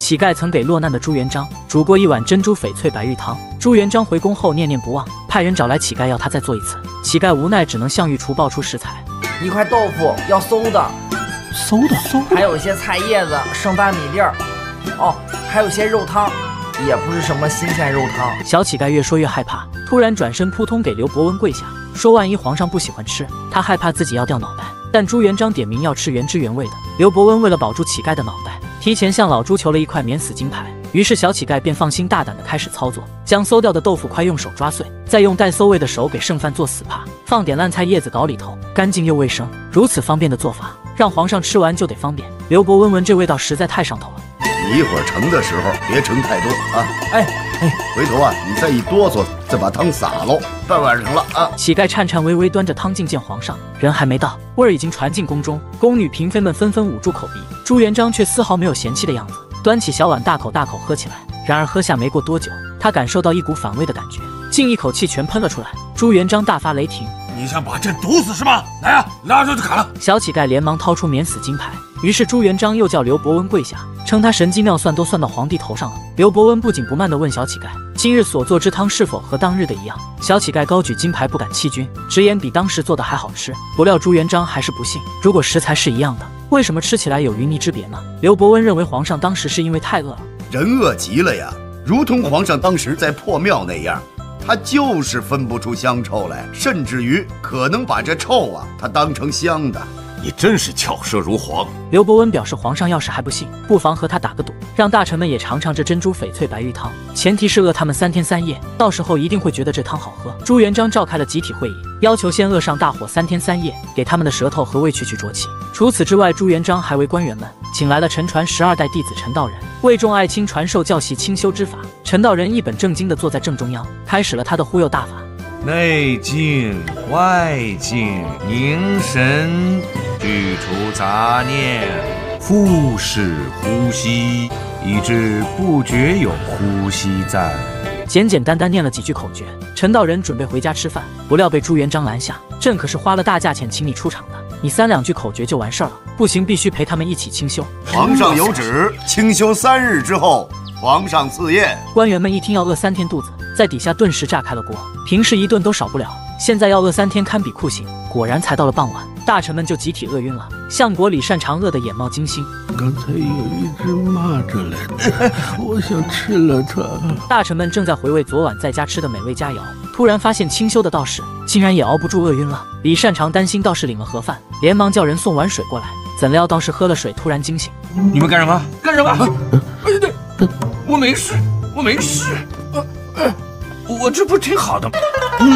乞丐曾给落难的朱元璋煮过一碗珍珠翡翠白玉汤。朱元璋回宫后念念不忘，派人找来乞丐要他再做一次。乞丐无奈只能向御厨报出食材 ：1块豆腐要馊的，还有一些菜叶子、剩饭米粒儿，哦，还有些肉汤，也不是什么新鲜肉汤。 小乞丐越说越害怕，突然转身扑通给刘伯温跪下，说万一皇上不喜欢吃，他害怕自己要掉脑袋。但朱元璋点名要吃原汁原味的，刘伯温为了保住乞丐的脑袋，提前向老朱求了一块免死金牌。于是小乞丐便放心大胆地开始操作，将馊掉的豆腐块用手抓碎，再用带馊味的手给剩饭做死扒，放点烂菜叶子搞里头，干净又卫生。如此方便的做法，让皇上吃完就得方便。刘伯温闻这味道实在太上头了。 你一会儿盛的时候别盛太多啊！回头啊，你再一哆嗦，再把汤洒喽，半碗盛了啊！ 乞丐颤颤巍巍端着汤敬见皇上，人还没到，味儿已经传进宫中，宫女嫔妃们纷纷捂住口鼻，朱元璋却丝毫没有嫌弃的样子，端起小碗大口大口喝起来。然而喝下没过多久，他感受到一股反胃的感觉，竟一口气全喷了出来。朱元璋大发雷霆：“ 你想把朕毒死是吧？来啊，拿着就砍了！” 小乞丐连忙掏出免死金牌。于是朱元璋又叫刘伯温跪下，称他神机妙算都算到皇帝头上了。刘伯温不紧不慢地问小乞丐：“今日所做之汤是否和当日的一样？”小乞丐高举金牌不敢欺君，直言比当时做的还好吃。不料朱元璋还是不信，如果食材是一样的，为什么吃起来有云泥之别呢？刘伯温认为皇上当时是因为太饿了， 人饿极了呀，如同皇上当时在破庙那样，他就是分不出香臭来，甚至于可能把这臭啊他当成香的。 你真是巧舌如簧。 刘伯温表示，皇上要是还不信，不妨和他打个赌，让大臣们也尝尝这珍珠翡翠白玉汤，前提是饿他们3天3夜，到时候一定会觉得这汤好喝。朱元璋召开了集体会议，要求先饿上大伙3天3夜，给他们的舌头和胃去浊气。除此之外，朱元璋还为官员们请来了陈传12代弟子陈道人，为众爱卿传授教习清修之法。陈道人一本正经地坐在正中央，开始了他的忽悠大法： 内静外静，凝神，去除杂念，腹式呼吸，以致不觉有呼吸在。 简简单单念了几句口诀，陈道人准备回家吃饭，不料被朱元璋拦下：“朕可是花了大价钱请你出场的，你3、2句口诀就完事儿了，不行，必须陪他们一起清修。” 皇上有旨，清修3日之后，皇上赐宴。 官员们一听要饿3天肚子，在底下顿时炸开了锅，平时1顿都少不了，现在要饿3天，堪比酷刑。果然才到了傍晚，大臣们就集体饿晕了。相国李善长饿得眼冒金星， 刚才有一只蚂蚱来，我想吃了它。 大臣们正在回味昨晚在家吃的美味佳肴，突然发现清修的道士竟然也熬不住饿晕了。李善长担心道士领了盒饭，连忙叫人送碗水过来，怎料道士喝了水突然惊醒：“ 你们干什么？干什么？我没事，我没事，我这不是挺好的吗？”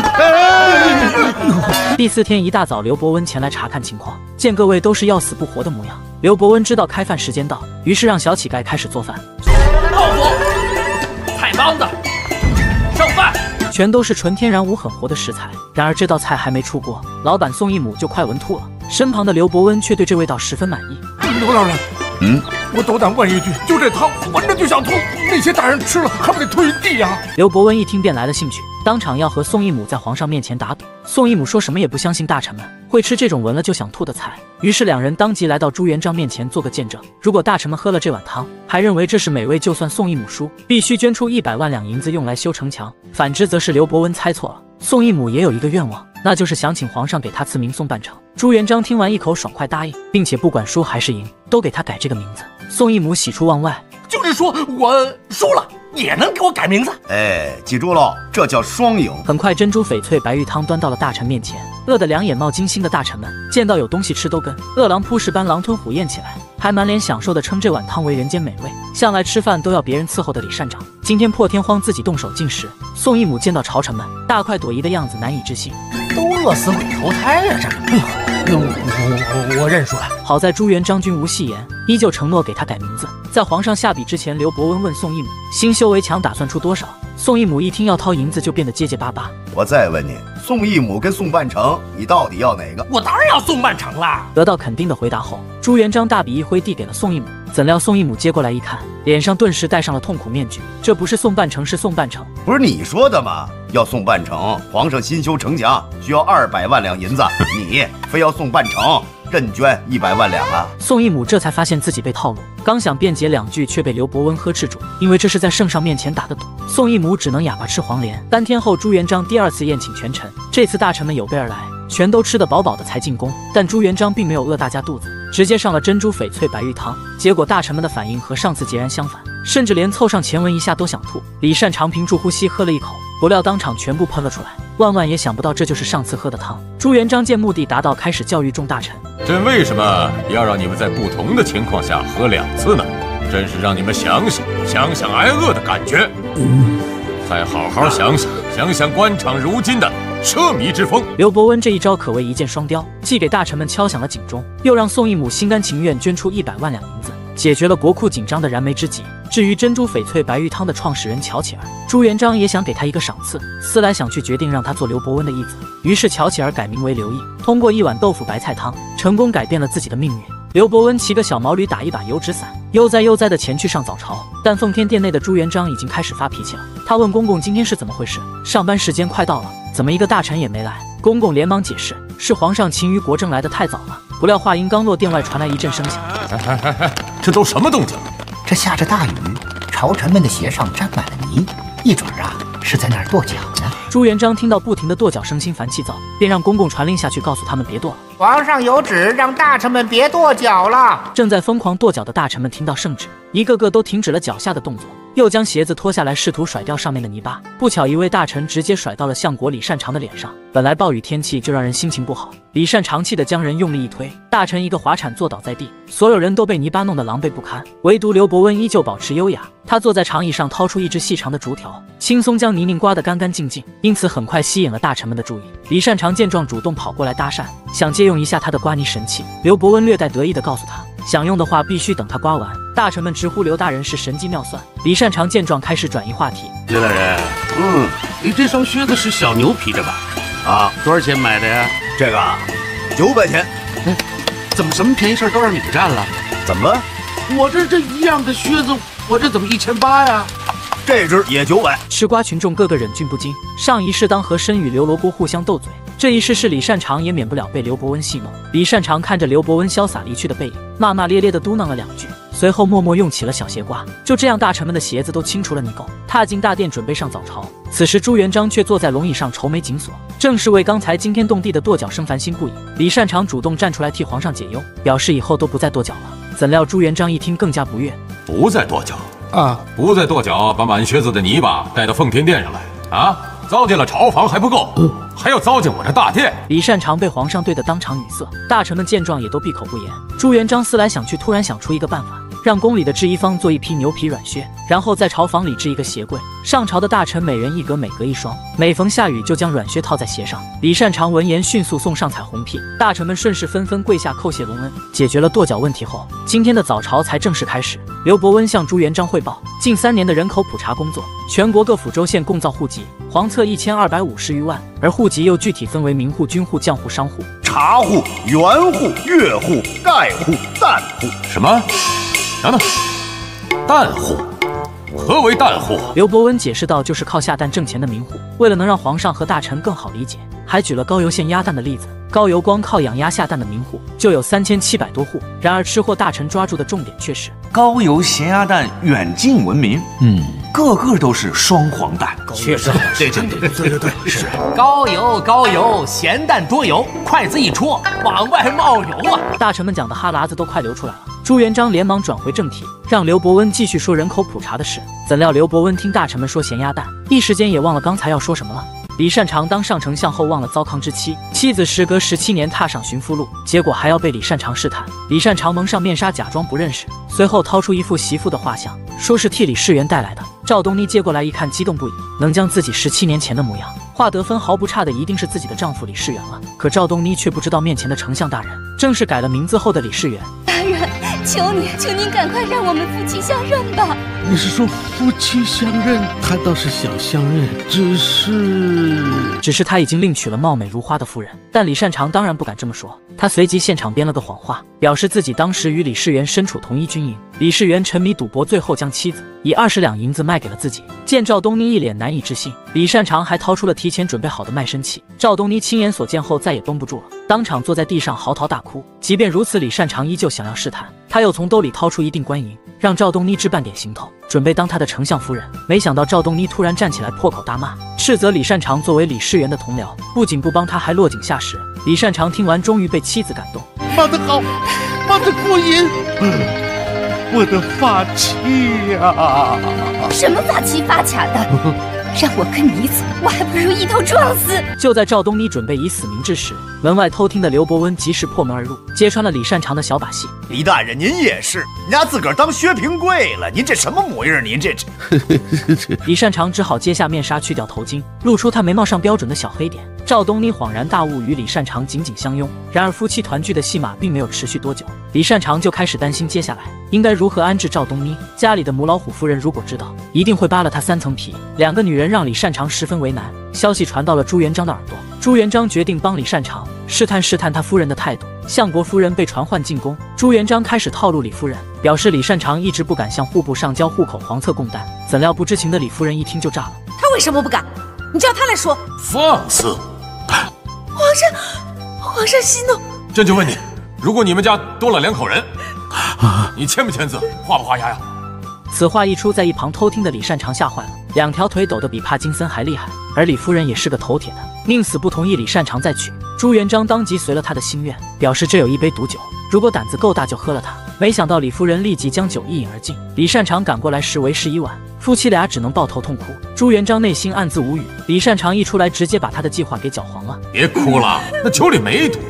第4天一大早，刘伯温前来查看情况，见各位都是要死不活的模样。刘伯温知道开饭时间到，于是让小乞丐开始做饭。 豆腐、菜帮子、剩饭， 全都是纯天然无狠活的食材。然而这道菜还没出锅，老板宋一亩就快闻吐了，身旁的刘伯温却对这味道十分满意。 刘大人，我斗胆问一句，就这汤闻着就想吐，那些大人吃了还不得吐一地呀？ 刘伯温一听便来了兴趣，当场要和宋一亩在皇上面前打赌。宋一亩说什么也不相信大臣们会吃这种闻了就想吐的菜，于是2人当即来到朱元璋面前做个见证。如果大臣们喝了这碗汤，还认为这是美味，就算宋一亩输，必须捐出100万两银子用来修城墙；反之则是刘伯温猜错了。宋一亩也有一个愿望，那就是想请皇上给他赐名宋半城。朱元璋听完一口爽快答应，并且不管输还是赢，都给他改这个名字。宋一亩喜出望外， 就是说我输了也能给我改名字？ 记住了，这叫双赢。 很快，珍珠翡翠白玉汤端到了大臣面前，饿得2眼冒金星的大臣们见到有东西吃都跟饿狼扑食般狼吞虎咽起来，还满脸享受地称这碗汤为人间美味。向来吃饭都要别人伺候的李善长，今天破天荒自己动手进食。宋一亩见到朝臣们大快朵颐的样子，难以置信， 都饿死鬼投胎呀！这我认输了。 好在朱元璋君无戏言，依旧承诺给他改名字。在皇上下笔之前，刘伯温问宋一亩：“新修围墙打算出多少？”宋一亩一听要掏银子，就变得结结巴巴。 我再问你，宋一亩跟宋半城，你到底要哪个？ 我当然要宋半城啦！ 得到肯定的回答后，朱元璋大笔一挥，递给了宋一亩。怎料宋一亩接过来一看，脸上顿时戴上了痛苦面具。这不是宋半城，是宋半城。 不是你说的吗？要宋半城，皇上新修城墙需要200万两银子，你非要宋半城， 认捐100万两啊！ 宋一母这才发现自己被套路，刚想辩解2句，却被刘伯温呵斥住，因为这是在圣上面前打的赌。宋一母只能哑巴吃黄连。3天后，朱元璋第2次宴请权臣，这次大臣们有备而来，全都吃得饱饱的才进宫。但朱元璋并没有饿大家肚子，直接上了珍珠翡翠白玉汤。结果大臣们的反应和上次截然相反，甚至连凑上前闻一下都想吐。李善长屏住呼吸喝了一口，不料当场全部喷了出来。万万也想不到这就是上次喝的汤。朱元璋见目的达到，开始教育众大臣： 朕为什么要让你们在不同的情况下喝2次呢？真是让你们想想挨饿的感觉。再好好想想官场如今的奢靡之风。 刘伯温这一招可谓一箭双雕，既给大臣们敲响了警钟，又让宋一母心甘情愿捐出100万两银子，解决了国库紧张的燃眉之急。至于珍珠翡翠白玉汤的创始人乔起儿，朱元璋也想给他一个赏赐，思来想去决定让他做刘伯温的义子。于是乔起儿改名为刘毅，通过1碗豆腐白菜汤，成功改变了自己的命运。刘伯温骑个小毛驴，打一把油纸伞，悠哉地前去上早朝。但奉天殿内的朱元璋已经开始发脾气了，他问公公今天是怎么回事？上班时间快到了，怎么一个大臣也没来？公公连忙解释，是皇上勤于国政来得太早了。不料话音刚落，殿外传来一阵声响。 这都什么动静？ 这下着大雨，朝臣们的鞋上沾满了泥，一准儿是在那儿跺脚呢。 朱元璋听到不停的跺脚声，心烦气躁，便让公公传令下去，告诉他们别跺了。 皇上有旨，让大臣们别跺脚了。 正在疯狂跺脚的大臣们听到圣旨，一个个都停止了脚下的动作，又将鞋子脱下来，试图甩掉上面的泥巴。不巧，一位大臣直接甩到了相国李善长的脸上。本来暴雨天气就让人心情不好，李善长气得将人用力一推，大臣一个滑铲坐倒在地，所有人都被泥巴弄得狼狈不堪，唯独刘伯温依旧保持优雅。他坐在长椅上，掏出一只细长的竹条，轻松将泥泞刮得干干净净，因此很快吸引了大臣们的注意。李善长见状，主动跑过来搭讪，想借用一下他的刮泥神器。刘伯温略带得意地告诉他，想用的话必须等他刮完。大臣们直呼刘大人是神机妙算。李善长见状，开始转移话题： 刘大人，你这双靴子是小牛皮的吧？啊，多少钱买的呀？ 这个900钱。 怎么什么便宜事都让你占了？ 怎么了？ 我这一样的靴子，我这怎么1800呀？ 这只也900。 吃瓜群众个个忍俊不禁。上一世当和珅与刘罗锅互相斗嘴，这一世是李善长也免不了被刘伯温戏弄。李善长看着刘伯温潇洒离去的背影，骂骂咧咧地嘟囔了2句，随后默默用起了小鞋刮。就这样，大臣们的鞋子都清除了泥垢，踏进大殿准备上早朝。此时朱元璋却坐在龙椅上愁眉紧锁，正是为刚才惊天动地的跺脚声烦心不已。李善长主动站出来替皇上解忧，表示以后都不再跺脚了。怎料朱元璋一听更加不悦， 不再跺脚啊！ 不再跺脚，把满靴子的泥巴带到奉天殿上来啊！糟践了朝房还不够，还要糟践我这大殿。 李善长被皇上对得当场语塞，大臣们见状也都闭口不言。朱元璋思来想去，突然想出一个办法，让宫里的制衣坊做一批牛皮软靴，然后在朝房里置一个鞋柜，上朝的大臣每人一格，每格1双，每逢下雨就将软靴套在鞋上。李善长闻言迅速送上彩虹屁，大臣们顺势纷纷跪下叩谢隆恩。解决了跺脚问题后，今天的早朝才正式开始。刘伯温向朱元璋汇报近3年的人口普查工作，全国各府州县共造户籍，黄册1250余万，而户籍又具体分为民户、军户、匠户、商户、 茶户、园户、月户、盖户、旦户。 什么？等等，旦户？何为旦户？ 刘伯温解释道，就是靠下蛋挣钱的民户。为了能让皇上和大臣更好理解，还举了高邮县鸭蛋的例子。高邮光靠养鸭下蛋的民户就有3700多户，然而吃货大臣抓住的重点却是高邮咸鸭蛋远近闻名，个个都是双黄蛋， 确实， 对， 是高邮咸蛋多油，筷子一戳往外冒油啊！ 大臣们讲的哈喇子都快流出来了。朱元璋连忙转回正题，让刘伯温继续说人口普查的事。怎料刘伯温听大臣们说咸鸭蛋，一时间也忘了刚才要说什么了。李善长当上丞相后忘了糟糠之妻，妻子时隔17年踏上寻夫路，结果还要被李善长试探。李善长蒙上面纱，假装不认识，随后掏出一副媳妇的画像，说是替李世元带来的。赵东妮接过来一看，激动不已，能将自己17年前的模样画得分毫不差的，一定是自己的丈夫李世元了。可赵东妮却不知道面前的丞相大人正是改了名字后的李世元。 大人，求您赶快让我们夫妻相认吧。 你是说夫妻相认？他倒是想相认，只是他已经另娶了貌美如花的夫人。但李善长当然不敢这么说，他随即现场编了个谎话，表示自己当时与李世元身处同一军营，李世元沉迷赌博，最后将妻子以20两银子卖给了自己。见赵东妮一脸难以置信，李善长还掏出了提前准备好的卖身契。赵东妮亲眼所见后再也绷不住了， 当场坐在地上嚎啕大哭。即便如此，李善长依旧想要试探，他又从兜里掏出一锭官银，让赵东妮置办点行头，准备当他的丞相夫人。没想到赵东妮突然站起来破口大骂，斥责李善长作为李世元的同僚，不仅不帮他，还落井下石。李善长听完，终于被妻子感动。 骂得好，骂得过瘾，我的发妻呀！ 什么发妻发卡的？让我跟你走，我还不如一头撞死！ 就在赵东妮准备以死明志时，门外偷听的刘伯温及时破门而入，揭穿了李善长的小把戏。 李大人，您也是，人家自个儿当薛平贵了，您这什么模样？您这…… 李善长只好揭下面纱，去掉头巾，露出他眉毛上标准的小黑点。赵东妮恍然大悟，与李善长紧紧相拥。然而夫妻团聚的戏码并没有持续多久，李善长就开始担心接下来应该如何安置赵东妮。家里的母老虎夫人如果知道，一定会扒了他3层皮。两个女人让李善长十分为难。消息传到了朱元璋的耳朵，朱元璋决定帮李善长试探他夫人的态度。相国夫人被传唤进宫，朱元璋开始套路李夫人，表示李善长一直不敢向户部上交户口黄册贡单。怎料不知情的李夫人一听就炸了， 他为什么不敢？你叫他来说。 放肆！ 皇上息怒。 朕就问你，如果你们家多了2口人，你签不签字，画不画押呀？ 此话一出，在一旁偷听的李善长吓坏了，2条腿抖得比帕金森还厉害。而李夫人也是个头铁的，宁死不同意李善长再娶。朱元璋当即随了他的心愿，表示这有一杯毒酒，如果胆子够大就喝了它。没想到李夫人立即将酒一饮而尽。李善长赶过来时为时已晚，夫妻俩只能抱头痛哭。朱元璋内心暗自无语，李善长一出来，直接把他的计划给搅黄了。 别哭了，那酒里没毒。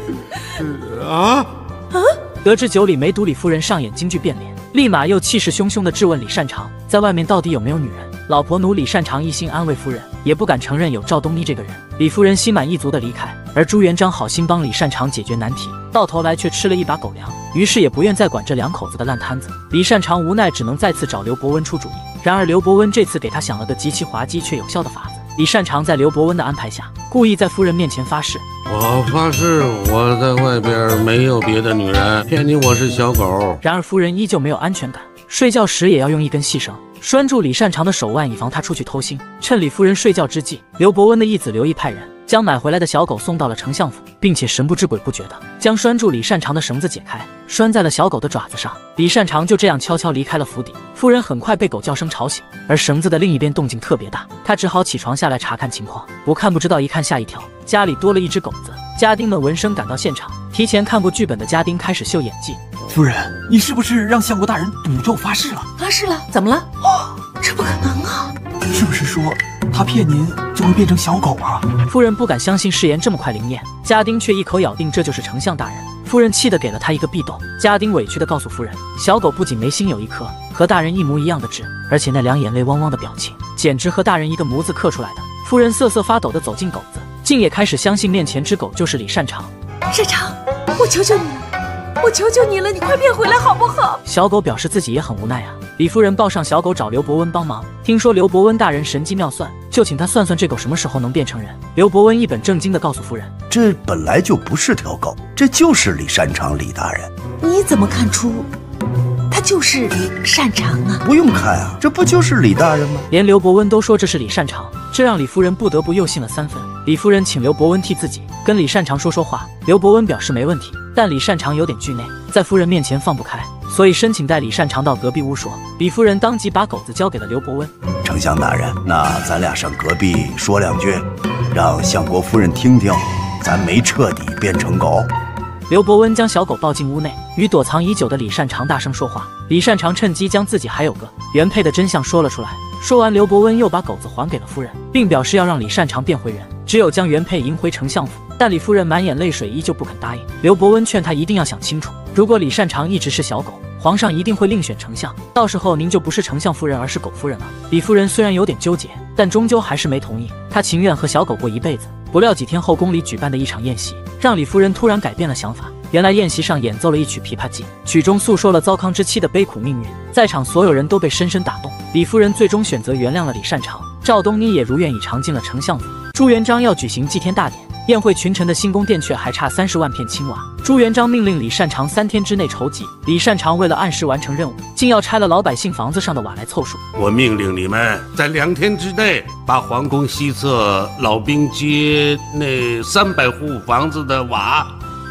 得知酒里没毒，李夫人上演京剧变脸，立马又气势汹汹地质问李善长，在外面到底有没有女人？老婆奴李善长一心安慰夫人，也不敢承认有赵东妮这个人。李夫人心满意足地离开，而朱元璋好心帮李善长解决难题，到头来却吃了一把狗粮，于是也不愿再管这2口子的烂摊子。李善长无奈只能再次找刘伯温出主意，然而刘伯温这次给他想了个极其滑稽却有效的法子。李善长在刘伯温的安排下，故意在夫人面前发誓： 我发誓我在外边没有别的女人，骗你我是小狗。 然而夫人依旧没有安全感，睡觉时也要用一根细绳拴住李善长的手腕，以防他出去偷腥。趁李夫人睡觉之际，刘伯温的义子刘毅派人将买回来的小狗送到了丞相府，并且神不知鬼不觉的将拴住李善长的绳子解开，拴在了小狗的爪子上。李善长就这样悄悄离开了府邸。夫人很快被狗叫声吵醒，而绳子的另一边动静特别大，她只好起床下来查看情况。不看不知道，一看吓一跳，家里多了一只狗子。家丁们闻声赶到现场，提前看过剧本的家丁开始秀演技。 夫人，你是不是让相国大人赌咒发誓了？ 发誓了？怎么了？这不可能啊！ 是不是说他骗您就会变成小狗啊？ 夫人不敢相信誓言这么快灵验，家丁却一口咬定这就是丞相大人。夫人气得给了他一个壁咚。家丁委屈地告诉夫人，小狗不仅眉心有一颗和大人一模一样的痣，而且那2眼泪汪汪的表情，简直和大人一个模子刻出来的。夫人瑟瑟发抖地走进狗子，竟也开始相信面前之狗就是李善长。 善长，我求求你了，我求求你了，你快变回来好不好？ 小狗表示自己也很无奈啊。李夫人抱上小狗找刘伯温帮忙，听说刘伯温大人神机妙算，就请他算算这狗什么时候能变成人。刘伯温一本正经地告诉夫人， 这本来就不是条狗，这就是李善长李大人。 你怎么看出他就是善长啊？ 不用看啊，这不就是李大人吗？ 连刘伯温都说这是李善长，这让李夫人不得不又信了3分。李夫人请刘伯温替自己跟李善长说说话，刘伯温表示没问题，但李善长有点惧内，在夫人面前放不开，所以申请带李善长到隔壁屋说。李夫人当即把狗子交给了刘伯温。 丞相大人，那咱俩上隔壁说2句，让相国夫人听听，咱没彻底变成狗。 刘伯温将小狗抱进屋内，与躲藏已久的李善长大声说话。李善长趁机将自己还有个原配的真相说了出来。说完，刘伯温又把狗子还给了夫人，并表示要让李善长变回人，只有将原配迎回丞相府。但李夫人满眼泪水，依旧不肯答应。刘伯温劝他一定要想清楚，如果李善长一直是小狗，皇上一定会另选丞相，到时候您就不是丞相夫人，而是狗夫人了。李夫人虽然有点纠结，但终究还是没同意，她情愿和小狗过一辈子。不料几天后，宫里举办的一场宴席，让李夫人突然改变了想法。原来宴席上演奏了一曲《琵琶记》，曲中诉说了糟糠之妻的悲苦命运，在场所有人都被深深打动。李夫人最终选择原谅了李善长，赵东妮也如愿以偿进了丞相府。朱元璋要举行祭天大典，宴会群臣的新宫殿却还差30万片青瓦。朱元璋命令李善长3天之内筹集。李善长为了按时完成任务，竟要拆了老百姓房子上的瓦来凑数。 我命令你们在2天之内把皇宫西侧老兵街那300户房子的瓦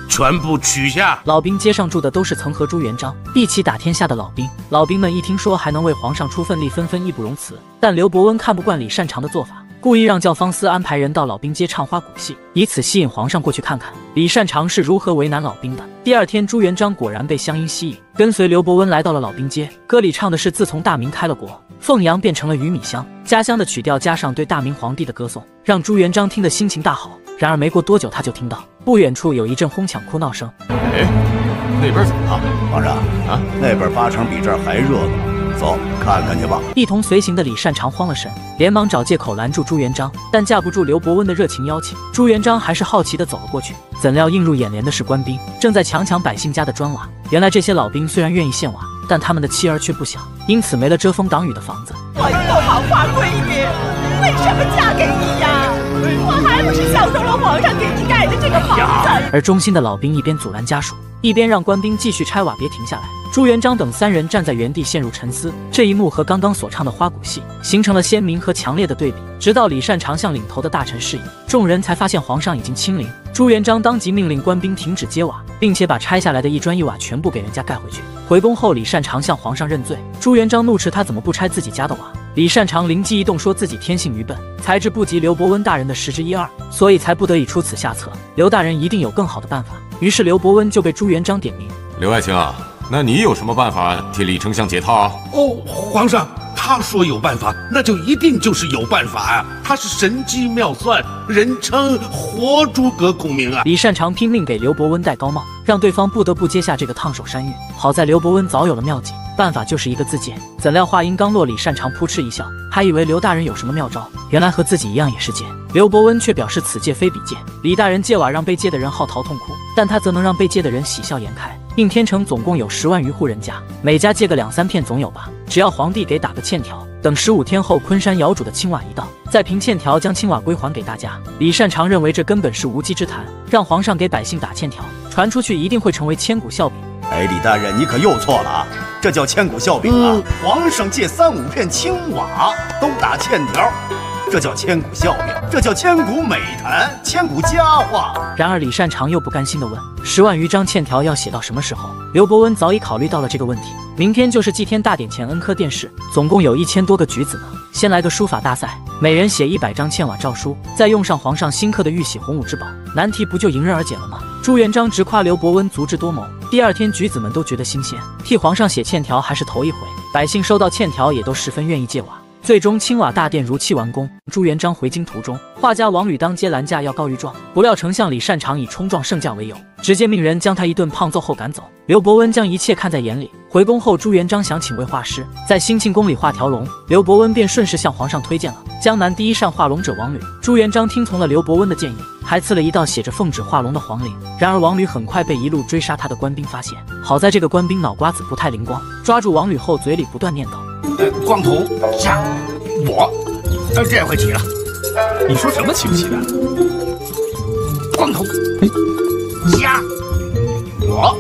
全部取下。 老兵街上住的都是曾和朱元璋一起打天下的老兵，老兵们一听说还能为皇上出份力，纷纷义不容辞。但刘伯温看不惯李善长的做法，故意让教坊司安排人到老兵街唱花鼓戏，以此吸引皇上过去看看李善长是如何为难老兵的。第二天，朱元璋果然被乡音吸引，跟随刘伯温来到了老兵街。歌里唱的是自从大明开了国，凤阳变成了鱼米香，家乡的曲调加上对大明皇帝的歌颂，让朱元璋听得心情大好。然而没过多久，他就听到不远处有一阵哄抢哭闹声。 哎，那边怎么了？ 皇上啊，那边八成比这儿还热闹，走看看去吧。 一同随行的李善长慌了神，连忙找借口拦住朱元璋，但架不住刘伯温的热情邀请，朱元璋还是好奇地走了过去。怎料映入眼帘的是官兵正在强百姓家的砖瓦。原来这些老兵虽然愿意献瓦，但他们的妻儿却不小，因此没了遮风挡雨的房子。 我一个黄花闺女，为什么嫁给你呀？我还不是享受了皇上给你盖的这个房子。 而忠心的老兵一边阻拦家属，一边让官兵继续拆瓦，别停下来。朱元璋等三人站在原地陷入沉思，这一幕和刚刚所唱的花鼓戏形成了鲜明和强烈的对比。直到李善长向领头的大臣示意，众人才发现皇上已经亲临。朱元璋当即命令官兵停止揭瓦，并且把拆下来的一砖一瓦全部给人家盖回去。回宫后，李善长向皇上认罪，朱元璋怒斥他怎么不拆自己家的瓦。李善长灵机一动，说自己天性愚笨，才智不及刘伯温大人的1/12，所以才不得已出此下策。刘大人一定有更好的办法。于是刘伯温就被朱元璋点名。 刘爱卿啊，那你有什么办法替李丞相解套啊？ 哦，皇上，他说有办法，那就一定就是有办法啊！他是神机妙算，人称活诸葛孔明啊！ 李善长拼命给刘伯温戴高帽，让对方不得不接下这个烫手山芋。好在刘伯温早有了妙计，办法就是一个自荐。怎料话音刚落，李善长扑哧一笑，还以为刘大人有什么妙招，原来和自己一样也是借。刘伯温却表示此借非彼借，李大人借瓦让被借的人嚎啕痛哭，但他则能让被借的人喜笑颜开。应天城总共有10万余户人家，每家借个2、3片总有吧。只要皇帝给打个欠条，等15天后昆山窑煮的青瓦一到，再凭欠条将青瓦归还给大家。李善长认为这根本是无稽之谈，让皇上给百姓打欠条，传出去一定会成为千古笑柄。 哎，李大人，你可又错了啊！这叫千古笑柄啊！皇上借3、5片青瓦都打欠条，这叫千古笑柄，这叫千古美谈，千古佳话。 然而李善长又不甘心地问：10万余张欠条要写到什么时候？刘伯温早已考虑到了这个问题，明天就是祭天大典前恩科殿试，总共有1000多个举子呢。先来个书法大赛，每人写100张欠瓦诏书，再用上皇上新刻的玉玺洪武之宝，难题不就迎刃而解了吗？朱元璋直夸刘伯温足智多谋。第二天举子们都觉得新鲜，替皇上写欠条还是头一回，百姓收到欠条也都十分愿意借瓦。最终青瓦大殿如期完工。朱元璋回京途中，画家王履当街拦驾要告御状，不料丞相李善长以冲撞圣驾为由，直接命人将他一顿胖揍后赶走。刘伯温将一切看在眼里。回宫后，朱元璋想请位画师，在兴庆宫里画条龙，刘伯温便顺势向皇上推荐了江南第一善画龙者王履。朱元璋听从了刘伯温的建议，还赐了一道写着奉旨画龙的黄绫。然而王履很快被一路追杀他的官兵发现，好在这个官兵脑瓜子不太灵光，抓住王履后嘴里不断念叨： 光头下，我这回起了。 你说什么起不起的？ 光头下，我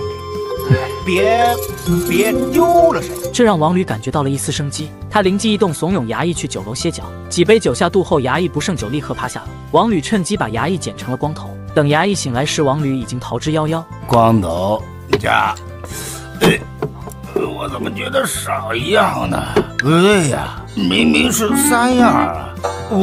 别丢了谁。 这让王履感觉到了一丝生机，他灵机一动，怂恿衙役去酒楼歇脚。几杯酒下肚后，衙役不胜酒，立刻趴下了。王履趁机把衙役剪成了光头。等衙役醒来时，王履已经逃之夭夭。 光头家，我怎么觉得少一样呢？对呀，明明是3样啊！我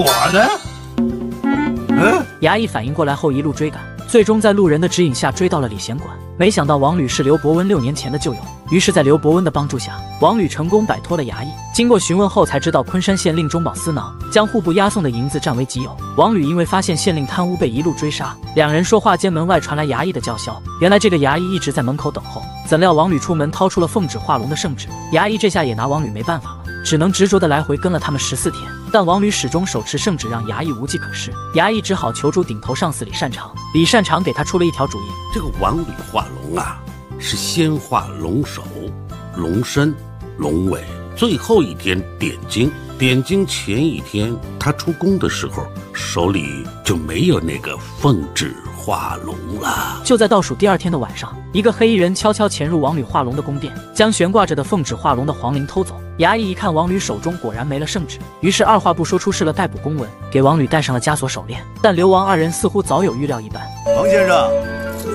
呢？ 衙役反应过来后，一路追赶，最终在路人的指引下追到了李贤馆。没想到王履是刘伯温6年前的旧友，于是，在刘伯温的帮助下，王履成功摆脱了衙役。经过询问后，才知道昆山县令中饱私囊，将户部押送的银子占为己有。王履因为发现县令贪污，被一路追杀。两人说话间，门外传来衙役的叫嚣，原来这个衙役一直在门口等候。怎料王履出门掏出了奉旨画龙的圣旨，衙役这下也拿王履没办法了，只能执着的来回跟了他们14天。但王履始终手持圣旨，让衙役无计可施。衙役只好求助顶头上司李善长。李善长给他出了一条主意： 这个王履画龙啊，是先画龙首、龙身、龙尾，最后一天点睛。点睛前一天他出宫的时候，手里就没有那个奉旨画龙了。 就在倒数第2天的晚上，一个黑衣人悄悄潜入王履画龙的宫殿，将悬挂着的奉旨画龙的皇绫偷走。衙役一看王履手中果然没了圣旨，于是二话不说出示了逮捕公文，给王履戴上了枷锁手链。但刘王2人似乎早有预料一般。 王先生，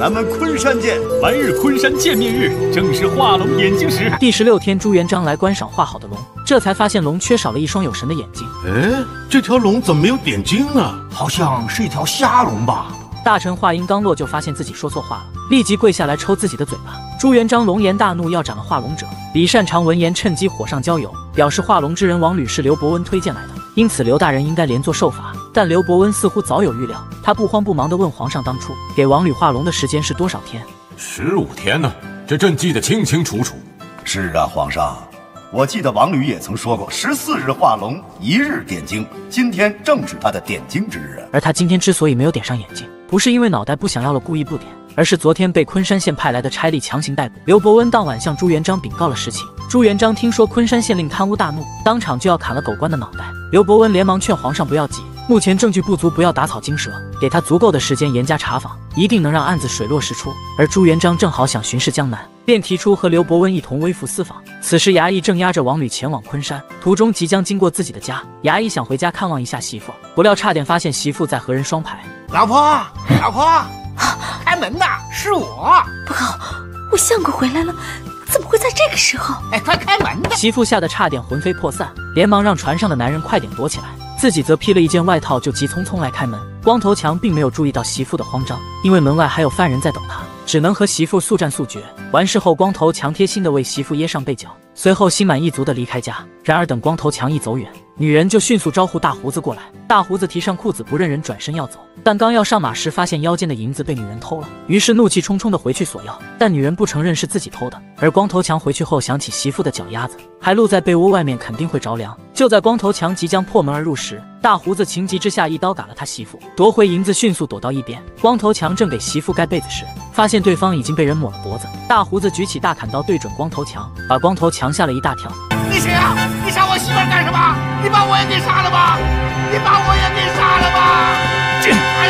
咱们昆山见。 来日昆山见面日，正是画龙眼睛时。 第16天，朱元璋来观赏画好的龙，这才发现龙缺少了一双有神的眼睛。 哎，这条龙怎么没有点睛啊？ 好像是一条虾龙吧？ 大臣话音刚落，就发现自己说错话了，立即跪下来抽自己的嘴巴。朱元璋龙颜大怒，要斩了画龙者。李善长闻言，趁机火上浇油，表示画龙之人王吕是刘伯温推荐来的，因此刘大人应该连坐受罚。但刘伯温似乎早有预料，他不慌不忙地问皇上，当初给王吕画龙的时间是多少天 ？15天呢，这朕记得清清楚楚。 是啊，皇上，我记得王吕也曾说过，14日画龙，1日点睛，今天正是他的点睛之日。 而他今天之所以没有点上眼睛，不是因为脑袋不想要了故意不点，而是昨天被昆山县派来的差吏强行逮捕。刘伯温当晚向朱元璋禀告了实情。朱元璋听说昆山县令贪污大怒，当场就要砍了狗官的脑袋。刘伯温连忙劝皇上不要急，目前证据不足，不要打草惊蛇，给他足够的时间严加查访，一定能让案子水落石出。而朱元璋正好想巡视江南，便提出和刘伯温一同微服私访。此时衙役正押着王吕前往昆山，途中即将经过自己的家，衙役想回家看望一下媳妇，不料差点发现媳妇在和人双排。 老婆，老婆，开门呐，是我。 不好，我相公回来了，怎么会在这个时候？ 哎，快开门的！ 媳妇吓得差点魂飞魄散，连忙让船上的男人快点躲起来，自己则披了一件外套就急匆匆来开门。光头强并没有注意到媳妇的慌张，因为门外还有犯人在等他，只能和媳妇速战速决。完事后，光头强贴心地为媳妇掖上被角，随后心满意足地离开家。然而等光头强一走远，女人就迅速招呼大胡子过来。大胡子提上裤子不认人，转身要走，但刚要上马时，发现腰间的银子被女人偷了，于是怒气冲冲地回去索要，但女人不承认是自己偷的。而光头强回去后想起媳妇的脚丫子还露在被窝外面，肯定会着凉。就在光头强即将破门而入时，大胡子情急之下一刀嘎了他媳妇，夺回银子，迅速躲到一边。光头强正给媳妇盖被子时，发现对方已经被人抹了脖子。大胡子举起大砍刀对准光头强，把光头强吓了一大跳。 你谁啊？你杀我媳妇干什么？你把我也给杀了吧！你把我也给杀了吧！哎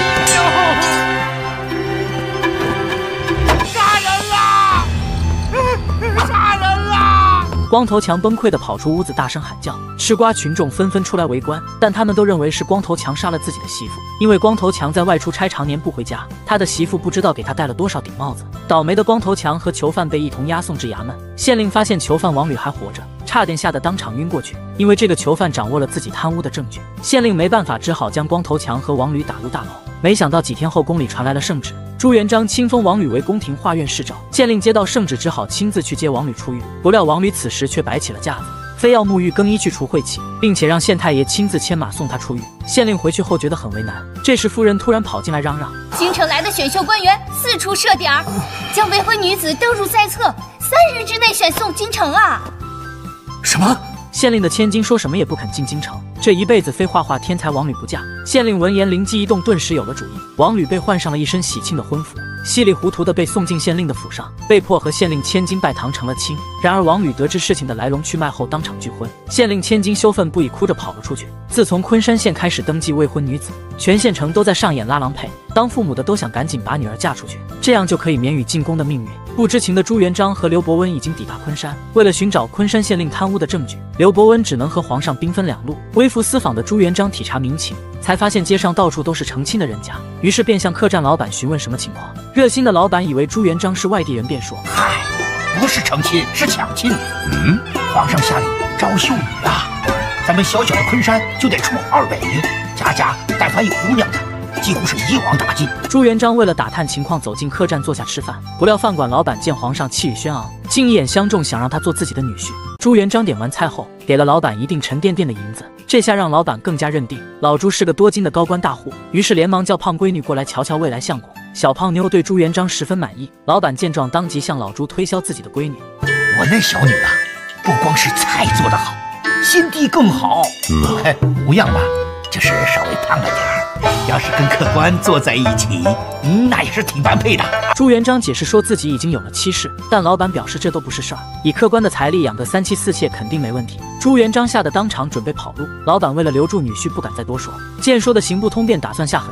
呦！杀人啦！杀人啦！ 光头强崩溃地跑出屋子，大声喊叫。吃瓜群众纷纷出来围观，但他们都认为是光头强杀了自己的媳妇，因为光头强在外出差常年不回家，他的媳妇不知道给他戴了多少顶帽子。倒霉的光头强和囚犯被一同押送至衙门，县令发现囚犯王吕还活着，差点吓得当场晕过去。因为这个囚犯掌握了自己贪污的证据，县令没办法，只好将光头强和王吕打入大牢。没想到几天后，宫里传来了圣旨，朱元璋亲封王吕为宫廷画院侍诏。县令接到圣旨，只好亲自去接王吕出狱。不料王吕此时却摆起了架子，非要沐浴更衣去除晦气，并且让县太爷亲自牵马送他出狱。县令回去后觉得很为难，这时夫人突然跑进来嚷嚷： 京城来的选秀官员四处设点儿，将未婚女子登入在册，3日之内选送京城啊！ 什么？ 县令的千金说什么也不肯进京城，这一辈子非画画天才王吕不嫁。县令闻言灵机一动，顿时有了主意。王吕被换上了一身喜庆的婚服，稀里糊涂的被送进县令的府上，被迫和县令千金拜堂成了亲。然而王吕得知事情的来龙去脉后，当场拒婚。县令千金羞愤不已，哭着跑了出去。自从昆山县开始登记未婚女子，全县城都在上演拉郎配，当父母的都想赶紧把女儿嫁出去，这样就可以免于进宫的命运。不知情的朱元璋和刘伯温已经抵达昆山，为了寻找昆山县令贪污的证据，刘伯温只能和皇上兵分两路。微服私访的朱元璋体察民情，才发现街上到处都是成亲的人家，于是便向客栈老板询问什么情况。热心的老板以为朱元璋是外地人，便说： 嗨，不是成亲，是抢亲。皇上下令招秀女啊，咱们小小的昆山就得出200名，家家但凡有姑娘的，几乎是一网打尽。 朱元璋为了打探情况，走进客栈坐下吃饭，不料饭馆老板见皇上气宇轩昂，竟一眼相中，想让他做自己的女婿。朱元璋点完菜后，给了老板一锭沉甸甸的银子，这下让老板更加认定老朱是个多金的高官大户，于是连忙叫胖闺女过来瞧瞧未来相公。小胖妞对朱元璋十分满意，老板见状当即向老朱推销自己的闺女。 我那小女啊，不光是菜做得好，心地更好，模样吧，就是稍微胖了点儿。要是跟客官坐在一起，那也是挺般配的。 朱元璋解释说自己已经有了妻室，但老板表示这都不是事儿，以客官的财力养个3妻4妾肯定没问题。朱元璋吓得当场准备跑路，老板为了留住女婿不敢再多说，见说的行不通，便打算下狠招。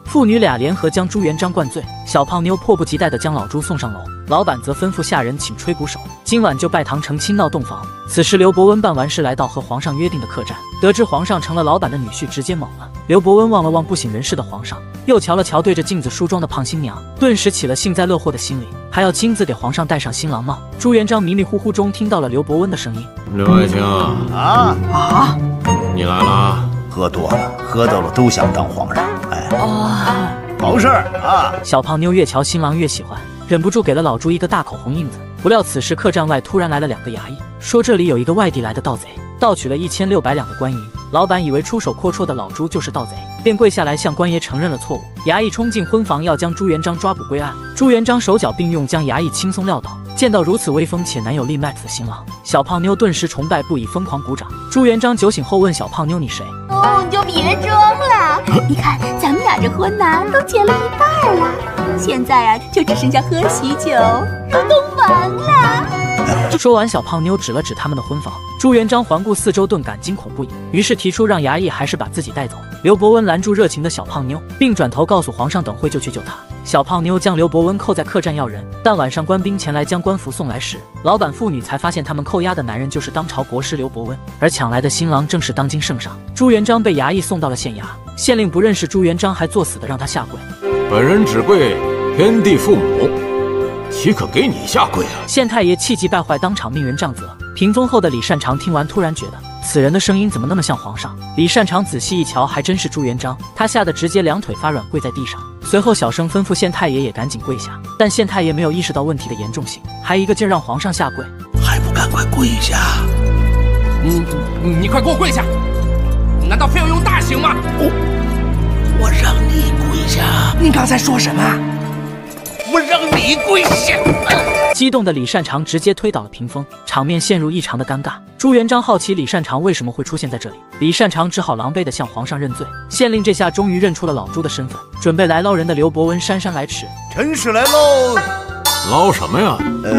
父女俩联合将朱元璋灌醉，小胖妞迫不及待地将老朱送上楼。老板则吩咐下人请吹鼓手，今晚就拜堂成亲闹洞房。此时刘伯温办完事来到和皇上约定的客栈，得知皇上成了老板的女婿，直接懵了。刘伯温望了望不省人事的皇上，又瞧了瞧对着镜子梳妆的胖新娘，顿时起了幸灾乐祸的心理，还要亲自给皇上戴上新郎帽。朱元璋迷迷糊糊中听到了刘伯温的声音：“ 刘爱卿啊，你来了。 喝多了，喝到了都想当皇上。好事啊！” 小胖妞越瞧新郎越喜欢，忍不住给了老朱一个大口红印子。不料此时客栈外突然来了2个衙役，说这里有一个外地来的盗贼，盗取了1600两的官银。老板以为出手阔绰的老朱就是盗贼，便跪下来向官爷承认了错误。衙役冲进婚房要将朱元璋抓捕归案，朱元璋手脚并用，将衙役轻松撂倒。见到如此威风且男友力 max 的新郎，小胖妞顿时崇拜不已，疯狂鼓掌。朱元璋酒醒后问小胖妞：“你谁？”“ 哦，你就别装了，你看咱们俩这婚都结了一半了，现在啊就只剩下喝喜酒，都完了。” 说完，小胖妞指了指他们的婚房。朱元璋环顾四周，顿感惊恐不已，于是提出让衙役还是把自己带走。刘伯温拦住热情的小胖妞，并转头告诉皇上等会就去救他。小胖妞将刘伯温扣在客栈要人，但晚上官兵前来将官服送来时，老板妇女才发现他们扣押的男人就是当朝国师刘伯温，而抢来的新郎正是当今圣上。朱元璋被衙役送到了县衙，县令不认识朱元璋，还作死的让他下跪。 本人只跪天地父母，岂可给你下跪啊！ 县太爷气急败坏，当场命人杖责。屏风后的李善长听完，突然觉得此人的声音怎么那么像皇上？李善长仔细一瞧，还真是朱元璋，他吓得直接2腿发软，跪在地上。随后小声吩咐县太爷也赶紧跪下，但县太爷没有意识到问题的严重性，还一个劲儿让皇上下跪， 还不赶快跪下！ 你快给我跪下！难道非要用大刑吗？ 我让你跪下！ 你刚才说什么？我让你跪下！ 激动的李善长直接推倒了屏风，场面陷入异常的尴尬。朱元璋好奇李善长为什么会出现在这里，李善长只好狼狈地向皇上认罪。县令这下终于认出了老朱的身份，准备来捞人的刘伯温姗姗来迟。 臣是来捞捞什么呀？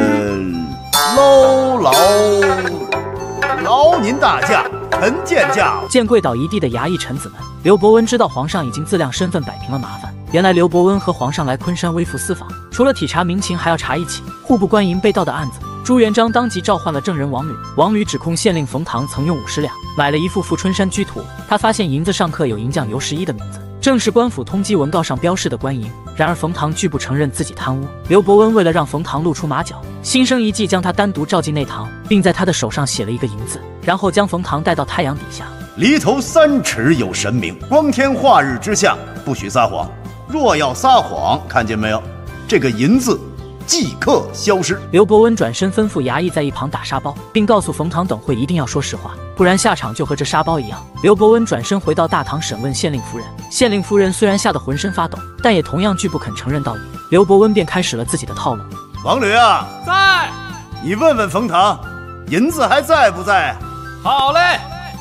劳您大驾，臣见驾。 见跪倒一地的衙役臣子们，刘伯温知道皇上已经自亮身份，摆平了麻烦。原来刘伯温和皇上来昆山微服私访，除了体察民情，还要查一起户部官银被盗的案子。朱元璋当即召唤了证人王吕，王吕指控县令冯唐曾用50两买了一幅《富春山居图》，他发现银子上刻有银匠尤11的名字，正是官府通缉文告上标示的官银。然而冯唐拒不承认自己贪污。刘伯温为了让冯唐露出马脚，心生一计，将他单独召进内堂，并在他的手上写了一个银字，然后将冯唐带到太阳底下。 犁头3尺有神明，光天化日之下不许撒谎。若要撒谎，看见没有？这个银字即刻消失。 刘伯温转身吩咐衙役在一旁打沙包，并告诉冯唐等会一定要说实话，不然下场就和这沙包一样。刘伯温转身回到大堂审问县令夫人，县令夫人虽然吓得浑身发抖，但也同样拒不肯承认盗银。刘伯温便开始了自己的套路。 王吕啊， 在。 你问问冯唐，银子还在不在？ 好嘞。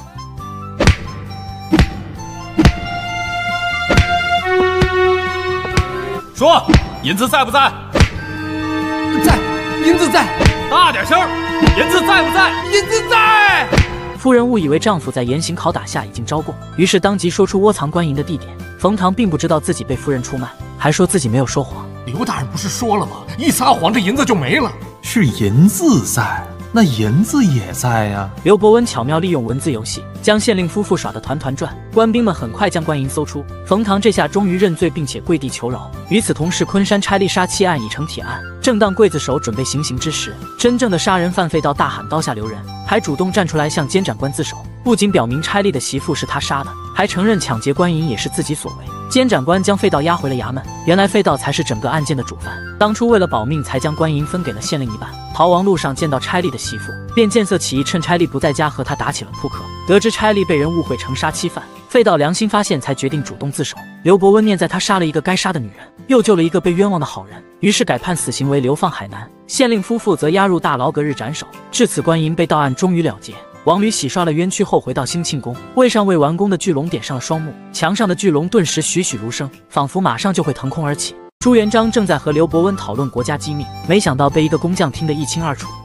说，银子在不在？ 在，银子在。 大点声，银子在不在？ 银子在。 夫人误以为丈夫在严刑拷打下已经招供，于是当即说出窝藏官银的地点。冯唐并不知道自己被夫人出卖，还说自己没有说谎。 刘大人不是说了吗？一撒谎，这银子就没了。 是银子在，那银子也在呀。 刘伯温巧妙利用文字游戏，将县令夫妇耍得团团转。官兵们很快将官银搜出，冯唐这下终于认罪，并且跪地求饶。与此同时，昆山差吏杀妻案已成铁案。正当刽子手准备行刑之时，真正的杀人犯费道大喊刀下留人，还主动站出来向监斩官自首，不仅表明差吏的媳妇是他杀的，还承认抢劫官银也是自己所为。监斩官将费道押回了衙门，原来费道才是整个案件的主犯，当初为了保命才将官银分给了县令一半。逃亡路上见到差吏的媳妇，便见色起意，趁差吏不在家和他打起了扑克。得知差吏被人误会成杀妻犯，费道良心发现，才决定主动自首。刘伯温念在他杀了一个该杀的女人，又救了一个被冤枉的好人，于是改判死刑为流放海南，县令夫妇则押入大牢隔日斩首。至此，官银被盗案终于了结。王吕洗刷了冤屈后回到兴庆宫，为尚未完工的巨龙点上了双目，墙上的巨龙顿时栩栩如生，仿佛马上就会腾空而起。朱元璋正在和刘伯温讨论国家机密，没想到被一个工匠听得一清二楚。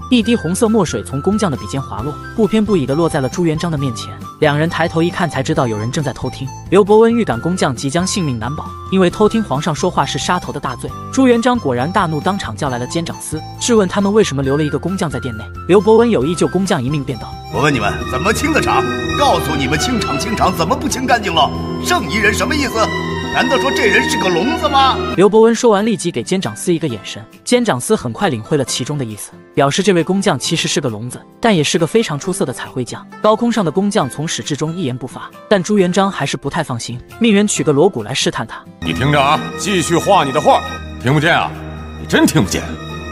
一滴红色墨水从工匠的笔尖滑落，不偏不倚地落在了朱元璋的面前。两人抬头一看，才知道有人正在偷听。刘伯温预感工匠即将性命难保，因为偷听皇上说话是杀头的大罪。朱元璋果然大怒，当场叫来了监长司，质问他们为什么留了一个工匠在殿内。刘伯温有意救工匠一命，便道： 我问你们，怎么清的场？告诉你们清场，怎么不清干净了？剩一人什么意思？难道说这人是个聋子吗？ 刘伯温说完，立即给监长司一个眼神。监长司很快领会了其中的意思，表示这位工匠其实是个聋子，但也是个非常出色的彩绘匠。高空上的工匠从始至终一言不发，但朱元璋还是不太放心，命人取个锣鼓来试探他。 你听着啊，继续画你的画。听不见啊？你真听不见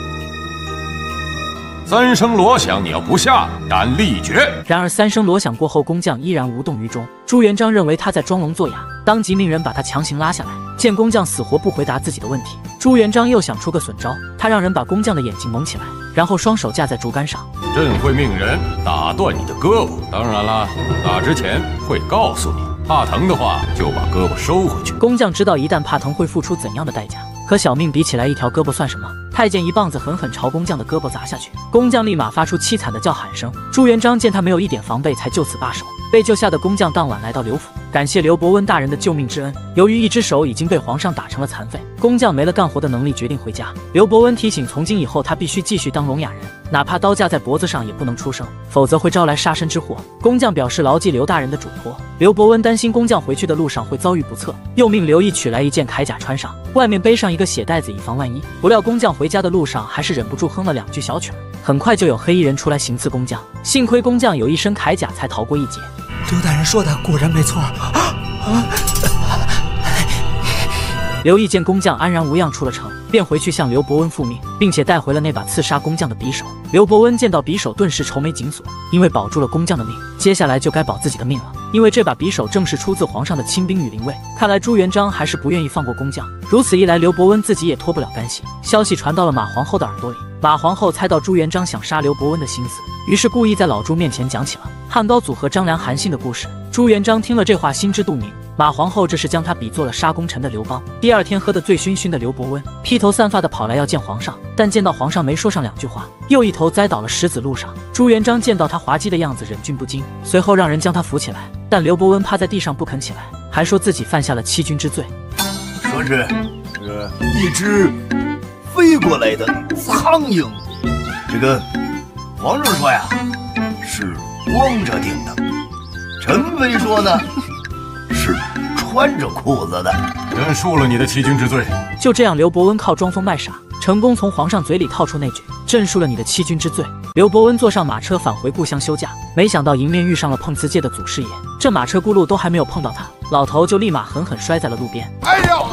？3声锣响，你要不下，斩立决。 然而3声锣响过后，工匠依然无动于衷。朱元璋认为他在装聋作哑，当即命人把他强行拉下来。见工匠死活不回答自己的问题，朱元璋又想出个损招，他让人把工匠的眼睛蒙起来，然后双手架在竹竿上。 朕会命人打断你的胳膊，当然了，打之前会告诉你，怕疼的话就把胳膊收回去。 工匠知道一旦怕疼会付出怎样的代价，可小命比起来一条胳膊算什么？太监一棒子狠狠朝工匠的胳膊砸下去，工匠立马发出凄惨的叫喊声。朱元璋见他没有一点防备，才就此罢手。被救下的工匠当晚来到刘府，感谢刘伯温大人的救命之恩。由于一只手已经被皇上打成了残废，工匠没了干活的能力，决定回家。刘伯温提醒，从今以后他必须继续当聋哑人，哪怕刀架在脖子上也不能出声，否则会招来杀身之祸。工匠表示牢记刘大人的嘱托。刘伯温担心工匠回去的路上会遭遇不测，又命刘毅取来一件铠甲穿上，外面背上一个血袋子，以防万一。不料工匠回家的路上还是忍不住哼了2句小曲儿，很快就有黑衣人出来行刺工匠，幸亏工匠有一身铠甲，才逃过一劫。 刘大人说的果然没错。 刘毅见工匠安然无恙出了城，便回去向刘伯温复命，并且带回了那把刺杀工匠的匕首。刘伯温见到匕首，顿时愁眉紧锁，因为保住了工匠的命，接下来就该保自己的命了。因为这把匕首正是出自皇上的亲兵羽林卫，看来朱元璋还是不愿意放过工匠。如此一来，刘伯温自己也脱不了干系。消息传到了马皇后的耳朵里，马皇后猜到朱元璋想杀刘伯温的心思，于是故意在老朱面前讲起了汉高祖和张良韩信的故事。朱元璋听了这话，心知肚明。马皇后这是将他比作了杀功臣的刘邦。第二天喝得醉醺醺的刘伯温披头散发的跑来要见皇上，但见到皇上没说上2句话，又一头栽倒了石子路上。朱元璋见到他滑稽的样子，忍俊不禁，随后让人将他扶起来，但刘伯温趴在地上不肯起来，还说自己犯下了欺君之罪， 说是一只飞过来的苍蝇。这个皇上说呀，是光着腚的；陈妃说呢，是穿着裤子的。 认恕了你的欺君之罪。 就这样，刘伯温靠装疯卖傻，成功从皇上嘴里套出那句朕恕了你的欺君之罪。刘伯温坐上马车返回故乡休假，没想到迎面遇上了碰瓷界的祖师爷。这马车轱辘都还没有碰到他，老头就立马狠狠摔在了路边。 哎呦！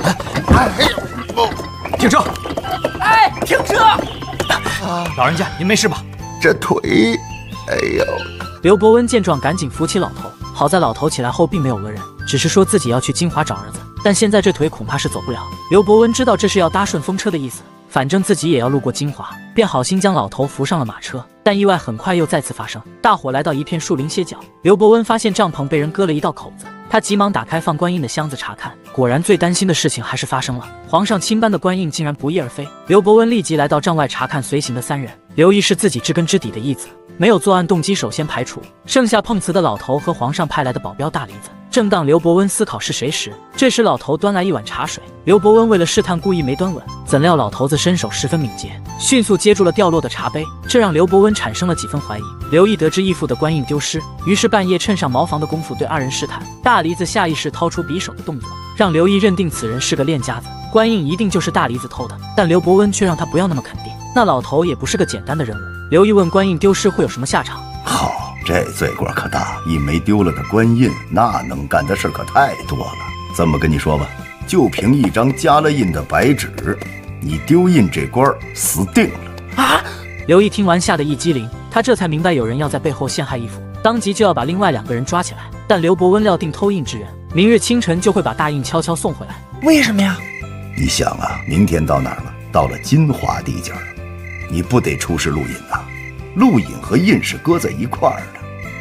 停车！ 哎，停车！ 老人家，您没事吧？ 这腿，哎呦！ 刘伯温见状，赶紧扶起老头。好在老头起来后并没有讹人，只是说自己要去金华找儿子，但现在这腿恐怕是走不了。刘伯温知道这是要搭顺风车的意思，反正自己也要路过金华，便好心将老头扶上了马车。但意外很快又再次发生，大伙来到一片树林歇脚，刘伯温发现帐篷被人割了一道口子，他急忙打开放官印的箱子查看，果然最担心的事情还是发生了，皇上亲颁的官印竟然不翼而飞。刘伯温立即来到帐外查看随行的3人，刘毅是自己知根知底的义子，没有作案动机，首先排除，剩下碰瓷的老头和皇上派来的保镖大梨子。正当刘伯温思考是谁时，这时老头端来一碗茶水，刘伯温为了试探故意没端稳，怎料老头子身手十分敏捷，迅速接住了掉落的茶杯，这让刘伯温产生了几分怀疑。刘毅得知义父的官印丢失，于是半夜趁上茅房的功夫对2人试探。大梨子下意识掏出匕首的动作，让刘毅认定此人是个练家子，官印一定就是大梨子偷的，但刘伯温却让他不要那么肯定，那老头也不是个简单的人物。刘毅问官印丢失会有什么下场？ 好，这罪过可大，一枚丢了的官印，那能干的事可太多了。这么跟你说吧，就凭一张加了印的白纸，你丢印这官死定了啊！ 刘毅听完吓得一激灵，他这才明白有人要在背后陷害义父，当即就要把另外2个人抓起来。但刘伯温料定偷印之人明日清晨就会把大印悄悄送回来。 为什么呀？ 你想啊，明天到哪儿了？到了金华地界了，你不得出示录印啊？录印和印是搁在一块儿的，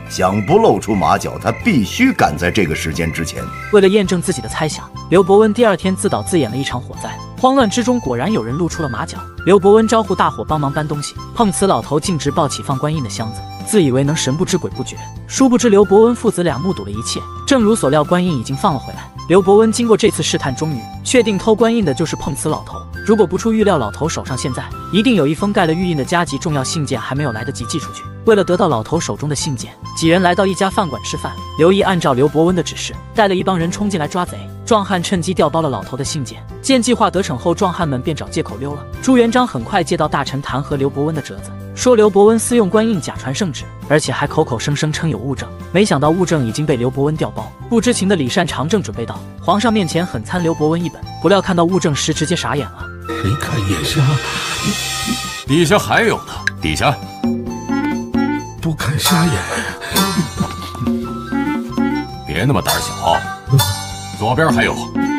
想不露出马脚，他必须赶在这个时间之前。 为了验证自己的猜想，刘伯温第二天自导自演了一场火灾。慌乱之中，果然有人露出了马脚。刘伯温招呼大伙帮忙搬东西，碰瓷老头径直抱起放观音的箱子，自以为能神不知鬼不觉。殊不知刘伯温父子俩目睹了一切，正如所料，观音已经放了回来。刘伯温经过这次试探，终于确定偷观音的就是碰瓷老头。如果不出预料，老头手上现在一定有一封盖了玉印的加急重要信件，还没有来得及寄出去。为了得到老头手中的信件，几人来到一家饭馆吃饭。刘毅按照刘伯温的指示，带了一帮人冲进来抓贼。壮汉趁机调包了老头的信件。见计划得逞后，壮汉们便找借口溜了。朱元璋很快接到大臣弹劾刘伯温的折子，说刘伯温私用官印假传圣旨，而且还口口声声称有物证。没想到物证已经被刘伯温调包。不知情的李善长正准备到皇上面前狠参刘伯温一本，不料看到物证时直接傻眼了。 谁看眼下？ 底下还有呢，底下不肯瞎眼。 别那么胆小。左边还有，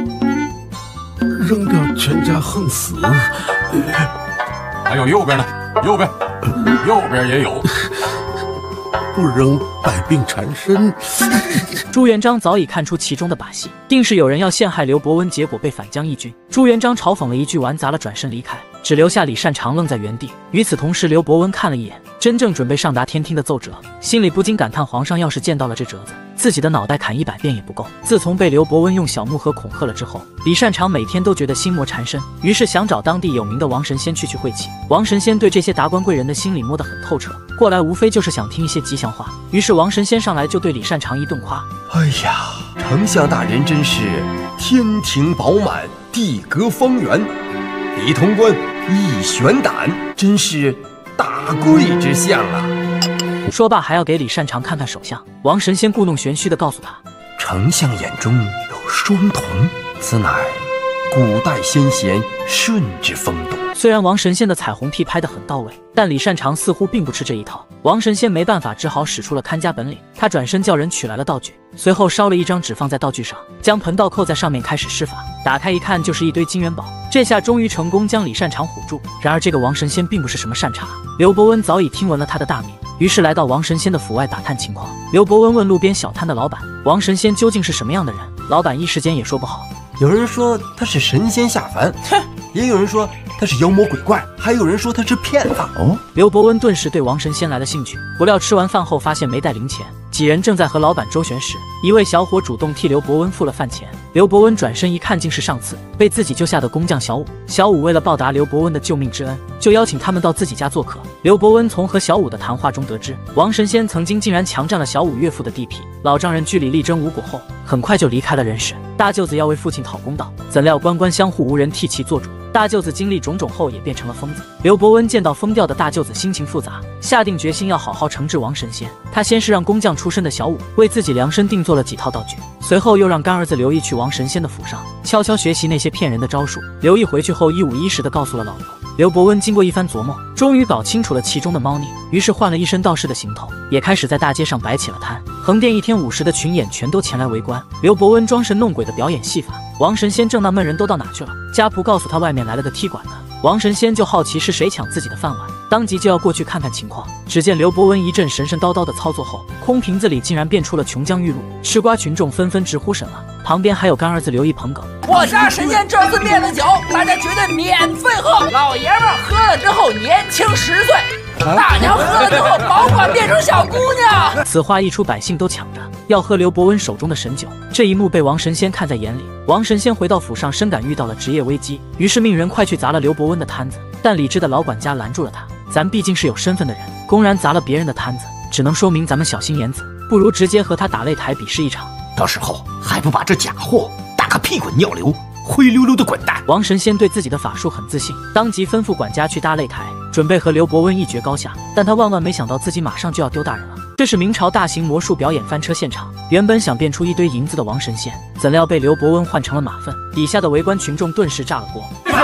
扔掉全家横死。 还有右边呢，右边也有。 不扔百病缠身。 朱元璋早已看出其中的把戏，定是有人要陷害刘伯温，结果被反将一军。朱元璋嘲讽了一句完砸了，转身离开，只留下李善长愣在原地。与此同时，刘伯温看了一眼真正准备上达天听的奏折，心里不禁感叹，皇上要是见到了这折子，自己的脑袋砍100遍也不够。自从被刘伯温用小木盒恐吓了之后，李善长每天都觉得心魔缠身，于是想找当地有名的王神仙去会气。王神仙对这些达官贵人的心理摸得很透彻，过来无非就是想听一些吉祥话。于是王神仙上来就对李善长一顿夸： 哎呀，丞相大人真是天庭饱满，地阁方圆，李潼关一悬胆，真是大贵之相啊！ 说罢还要给李善长看看手相。王神仙故弄玄虚地告诉他， 丞相眼中有双瞳，此乃古代先贤舜之风度。 虽然王神仙的彩虹屁拍得很到位，但李善长似乎并不吃这一套。王神仙没办法，只好使出了看家本领。他转身叫人取来了道具，随后烧了一张纸放在道具上，将盆道扣在上面，开始施法。打开一看，就是一堆金元宝。这下终于成功将李善长唬住。然而这个王神仙并不是什么善茬，刘伯温早已听闻了他的大名，于是来到王神仙的府外打探情况。刘伯温问路边小摊的老板，王神仙究竟是什么样的人？老板一时间也说不好。 有人说他是神仙下凡，也有人说他是妖魔鬼怪，还有人说他是骗子。 刘伯温顿时对王神仙来了兴趣，不料吃完饭后发现没带零钱。几人正在和老板周旋时，一位小伙主动替刘伯温付了饭钱。刘伯温转身一看，竟是上次被自己救下的工匠小武。小武为了报答刘伯温的救命之恩，就邀请他们到自己家做客。刘伯温从和小武的谈话中得知，王神仙曾经竟然强占了小武岳父的地皮。老丈人据理力争无果后，很快就离开了人世。大舅子要为父亲讨公道，怎料官官相护，无人替其做主。大舅子经历种种后也变成了疯子。刘伯温见到疯掉的大舅子，心情复杂，下定决心要好好惩治王神仙。他先是让工匠出身的小武为自己量身定做了几套道具，随后又让干儿子刘毅去王神仙的府上悄悄学习那些骗人的招数。刘毅回去后一五一十地告诉了老刘。刘伯温经过一番琢磨，终于搞清楚了其中的猫腻，于是换了一身道士的行头，也开始在大街上摆起了摊。横店一天50的群演全都前来围观。刘伯温装神弄鬼的表演戏法。王神仙正纳闷人都到哪去了，家仆告诉他外面来了个踢馆的。王神仙就好奇是谁抢自己的饭碗，当即就要过去看看情况。只见刘伯温一阵神神叨叨的操作后，空瓶子里竟然变出了琼浆玉露。吃瓜群众纷纷直呼神了，旁边还有干儿子刘毅捧哏。 我家神仙这次灭的酒，大家绝对免费喝。老爷们喝了之后年轻10岁，大娘喝了之后保管变成小姑娘。 此话一出，百姓都抢着要喝刘伯温手中的神酒。这一幕被王神仙看在眼里。王神仙回到府上，深感遇到了职业危机，于是命人快去砸了刘伯温的摊子。但理智的老管家拦住了他，咱毕竟是有身份的人，公然砸了别人的摊子，只能说明咱们小心眼子，不如直接和他打擂台比试一场， 到时候还不把这假货打个屁滚尿流，灰溜溜的滚蛋。 王神仙对自己的法术很自信，当即吩咐管家去搭擂台，准备和刘伯温一决高下。但他万万没想到自己马上就要丢大人了。这是明朝大型魔术表演翻车现场，原本想变出一堆银子的王神仙，怎料被刘伯温换成了马粪，底下的围观群众顿时炸了锅。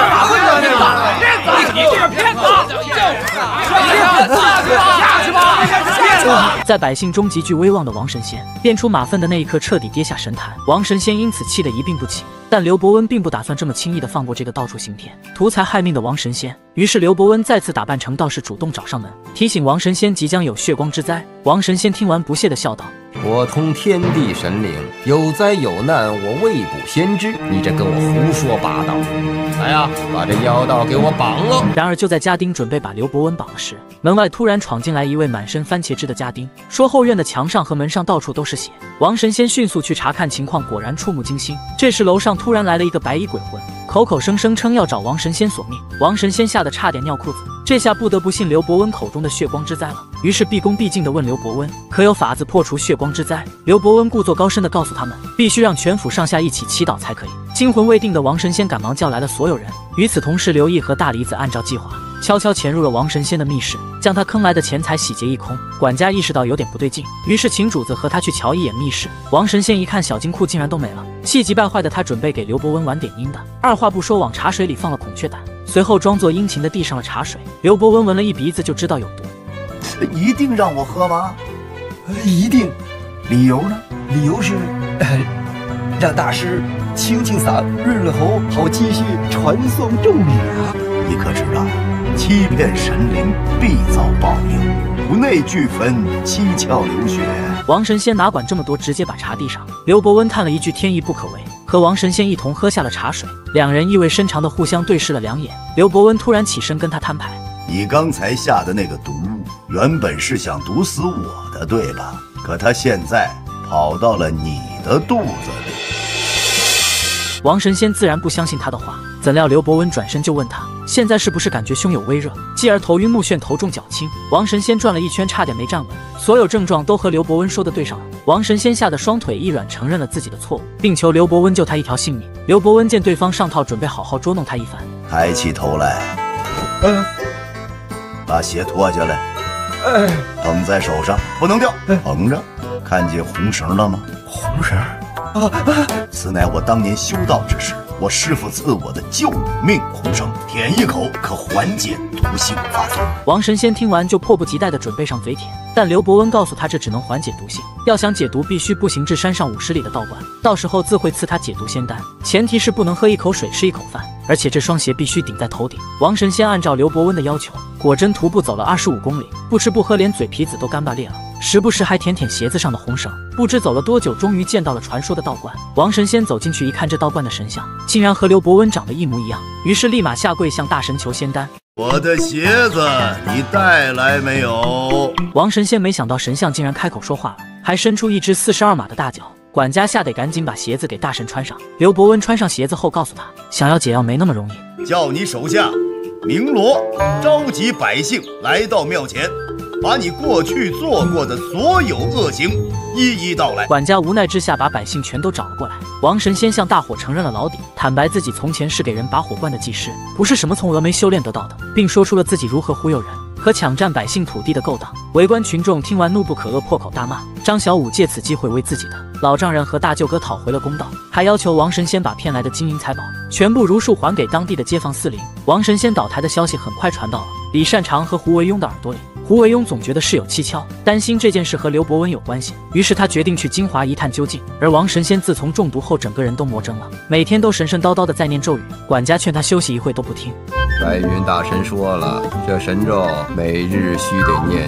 在百姓中极具威望的王神仙变出马粪的那一刻，彻底跌下神坛。王神仙因此气得一病不起。 但刘伯温并不打算这么轻易的放过这个到处行骗、图财害命的王神仙。于是刘伯温再次打扮成道士，主动找上门，提醒王神仙即将有血光之灾。王神仙听完不屑的笑道：“ 我通天地神灵，有灾有难我未卜先知，你这跟我胡说八道！来呀，把这妖道给我绑了！” 然而就在家丁准备把刘伯温绑了时，门外突然闯进来一位满身番茄汁的家丁，说后院的墙上和门上到处都是血。王神仙迅速去查看情况，果然触目惊心。这时楼上突然来了一个白衣鬼魂，口口声声称要找王神仙索命。王神仙吓得差点尿裤子，这下不得不信刘伯温口中的血光之灾了。于是毕恭毕敬地问刘伯温，可有法子破除血光之灾？刘伯温故作高深地告诉他们，必须让全府上下一起祈祷才可以。惊魂未定的王神仙赶忙叫来了所有人。与此同时，刘毅和大梨子按照计划悄悄潜入了王神仙的密室，将他坑来的钱财洗劫一空。管家意识到有点不对劲，于是请主子和他去瞧一眼密室。王神仙一看小金库竟然都没了，气急败坏的他准备给刘伯温玩点阴的，二话不说往茶水里放了孔雀胆，随后装作殷勤的递上了茶水。刘伯温闻了一鼻子就知道有毒。 一定让我喝吗？ 一定。 理由呢？ 理由是，让大师清清嗓，润润喉，好继续传颂咒语啊！ 你可知道，欺骗神灵必遭报应，五内俱焚，七窍流血。 王神仙哪管这么多，直接把茶递上。刘伯温叹了一句天意不可违，和王神仙一同喝下了茶水。两人意味深长的互相对视了两眼。刘伯温突然起身跟他摊牌：“ 你刚才下的那个毒，原本是想毒死我的，对吧？可他现在跑到了你的肚子里。” 王神仙自然不相信他的话，怎料刘伯温转身就问他：“现在是不是感觉胸有微热，继而头晕目眩，头重脚轻？”王神仙转了一圈，差点没站稳，所有症状都和刘伯温说的对上了。王神仙吓得双腿一软，承认了自己的错误，并求刘伯温救他一条性命。刘伯温见对方上套，准备好好捉弄他一番， 抬起头来，把鞋脱下来，捧在手上，不能掉，捧着。看见红绳了吗？ 红绳此乃我当年修道之时，我师父赐我的救命红绳，舔一口可缓解毒性发作。 王神仙听完就迫不及待地准备上嘴舔，但刘伯温告诉他这只能缓解毒性，要想解毒必须步行至山上50里的道观，到时候自会赐他解毒仙丹，前提是不能喝一口水吃一口饭，而且这双鞋必须顶在头顶。王神仙按照刘伯温的要求，果真徒步走了25公里，不吃不喝，连嘴皮子都干巴裂了，时不时还舔舔鞋子上的红绳。不知走了多久，终于见到了传说的道观。王神仙走进去一看，这道观的神像竟然和刘伯温长得一模一样，于是立马下跪向大神求仙丹。 我的鞋子你带来没有？ 王神仙没想到神像竟然开口说话了，还伸出一只42码的大脚。管家吓得赶紧把鞋子给大神穿上。刘伯温穿上鞋子后告诉他，想要解药没那么容易， 叫你手下鸣锣，召集百姓来到庙前，把你过去做过的所有恶行一一道来。 管家无奈之下把百姓全都找了过来。王神仙向大伙承认了老底，坦白自己从前是给人把火灌的技师，不是什么从峨眉修炼得到的，并说出了自己如何忽悠人和抢占百姓土地的勾当。围观群众听完怒不可遏，破口大骂。张小武借此机会为自己的老丈人和大舅哥讨回了公道，还要求王神仙把骗来的金银财宝全部如数还给当地的街坊四邻。王神仙倒台的消息很快传到了李善长和胡惟庸的耳朵里。胡惟庸总觉得事有蹊跷，担心这件事和刘伯温有关系，于是他决定去金华一探究竟。而王神仙自从中毒后，整个人都魔怔了，每天都神神叨叨的在念咒语。管家劝他休息一会都不听。 白云大神说了，这神咒每日须得念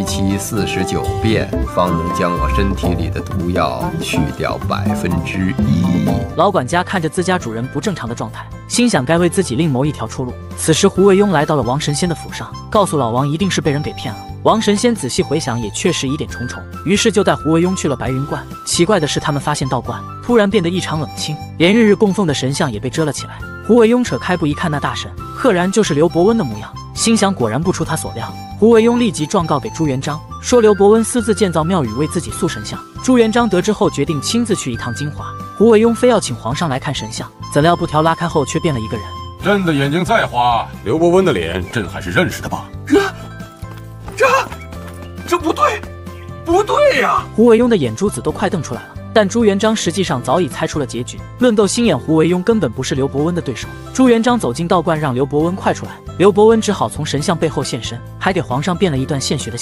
7749遍，方能将我身体里的毒药去掉1%。 老管家看着自家主人不正常的状态，心想该为自己另谋一条出路。此时胡惟庸来到了王神仙的府上，告诉老王一定是被人给骗了。王神仙仔细回想，也确实疑点重重，于是就带胡惟庸去了白云观。奇怪的是，他们发现道观突然变得异常冷清，连日日供奉的神像也被遮了起来。胡惟庸扯开布一看，那大神赫然就是刘伯温的模样，心想果然不出他所料。胡惟庸立即状告给朱元璋，说刘伯温私自建造庙宇为自己塑神像。朱元璋得知后决定亲自去一趟金华，胡惟庸非要请皇上来看神像，怎料布条拉开后却变了一个人。 朕的眼睛再花，刘伯温的脸朕还是认识的吧？ 这不对，不对呀！ 胡惟庸的眼珠子都快瞪出来了。但朱元璋实际上早已猜出了结局，论斗心眼，胡惟庸根本不是刘伯温的对手。朱元璋走进道观，让刘伯温快出来。刘伯温只好从神像背后现身，还给皇上变了一段现学的戏法。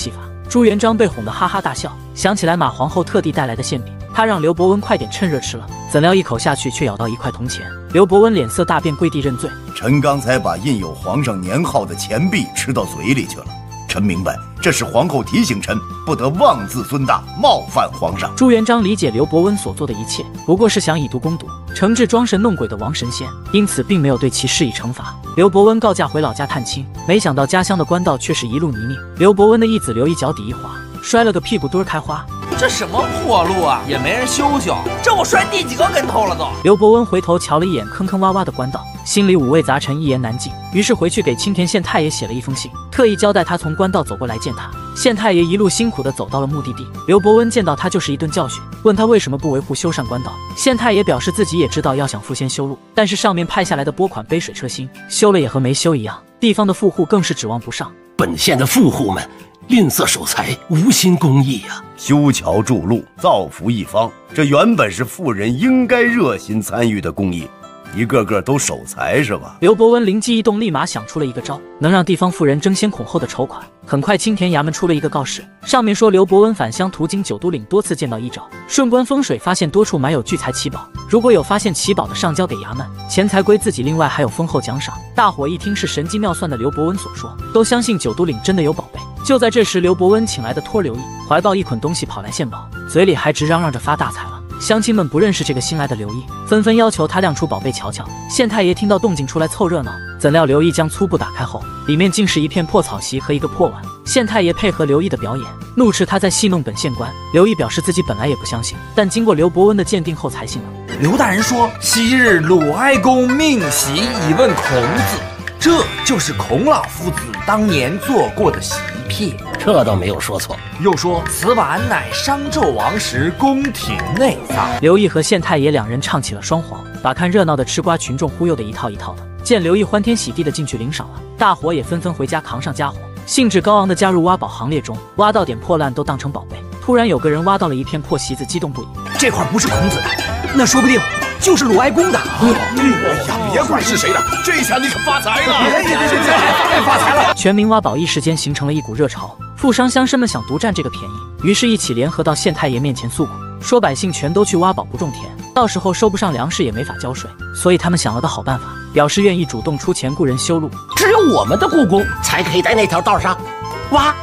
朱元璋被哄得哈哈大笑，想起来马皇后特地带来的馅饼，他让刘伯温快点趁热吃了，怎料一口下去却咬到一块铜钱。刘伯温脸色大变，跪地认罪：“ 臣刚才把印有皇上年号的钱币吃到嘴里去了。臣明白，这是皇后提醒臣不得妄自尊大，冒犯皇上。” 朱元璋理解刘伯温所做的一切，不过是想以毒攻毒，惩治装神弄鬼的王神仙，因此并没有对其施以惩罚。刘伯温告假回老家探亲，没想到家乡的官道却是一路泥泞。刘伯温的义子刘一脚底一滑，摔了个屁股墩儿开花。 这什么破路啊，也没人修修，这我摔第几个跟头了都！ 刘伯温回头瞧了一眼坑坑洼洼的官道，心里五味杂陈，一言难尽。于是回去给青田县太爷写了一封信，特意交代他从官道走过来见他。县太爷一路辛苦地走到了目的地，刘伯温见到他就是一顿教训，问他为什么不维护修缮官道。县太爷表示自己也知道要想富先修路，但是上面派下来的拨款杯水车薪，修了也和没修一样，地方的富户更是指望不上。 本县的富户们吝啬守财，无心公益呀！ 修桥筑路，造福一方，这原本是富人应该热心参与的公益，一个个都守财是吧？ 刘伯温灵机一动，立马想出了一个招，能让地方富人争先恐后的筹款。很快，青田衙门出了一个告示，上面说刘伯温返乡途经9都岭，多次见到异兆，顺观风水发现多处埋有聚财奇宝，如果有发现奇宝的，上交给衙门，钱财归自己，另外还有丰厚奖赏。大伙一听是神机妙算的刘伯温所说，都相信9都岭真的有宝贝。就在这时，刘伯温请来的托刘毅怀抱一捆东西跑来献宝，嘴里还直嚷嚷着发大财了。乡亲们不认识这个新来的刘毅，纷纷要求他亮出宝贝瞧瞧。县太爷听到动静出来凑热闹，怎料刘毅将粗布打开后，里面竟是一片破草席和一个破碗。县太爷配合刘毅的表演，怒斥他在戏弄本县官。刘毅表示自己本来也不相信，但经过刘伯温的鉴定后才信了。 刘大人说，昔日鲁哀公命席以问孔子，这就是孔老夫子当年做过的席片， 这倒没有说错。 又说此碗乃商纣王时宫廷内葬。 刘毅和县太爷两人唱起了双簧，把看热闹的吃瓜群众忽悠得一套一套的。见刘毅欢天喜地的进去领赏了，大伙也纷纷回家扛上家伙，兴致高昂地加入挖宝行列中，挖到点破烂都当成宝贝。突然有个人挖到了一片破席子，激动不已。 这块不是孔子的，那说不定就是鲁哀公的。 哎呀，别管是谁的，这下你可发财了！ 发财了！ 全民挖宝一时间形成了一股热潮，富商乡绅们想独占这个便宜，于是一起联合到县太爷面前诉苦，说百姓全都去挖宝不种田，到时候收不上粮食也没法交税，所以他们想了个好办法，表示愿意主动出钱雇人修路。 只有我们的故宫才可以在那条道上挖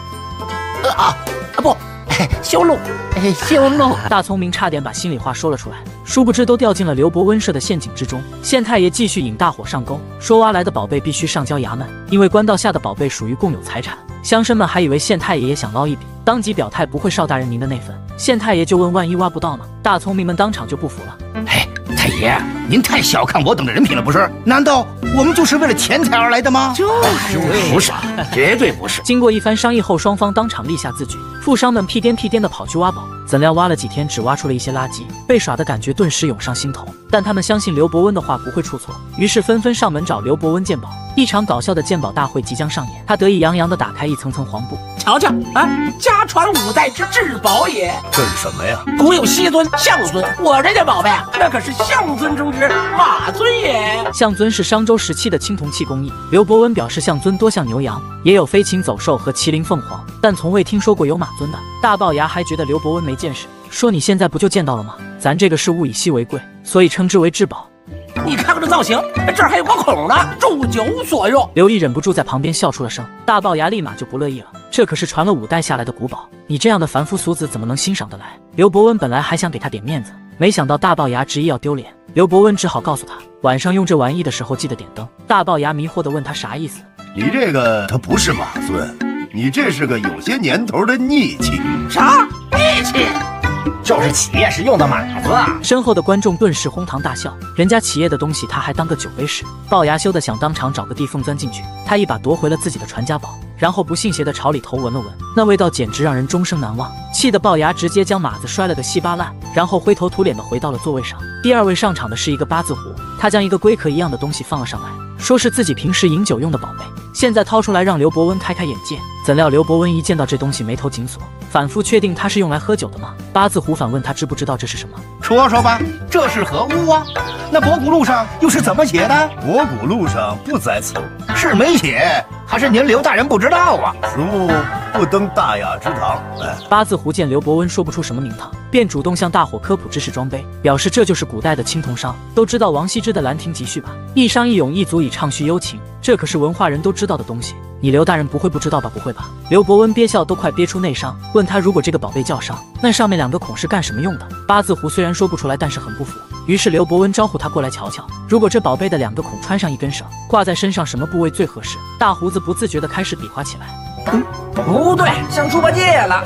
修路。 大聪明差点把心里话说了出来，殊不知都掉进了刘伯温设的陷阱之中。县太爷继续引大伙上钩，说挖来的宝贝必须上交衙门，因为官道下的宝贝属于共有财产。乡绅们还以为县太爷也想捞一笔，当即表态不会少大人您的那份。县太爷就问万一挖不到呢？大聪明们当场就不服了。 太爷，您太小看我等的人品了不是？难道我们就是为了钱财而来的吗？ 不是，绝对不是。 经过一番商议后，双方当场立下字据，富商们屁颠屁颠地跑去挖宝，怎料挖了几天，只挖出了一些垃圾，被耍的感觉顿时涌上心头。但他们相信刘伯温的话不会出错，于是纷纷上门找刘伯温鉴宝。一场搞笑的鉴宝大会即将上演，他得意洋洋地打开一层层黄布， 瞧瞧家传5代之至宝也。 这是什么呀？ 古有西尊、象尊，我这件宝贝那可是象尊中之马尊也。 象尊是商周时期的青铜器工艺，刘伯温表示象尊多像牛羊，也有飞禽走兽和麒麟凤凰，但从未听说过有马尊的。大龅牙还觉得刘伯温没见识，说你现在不就见到了吗？咱这个是物以稀为贵，所以称之为至宝。 你看看这造型，这儿还有个孔呢，祝酒所用。 刘毅忍不住在旁边笑出了声，大龅牙立马就不乐意了，这可是传了5代下来的古宝，你这样的凡夫俗子怎么能欣赏得来？刘伯温本来还想给他点面子，没想到大龅牙执意要丢脸，刘伯温只好告诉他，晚上用这玩意的时候记得点灯。大龅牙迷惑地问他啥意思？ 你这个它不是马尊，你这是个有些年头的逆器。 啥逆器？ 就是企业时用的马子啊！ 身后的观众顿时哄堂大笑，人家企业的东西他还当个酒杯使。龅牙羞得想当场找个地缝钻进去，他一把夺回了自己的传家宝，然后不信邪的朝里头闻了闻，那味道简直让人终生难忘。气得龅牙直接将马子摔了个稀巴烂，然后灰头土脸的回到了座位上。第2位上场的是一个八字胡，他将一个龟壳一样的东西放了上来，说是自己平时饮酒用的宝贝，现在掏出来让刘伯温开开眼界。怎料刘伯温一见到这东西眉头紧锁，反复确定它是用来喝酒的吗？八字胡反问他知不知道这是什么？ 说说吧，这是何物啊？那博古录上又是怎么写的？ 博古录上不载此物， 是没写，还是您刘大人不知道啊？ 此物不登大雅之堂。 八字胡见刘伯温说不出什么名堂，便主动向大伙科普知识装杯，表示这就是古代的青铜商。都知道王羲之的《兰亭集序》吧？一商一咏一足以畅叙幽情，这可是文化人都知道的东西。你刘大人不会不知道吧？不会吧？刘伯温憋笑都快憋出内伤，问他如果这个宝贝叫商，那上面2个孔是干什么用的？八字胡虽然说不出来，但是很不服。于是刘伯温招呼他过来瞧瞧，如果这宝贝的2个孔穿上一根绳，挂在身上，什么部位最合适？大胡子不自觉地开始比划起来。 不对，像猪八戒了。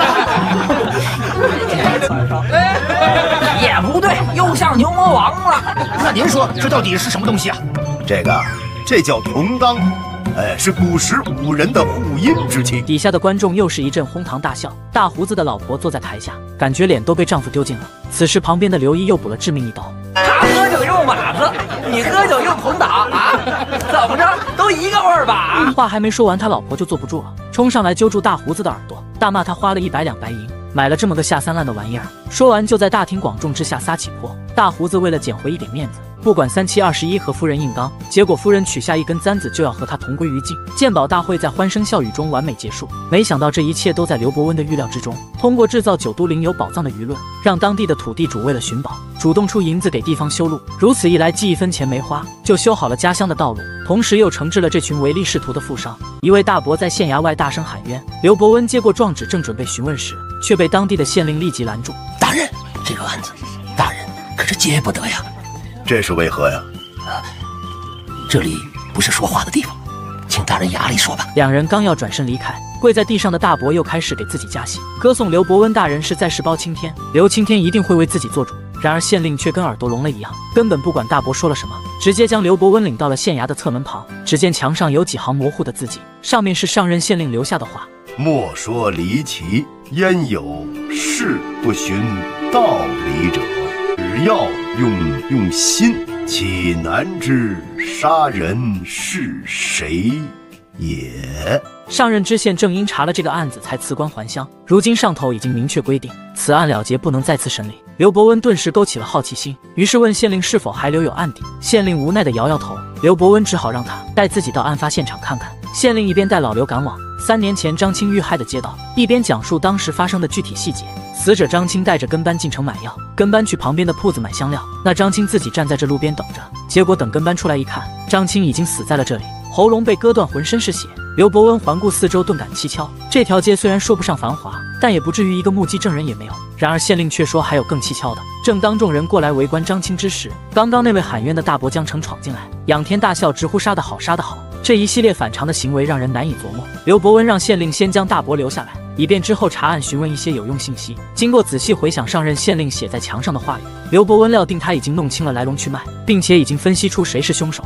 也不对，又像牛魔王了。 那您说这到底是什么东西啊？ 这叫铜当。是古时武人的护阴之器。 底下的观众又是一阵哄堂大笑。大胡子的老婆坐在台下，感觉脸都被丈夫丢尽了。此时旁边的刘一又补了致命一刀。 他喝酒用马子，你喝酒用铜打啊？怎么着，都一个味儿吧？ 话还没说完，他老婆就坐不住了，冲上来揪住大胡子的耳朵，大骂他花了100两白银买了这么个下三滥的玩意儿。说完就在大庭广众之下撒起泼。大胡子为了捡回一点面子，不管3七21和夫人硬刚，结果夫人取下一根簪子就要和他同归于尽。鉴宝大会在欢声笑语中完美结束。没想到这一切都在刘伯温的预料之中，通过制造9都陵有宝藏的舆论，让当地的土地主为了寻宝，主动出银子给地方修路。如此一来，既1分钱没花，就修好了家乡的道路，同时又惩治了这群唯利是图的富商。一位大伯在县衙外大声喊冤，刘伯温接过状纸，正准备询问时，却被当地的县令立即拦住。 大人，这个案子，大人可是接不得呀。 这是为何呀？ 这里不是说话的地方，请大人衙里说吧。 2人刚要转身离开，跪在地上的大伯又开始给自己加戏，歌颂刘伯温大人是在世包青天，刘青天一定会为自己做主。然而县令却跟耳朵聋了一样，根本不管大伯说了什么，直接将刘伯温领到了县衙的侧门旁。只见墙上有几行模糊的字迹，上面是上任县令留下的话： 莫说离奇，焉有事不循道理者？只要用心，岂难知杀人是谁也？ 上任知县正因查了这个案子才辞官还乡，如今上头已经明确规定，此案了结，不能再次审理。刘伯温顿时勾起了好奇心，于是问县令是否还留有案底。县令无奈地摇摇头，刘伯温只好让他带自己到案发现场看看。县令一边带老刘赶往3年前张青遇害的街道，一边讲述当时发生的具体细节。死者张青带着跟班进城买药，跟班去旁边的铺子买香料，那张青自己站在这路边等着。结果等跟班出来一看，张青已经死在了这里，喉咙被割断，浑身是血。刘伯温环顾四周，顿感蹊跷。这条街虽然说不上繁华，但也不至于一个目击证人也没有。然而县令却说还有更蹊跷的。正当众人过来围观张青之时，刚刚那位喊冤的大伯江城闯进来，仰天大笑，直呼杀得好，杀得好。这一系列反常的行为让人难以琢磨。刘伯温让县令先将大伯留下来，以便之后查案询问一些有用信息。经过仔细回想上任县令写在墙上的话语，刘伯温料定他已经弄清了来龙去脉，并且已经分析出谁是凶手。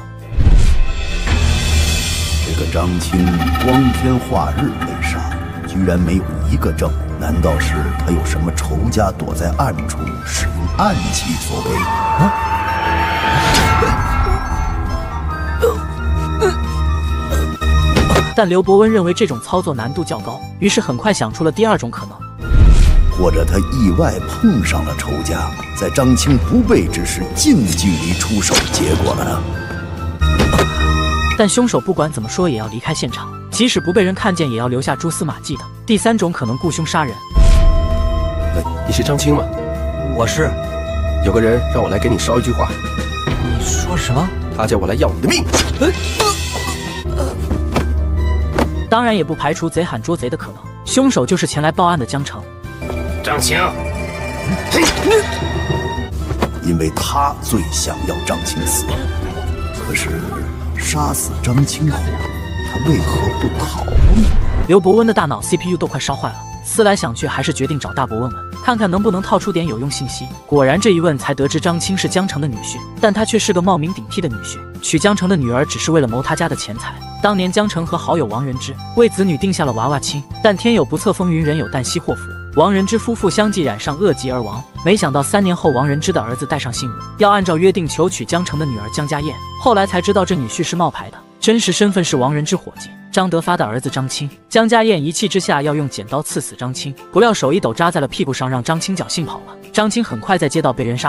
这个张青光天化日被杀，居然没有一个证物，难道是他有什么仇家躲在暗处，使用暗器所为？ 但刘伯温认为这种操作难度较高，于是很快想出了第2种可能， 或者他意外碰上了仇家，在张青不备之时近距离出手，结果呢？ 但凶手不管怎么说也要离开现场，即使不被人看见，也要留下蛛丝马迹的。第3种可能，雇凶杀人。 你是张青吗？我是。有个人让我来给你捎一句话。 你说什么？ 他叫我来要你的命。 当然也不排除贼喊捉贼的可能，凶手就是前来报案的江城。 张青， 因为他最想要张青死。可是杀死张青后，他为何不逃呢？ 刘伯温的大脑 CPU 都快烧坏了，思来想去，还是决定找大伯问问，看看能不能套出点有用信息。果然这一问才得知张青是江城的女婿，但他却是个冒名顶替的女婿，娶江城的女儿只是为了谋他家的钱财。当年江城和好友王仁之为子女定下了娃娃亲，但天有不测风云，人有旦夕祸福，王仁之夫妇相继染上恶疾而亡。没想到3年后，王仁之的儿子带上信物，要按照约定求娶江城的女儿江家燕。后来才知道这女婿是冒牌的，真实身份是王仁之伙计张德发的儿子张青。江家燕一气之下要用剪刀刺死张青，不料手一抖扎在了屁股上，让张青侥幸跑了。张青很快在街道被人杀害。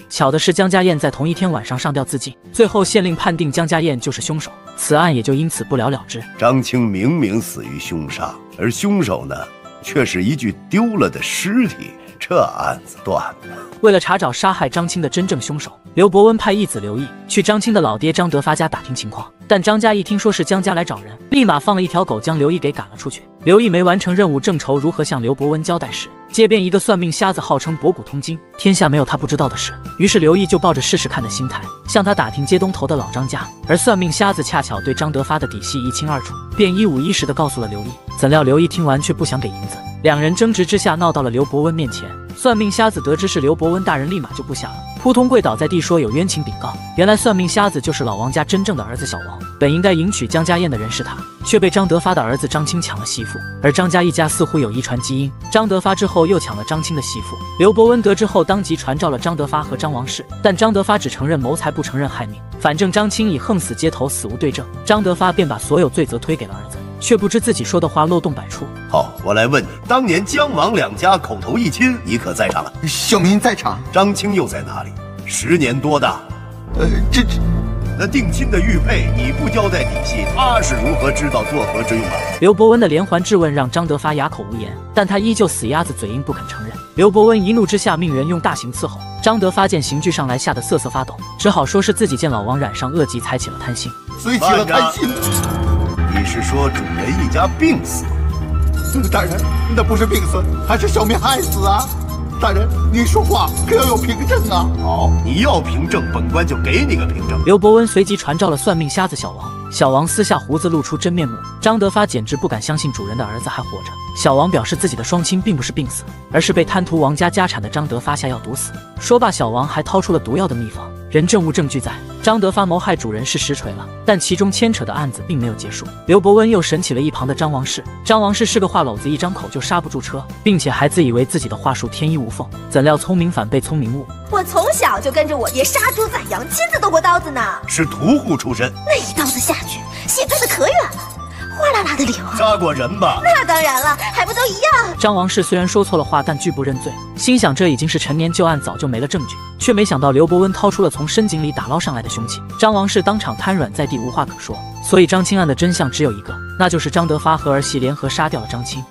巧的是，江家燕在同一天晚上上吊自尽，最后县令判定江家燕就是凶手，此案也就因此不了了之。 张青明明死于凶杀，而凶手呢，却是一具丢了的尸体，这案子断了。 为了查找杀害张青的真正凶手，刘伯温派义子刘毅去张青的老爹张德发家打听情况，但张家一听说是江家来找人，立马放了一条狗将刘毅给赶了出去。刘毅没完成任务，正愁如何向刘伯温交代时，街边一个算命瞎子号称博古通今，天下没有他不知道的事。于是刘毅就抱着试试看的心态，向他打听街东头的老张家，而算命瞎子恰巧对张德发的底细一清二楚，便一五一十的告诉了刘毅。怎料刘毅听完却不想给银子，两人争执之下闹到了刘伯温面前。算命瞎子得知是刘伯温大人，立马就不下了，扑通跪倒在地说有冤情禀告。原来算命瞎子就是老王家真正的儿子小王，本应该迎娶江家燕的人是他，却被张德发的儿子张青抢了媳妇。而张家一家似乎有遗传基因，张德发之后又抢了张青的媳妇。刘伯温得知后当即传召了张德发和张王氏，但张德发只承认谋财不承认害命，反正张青已横死街头，死无对证，张德发便把所有罪责推给了儿子，却不知自己说的话漏洞百出。 好，我来问你，当年姜王两家口头议亲，你可在场？ 小民在场。 张青又在哪里？10年多的，那定亲的玉佩你不交代底细，他是如何知道作何之用啊？ 刘伯温的连环质问让张德发哑口无言，但他依旧死鸭子嘴硬，不肯承认。刘伯温一怒之下命人用大刑伺候。张德发见刑具上来，吓得瑟瑟发抖，只好说是自己见老王染上恶疾，才起了贪心。 所以起了贪心。 你是说主人一家病死？ 大人，那不是病死，还是小民害死啊！大人，你说话可要有凭证啊！ 好，你要凭证，本官就给你个凭证。 刘伯温随即传召了算命瞎子小王，小王撕下胡子露出真面目。张德发简直不敢相信主人的儿子还活着。小王表示自己的双亲并不是病死，而是被贪图王家家产的张德发下药毒死。说罢，小王还掏出了毒药的秘方。人证物证俱在，张德发谋害主人是实锤了，但其中牵扯的案子并没有结束。刘伯温又审起了一旁的张王氏，张王氏是个话篓子，一张口就刹不住车，并且还自以为自己的话术天衣无缝，怎料聪明反被聪明误。 我从小就跟着我爹杀猪宰羊，亲自动过刀子呢。 是屠户出身， 那一刀子下去，血喷得可远了，哗啦啦的流。 杀过人吧？ 那当然了，还不都一样？ 张王氏虽然说错了话，但拒不认罪，心想这已经是陈年旧案，早就没了证据，却没想到刘伯温掏出了从深井里打捞上来的凶器。张王氏当场瘫软在地，无话可说。所以张青案的真相只有一个，那就是张德发和儿媳联合杀掉了张青。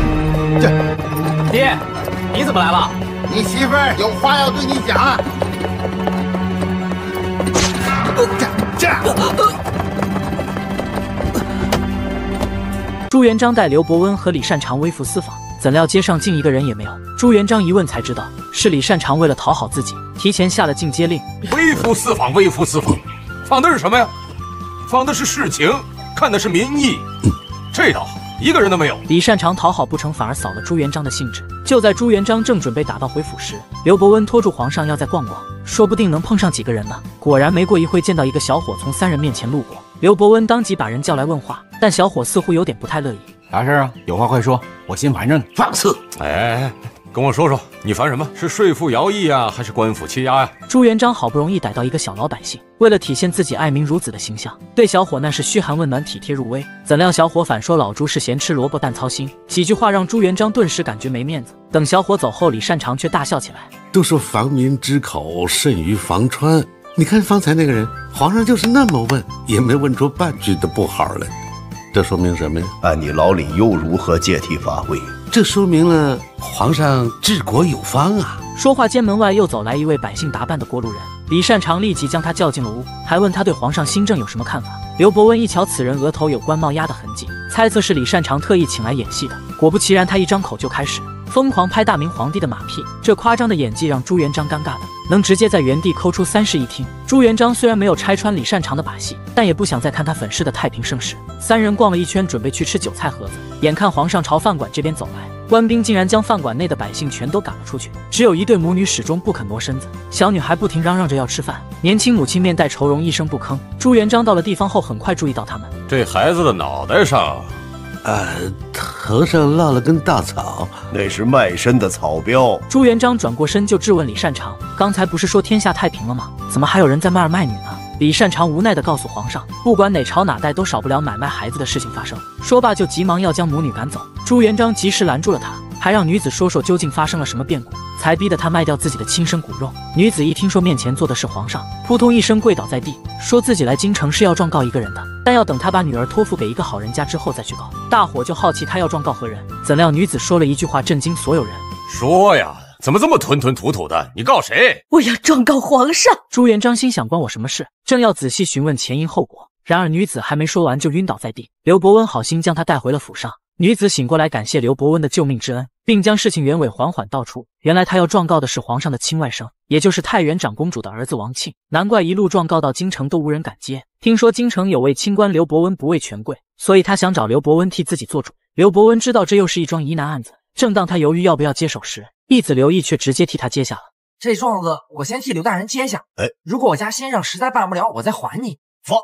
爹，你怎么来了？ 你媳妇儿有话要对你讲啊！ 朱元璋带刘伯温和李善长微服私访，怎料街上竟一个人也没有。朱元璋一问才知道，是李善长为了讨好自己，提前下了禁街令。 微服私访，微服私访，访的是什么呀？访的是事情，看的是民意。这倒好，一个人都没有。 李善长讨好不成，反而扫了朱元璋的兴致。就在朱元璋正准备打道回府时，刘伯温拖住皇上要再逛逛，说不定能碰上几个人呢。果然没过一会，见到一个小伙从3人面前路过，刘伯温当即把人叫来问话，但小伙似乎有点不太乐意。 啥事啊？有话快说，我心烦着呢。 放肆！ 哎，跟我说说，你烦什么？是税赋徭役啊，还是官府欺压呀？ 朱元璋好不容易逮到一个小老百姓，为了体现自己爱民如子的形象，对小伙那是嘘寒问暖，体贴入微。怎料小伙反说老朱是咸吃萝卜淡操心，几句话让朱元璋顿时感觉没面子。等小伙走后，李善长却大笑起来。 都说防民之口甚于防川，你看方才那个人，皇上就是那么问，也没问出半句的不好来。这说明什么呀？ 按你老李又如何借题发挥？ 这说明了皇上治国有方啊！ 说话间，门外又走来一位百姓打扮的过路人，李善长立即将他叫进了屋，还问他对皇上新政有什么看法。刘伯温一瞧此人额头有官帽压的痕迹，猜测是李善长特意请来演戏的。果不其然，他一张口就开始疯狂拍大明皇帝的马屁，这夸张的演技让朱元璋尴尬的能直接在原地抠出3室一厅。朱元璋虽然没有拆穿李善长的把戏，但也不想再看他粉饰的太平盛世。3人逛了一圈，准备去吃韭菜盒子，眼看皇上朝饭馆这边走来，官兵竟然将饭馆内的百姓全都赶了出去，只有一对母女始终不肯挪身子，小女孩不停嚷嚷着要吃饭，年轻母亲面带愁容，一声不吭。朱元璋到了地方后，很快注意到他们。 这孩子的脑袋上， 头上落了根大草， 那是卖身的草标。 朱元璋转过身就质问李善长：“刚才不是说天下太平了吗？怎么还有人在卖儿卖女呢？” 李善长无奈地告诉皇上，不管哪朝哪代都少不了买卖孩子的事情发生。说罢就急忙要将母女赶走。朱元璋及时拦住了他，还让女子说说究竟发生了什么变故，才逼得他卖掉自己的亲生骨肉。女子一听说面前坐的是皇上，扑通一声跪倒在地，说自己来京城是要状告一个人的，但要等他把女儿托付给一个好人家之后再去告。大伙就好奇他要状告何人，怎料女子说了一句话震惊所有人： 说呀，怎么这么吞吞吐吐的？你告谁？ 我要状告皇上。 朱元璋心想关我什么事，正要仔细询问前因后果，然而女子还没说完就晕倒在地。刘伯温好心将她带回了府上。女子醒过来感谢刘伯温的救命之恩，并将事情原委缓缓道出。原来她要状告的是皇上的亲外甥，也就是太原长公主的儿子王庆。难怪一路状告到京城都无人敢接。听说京城有位清官刘伯温不畏权贵，所以他想找刘伯温替自己做主。刘伯温知道这又是一桩疑难案子，正当他犹豫要不要接手时，义子刘毅却直接替他接下了。 这状子我先替刘大人接下，如果我家先生实在办不了，我再还你。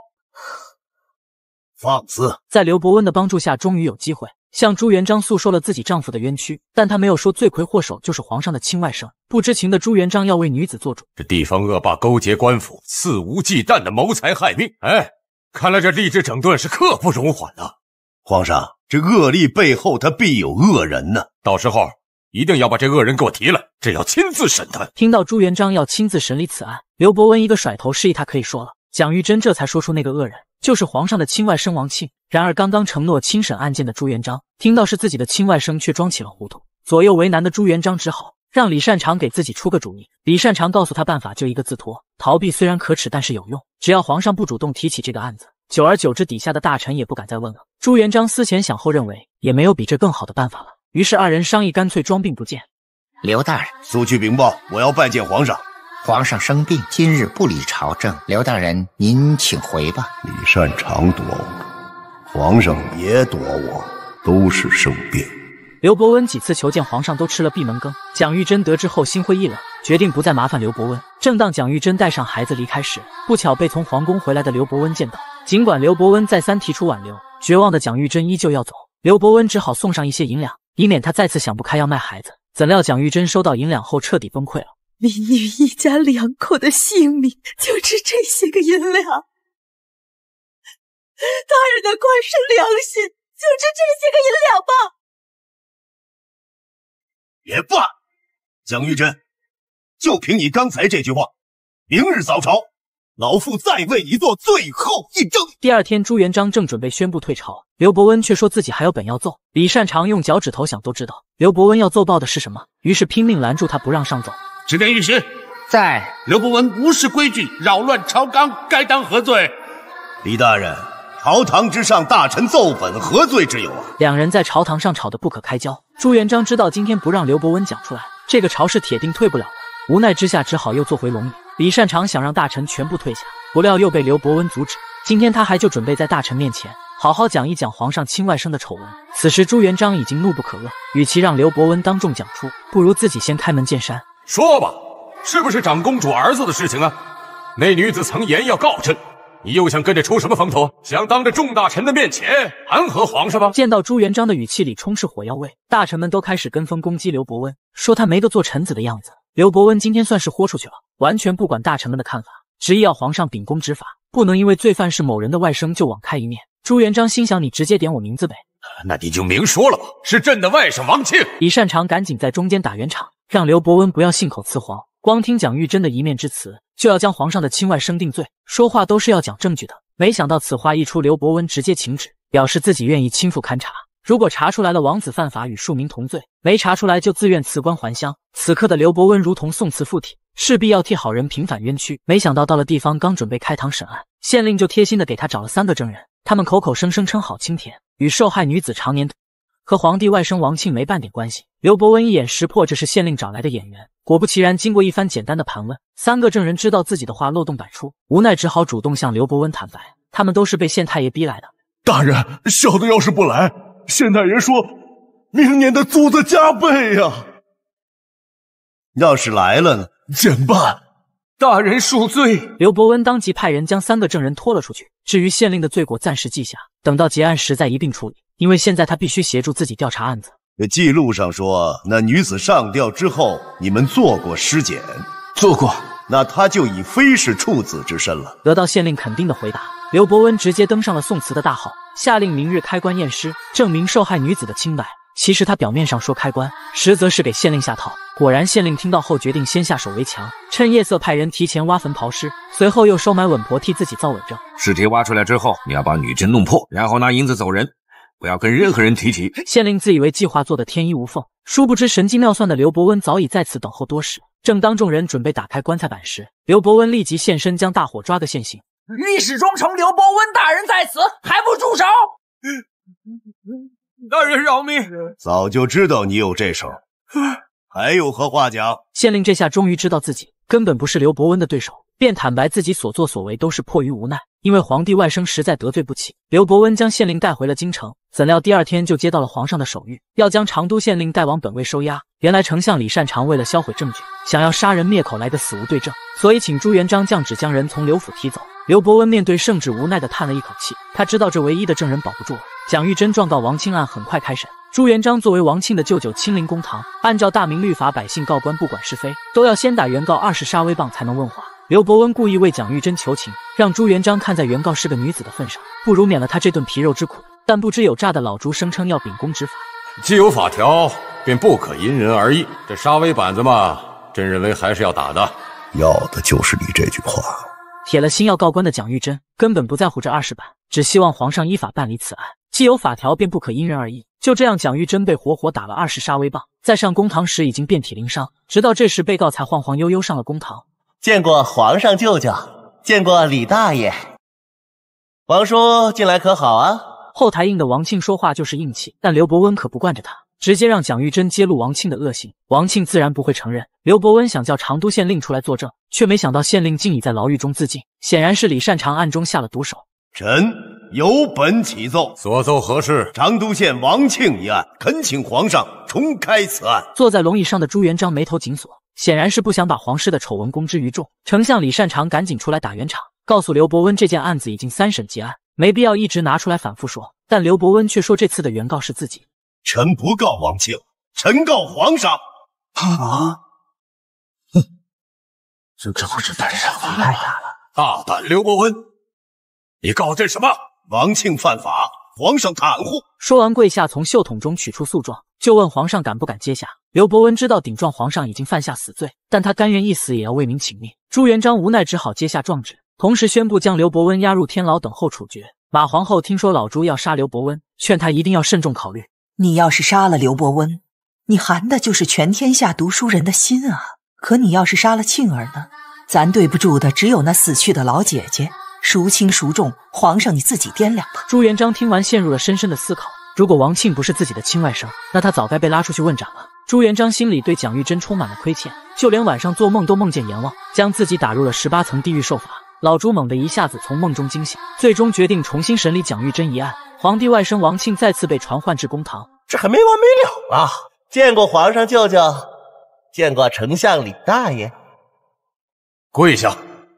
放肆！ 在刘伯温的帮助下，终于有机会向朱元璋诉说了自己丈夫的冤屈，但他没有说罪魁祸首就是皇上的亲外甥。不知情的朱元璋要为女子做主， 这地方恶霸勾结官府，肆无忌惮的谋财害命。看来这吏治整顿是刻不容缓啊！ 皇上，这恶吏背后他必有恶人呢， 到时候一定要把这恶人给我提来，这要亲自审他。 听到朱元璋要亲自审理此案，刘伯温一个甩头示意他可以说了。蒋玉珍这才说出那个恶人就是皇上的亲外甥王庆。然而刚刚承诺亲审案件的朱元璋听到是自己的亲外甥，却装起了糊涂。左右为难的朱元璋只好让李善长给自己出个主意。李善长告诉他办法就一个字拖，逃避虽然可耻，但是有用。只要皇上不主动提起这个案子，久而久之底下的大臣也不敢再问了。朱元璋思前想后，认为也没有比这更好的办法了。于是二人商议，干脆装病不见。 刘大人， 速去禀报，我要拜见皇上。 皇上生病，今日不理朝政，刘大人您请回吧。 李善长躲我，皇上别躲我，都是生病。 刘伯温几次求见皇上都吃了闭门羹。蒋玉珍得知后心灰意冷，决定不再麻烦刘伯温。正当蒋玉珍带上孩子离开时，不巧被从皇宫回来的刘伯温见到。尽管刘伯温再三提出挽留，绝望的蒋玉珍依旧要走。刘伯温只好送上一些银两，以免他再次想不开要卖孩子。怎料蒋玉珍收到银两后彻底崩溃了。 民女一家2口的性命就值这些个银两，大人的官是良心就值这些个银两吧。 别罢，蒋玉珍，就凭你刚才这句话，明日早朝，老妇再为你做最后一征。 第二天，朱元璋正准备宣布退朝，刘伯温却说自己还有本要奏。李善长用脚趾头想都知道刘伯温要奏报的是什么，于是拼命拦住他不让上奏。 指点御史， 在。 刘伯温无视规矩，扰乱朝纲，该当何罪？ 李大人，朝堂之上，大臣奏本，何罪之有啊？ 两人在朝堂上吵得不可开交。朱元璋知道今天不让刘伯温讲出来，这个朝是铁定退不了的。无奈之下，只好又坐回龙椅。李善长想让大臣全部退下，不料又被刘伯温阻止。今天他还就准备在大臣面前好好讲一讲皇上亲外甥的丑闻。此时朱元璋已经怒不可遏，与其让刘伯温当众讲出，不如自己先开门见山。 说吧，是不是长公主儿子的事情啊？那女子曾言要告朕，你又想跟着出什么风头？想当着众大臣的面前弹劾皇上吗？ 见到朱元璋的语气里充斥火药味，大臣们都开始跟风攻击刘伯温，说他没个做臣子的样子。刘伯温今天算是豁出去了，完全不管大臣们的看法，执意要皇上秉公执法，不能因为罪犯是某人的外甥就网开一面。朱元璋心想，你直接点我名字呗。 那你就明说了吧，是朕的外甥王庆。 李善长赶紧在中间打圆场，让刘伯温不要信口雌黄，光听蒋玉珍的一面之词，就要将皇上的亲外甥定罪，说话都是要讲证据的。没想到此话一出，刘伯温直接请旨，表示自己愿意亲赴勘察。如果查出来了王子犯法与庶民同罪，没查出来就自愿辞官还乡。此刻的刘伯温如同宋慈附体，势必要替好人平反冤屈。没想到到了地方，刚准备开堂审案，县令就贴心的给他找了3个证人，他们口口声声称好青田，与受害女子常年和皇帝外甥王庆没半点关系。刘伯温一眼识破这是县令找来的演员，果不其然，经过一番简单的盘问，3个证人知道自己的话漏洞百出，无奈只好主动向刘伯温坦白，他们都是被县太爷逼来的。 大人，小的要是不来，县太爷说明年的租子加倍呀。 要是来了呢？ 减半。 大人恕罪。 刘伯温当即派人将3个证人拖了出去，至于县令的罪过暂时记下，等到结案时再一并处理，因为现在他必须协助自己调查案子。 记录上说，那女子上吊之后，你们做过尸检？ 做过。 那他就已非是处子之身了。 得到县令肯定的回答，刘伯温直接登上了宋慈的大号，下令明日开棺验尸，证明受害女子的清白。其实他表面上说开棺，实则是给县令下套。果然，县令听到后决定先下手为强，趁夜色派人提前挖坟刨尸，随后又收买稳婆替自己造伪证。 尸体挖出来之后，你要把女真弄破，然后拿银子走人，不要跟任何人提起。 县令自以为计划做得天衣无缝，殊不知神机妙算的刘伯温早已在此等候多时。正当众人准备打开棺材板时，刘伯温立即现身，将大伙抓个现行。 御史中丞刘伯温大人在此，还不住手！ 大人饶命！ 早就知道你有这手，还有何话讲？ 县令这下终于知道自己根本不是刘伯温的对手，便坦白自己所作所为都是迫于无奈，因为皇帝外甥实在得罪不起。刘伯温将县令带回了京城，怎料第二天就接到了皇上的手谕，要将长都县令带往本位收押。原来丞相李善长为了销毁证据，想要杀人灭口来个死无对证，所以请朱元璋降旨将人从刘府提走。刘伯温面对圣旨无奈地叹了一口气，他知道这唯一的证人保不住了。蒋玉珍状告王庆案很快开审，朱元璋作为王庆的舅舅亲临公堂，按照大明律法，百姓告官不管是非都要先打原告20杀威棒才能问话。刘伯温故意为蒋玉珍求情，让朱元璋看在原告是个女子的份上，不如免了他这顿皮肉之苦。但不知有诈的老朱声称要秉公执法， 既有法条，便不可因人而异。这杀威板子嘛，朕认为还是要打的。 要的就是你这句话。 铁了心要告官的蒋玉珍根本不在乎这20板，只希望皇上依法办理此案。既有法条，便不可因人而异。就这样，蒋玉珍被活活打了20杀威棒，在上公堂时已经遍体鳞伤。直到这时，被告才晃晃悠悠上了公堂。 见过皇上舅舅，见过李大爷。王叔近来可好啊？ 后台硬的王庆说话就是硬气，但刘伯温可不惯着他，直接让蒋玉珍揭露王庆的恶行。王庆自然不会承认。刘伯温想叫长都县令出来作证，却没想到县令竟已在牢狱中自尽，显然是李善长暗中下了毒手。 臣有本启奏， 所奏何事？ 长都县王庆一案，恳请皇上重开此案。 坐在龙椅上的朱元璋眉头紧锁，显然是不想把皇室的丑闻公之于众。丞相李善长赶紧出来打圆场，告诉刘伯温这件案子已经3审结案，没必要一直拿出来反复说。但刘伯温却说这次的原告是自己。 臣不告王庆，臣告皇上。 啊！ 这是太大了！大胆刘伯温，你告朕什么？ 王庆犯法，皇上袒护。 说完跪下，从袖筒中取出诉状，就问皇上敢不敢接下。刘伯温知道顶撞皇上已经犯下死罪，但他甘愿一死也要为民请命。朱元璋无奈只好接下状纸，同时宣布将刘伯温押入天牢等候处决。马皇后听说老朱要杀刘伯温，劝他一定要慎重考虑。 你要是杀了刘伯温，你寒的就是全天下读书人的心啊！可你要是杀了庆儿呢？咱对不住的只有那死去的老姐姐，孰轻孰重，皇上你自己掂量吧。 朱元璋听完陷入了深深的思考，如果王庆不是自己的亲外甥，那他早该被拉出去问斩了。朱元璋心里对蒋玉珍充满了亏欠，就连晚上做梦都梦见阎王将自己打入了18层地狱受罚。老朱猛地一下子从梦中惊醒，最终决定重新审理蒋玉珍一案。皇帝外甥王庆再次被传唤至公堂。 这还没完没了啊！见过皇上舅舅，见过丞相李大爷。 跪下！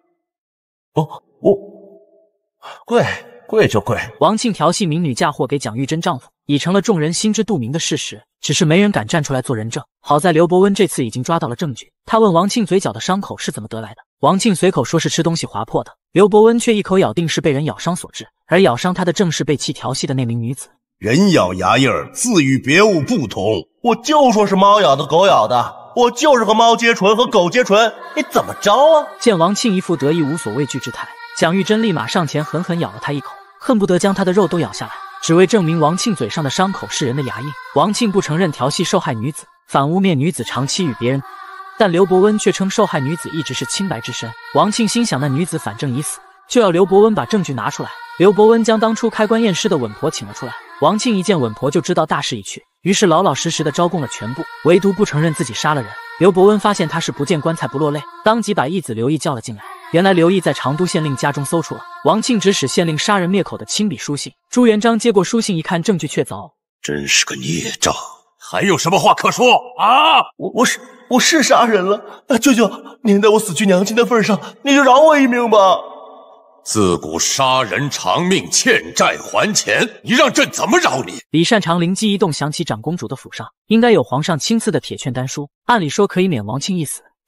跪就跪。 王庆调戏民女嫁祸给蒋玉珍丈夫，已成了众人心知肚明的事实，只是没人敢站出来做人证。好在刘伯温这次已经抓到了证据，他问王庆嘴角的伤口是怎么得来的。王庆随口说是吃东西划破的，刘伯温却一口咬定是被人咬伤所致，而咬伤他的正是被其调戏的那名女子。 人咬牙印儿，自与别物不同。 我就说是猫咬的，狗咬的，我就是和猫接唇和狗接唇，你怎么着啊？ 见王庆一副得意无所畏惧之态，蒋玉珍立马上前狠狠咬了他一口，恨不得将他的肉都咬下来，只为证明王庆嘴上的伤口是人的牙印。王庆不承认调戏受害女子，反污蔑女子长期与别人，但刘伯温却称受害女子一直是清白之身。王庆心想那女子反正已死，就要刘伯温把证据拿出来。刘伯温将当初开棺验尸的稳婆请了出来，王庆一见稳婆就知道大势已去，于是老老实实的招供了全部，唯独不承认自己杀了人。刘伯温发现他是不见棺材不落泪，当即把义子刘毅叫了进来。原来刘毅在长都县令家中搜出了王庆指使县令杀人灭口的亲笔书信。朱元璋接过书信一看，证据确凿， 真是个孽障！ 还有什么话可说啊？ 我是杀人了，舅舅，念在我死去娘亲的份上，你就饶我一命吧。 自古杀人偿命，欠债还钱，你让朕怎么饶你？ 李善长灵机一动，想起长公主的府上应该有皇上亲赐的铁券丹书，按理说可以免王庆一死。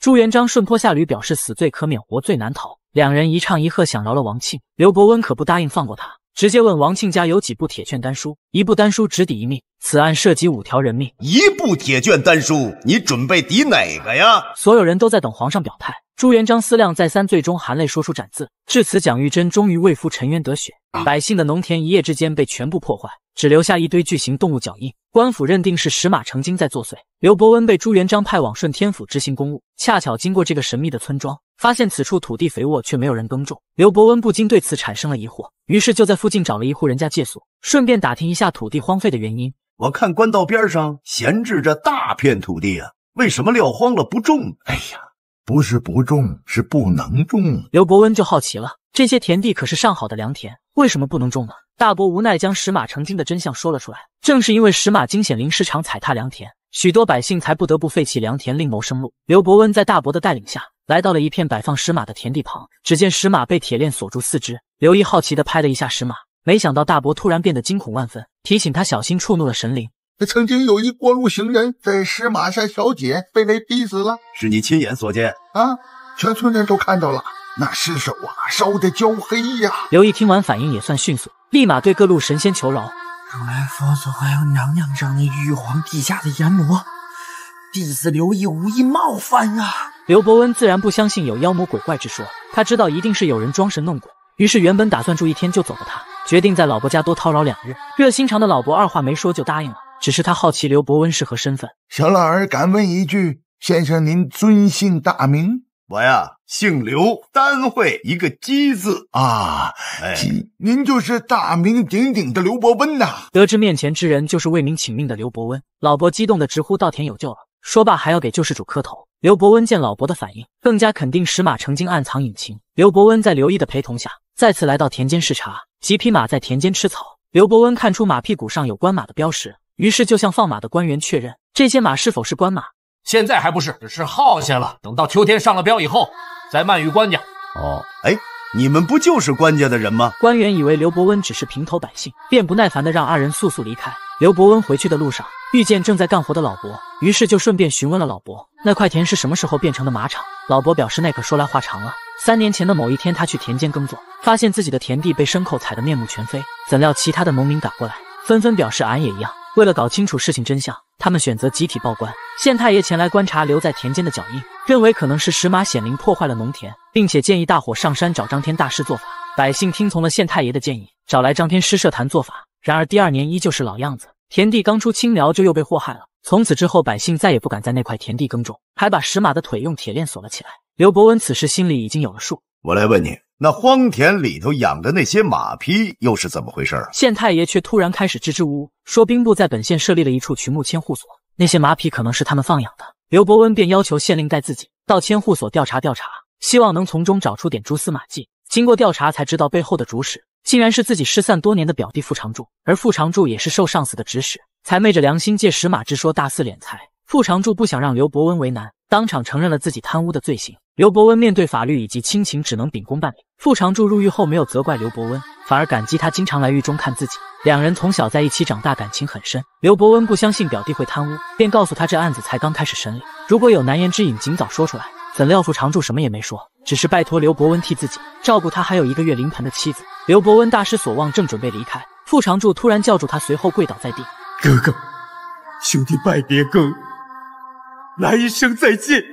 朱元璋顺坡下驴，表示死罪可免，活罪难逃。两人一唱一和，想饶了王庆。刘伯温可不答应放过他，直接问王庆家有几部铁券丹书，一部丹书只抵一命，此案涉及5条人命。 一部铁券丹书，你准备抵哪个呀？ 所有人都在等皇上表态。朱元璋思量再三，最终含泪说出斩字。至此，蒋玉珍终于为夫沉冤得雪。百姓的农田一夜之间被全部破坏，只留下一堆巨型动物脚印。官府认定是石马成精在作祟。刘伯温被朱元璋派往顺天府执行公务，恰巧经过这个神秘的村庄，发现此处土地肥沃，却没有人耕种。刘伯温不禁对此产生了疑惑，于是就在附近找了一户人家借宿，顺便打听一下土地荒废的原因。 我看官道边上闲置着大片土地啊，为什么撂荒了不种？ 哎呀，不是不种，是不能种。 刘伯温就好奇了，这些田地可是上好的良田，为什么不能种呢？大伯无奈将石马成精的真相说了出来。正是因为石马惊险临时常踩踏良田，许多百姓才不得不废弃良田另谋生路。刘伯温在大伯的带领下，来到了一片摆放石马的田地旁，只见石马被铁链锁住四肢。刘毅好奇地拍了一下石马，没想到大伯突然变得惊恐万分，提醒他小心触怒了神灵。 曾经有一过路行人在石马上小姐被雷劈死了， 是你亲眼所见啊？全村人都看到了，那尸首啊烧得焦黑呀！ 刘毅听完反应也算迅速，立马对各路神仙求饶。 如来佛祖还有娘娘这样的玉皇陛下的阎罗，弟子刘毅无意冒犯啊！ 刘伯温自然不相信有妖魔鬼怪之说，他知道一定是有人装神弄鬼，于是原本打算住1天就走的他，决定在老伯家多叨扰2日。热心肠的老伯二话没说就答应了，只是他好奇刘伯温是何身份。 小老儿敢问一句，先生您尊姓大名？ 我呀，姓刘，单会一个鸡字啊。您就是大名鼎鼎的刘伯温呐。 得知面前之人就是为民请命的刘伯温，老伯激动的直呼稻田有救了，说罢还要给救世主磕头。刘伯温见老伯的反应，更加肯定石马成精暗藏隐情。刘伯温在刘毅的陪同下，再次来到田间视察，几匹马在田间吃草。刘伯温看出马屁股上有关马的标识，于是就向放马的官员确认这些马是否是官马。 现在还不是，只是耗下了，等到秋天上了标以后再卖与官家。 哦，哎，你们不就是官家的人吗？ 官员以为刘伯温只是平头百姓，便不耐烦地让2人速速离开。刘伯温回去的路上遇见正在干活的老伯，于是就顺便询问了老伯那块田是什么时候变成的马场。老伯表示那可说来话长了，3年前的某一天，他去田间耕作，发现自己的田地被牲口踩得面目全非，怎料其他的农民赶过来，纷纷表示俺也一样。为了搞清楚事情真相，他们选择集体报官。县太爷前来观察留在田间的脚印，认为可能是石马显灵破坏了农田，并且建议大伙上山找张天大师做法。百姓听从了县太爷的建议，找来张天师设坛做法。然而第2年依旧是老样子，田地刚出青苗就又被祸害了。从此之后，百姓再也不敢在那块田地耕种，还把石马的腿用铁链锁了起来。刘伯温此时心里已经有了数。 我来问你，那荒田里头养的那些马匹又是怎么回事啊？ 县太爷却突然开始支支吾吾，说兵部在本县设立了一处群牧迁户所，那些马匹可能是他们放养的。刘伯温便要求县令带自己到迁户所调查调查，希望能从中找出点蛛丝马迹。经过调查才知道，背后的主使竟然是自己失散多年的表弟傅长柱，而傅长柱也是受上司的指使，才昧着良心借石马之说大肆敛财。傅长柱不想让刘伯温为难，当场承认了自己贪污的罪行。刘伯温面对法律以及亲情，只能秉公办理。傅长柱入狱后没有责怪刘伯温，反而感激他经常来狱中看自己。2人从小在一起长大，感情很深。刘伯温不相信表弟会贪污，便告诉他这案子才刚开始审理，如果有难言之隐尽早说出来。怎料傅长柱什么也没说，只是拜托刘伯温替自己照顾他还有1个月临盆的妻子。刘伯温大失所望，正准备离开，傅长柱突然叫住他，随后跪倒在地。 哥哥，兄弟拜别哥，来一声再见。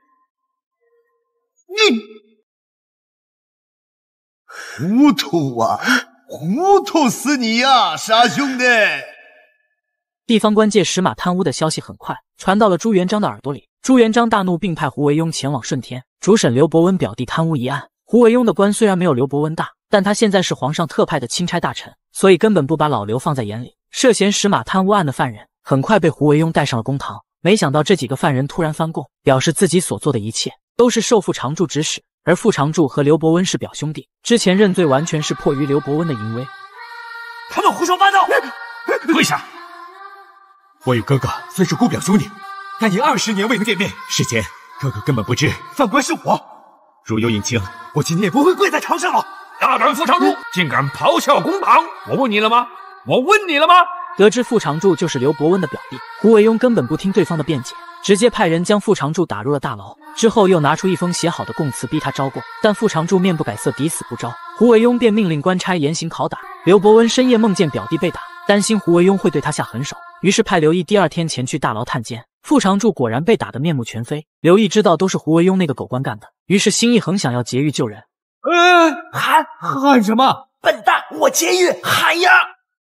糊涂啊，糊涂死你呀，傻兄弟！ 地方官借石马贪污的消息很快传到了朱元璋的耳朵里。朱元璋大怒，并派胡惟庸前往顺天主审刘伯温表弟贪污一案。胡惟庸的官虽然没有刘伯温大，但他现在是皇上特派的钦差大臣，所以根本不把老刘放在眼里。涉嫌石马贪污案的犯人很快被胡惟庸带上了公堂。没想到这几个犯人突然翻供，表示自己所做的一切都是受傅长柱指使，而傅长柱和刘伯温是表兄弟，之前认罪完全是迫于刘伯温的淫威。 他们胡说八道！跪下！我与哥哥虽是姑表兄弟，但已20年未能见面，事前哥哥根本不知犯官是我。如有隐情，我今天也不会跪在堂上了。 大胆傅长柱，竟敢咆哮公堂！我问你了吗？得知傅长柱就是刘伯温的表弟，胡惟庸根本不听对方的辩解， 直接派人将傅长柱打入了大牢。之后又拿出一封写好的供词逼他招供，但傅长柱面不改色，抵死不招。胡惟庸便命令官差严刑拷打。刘伯温深夜梦见表弟被打，担心胡惟庸会对他下狠手，于是派刘毅第二天前去大牢探监。傅长柱果然被打得面目全非。刘毅知道都是胡惟庸那个狗官干的，于是心一横，想要劫狱救人。 喊什么？ 笨蛋！我劫狱，喊呀！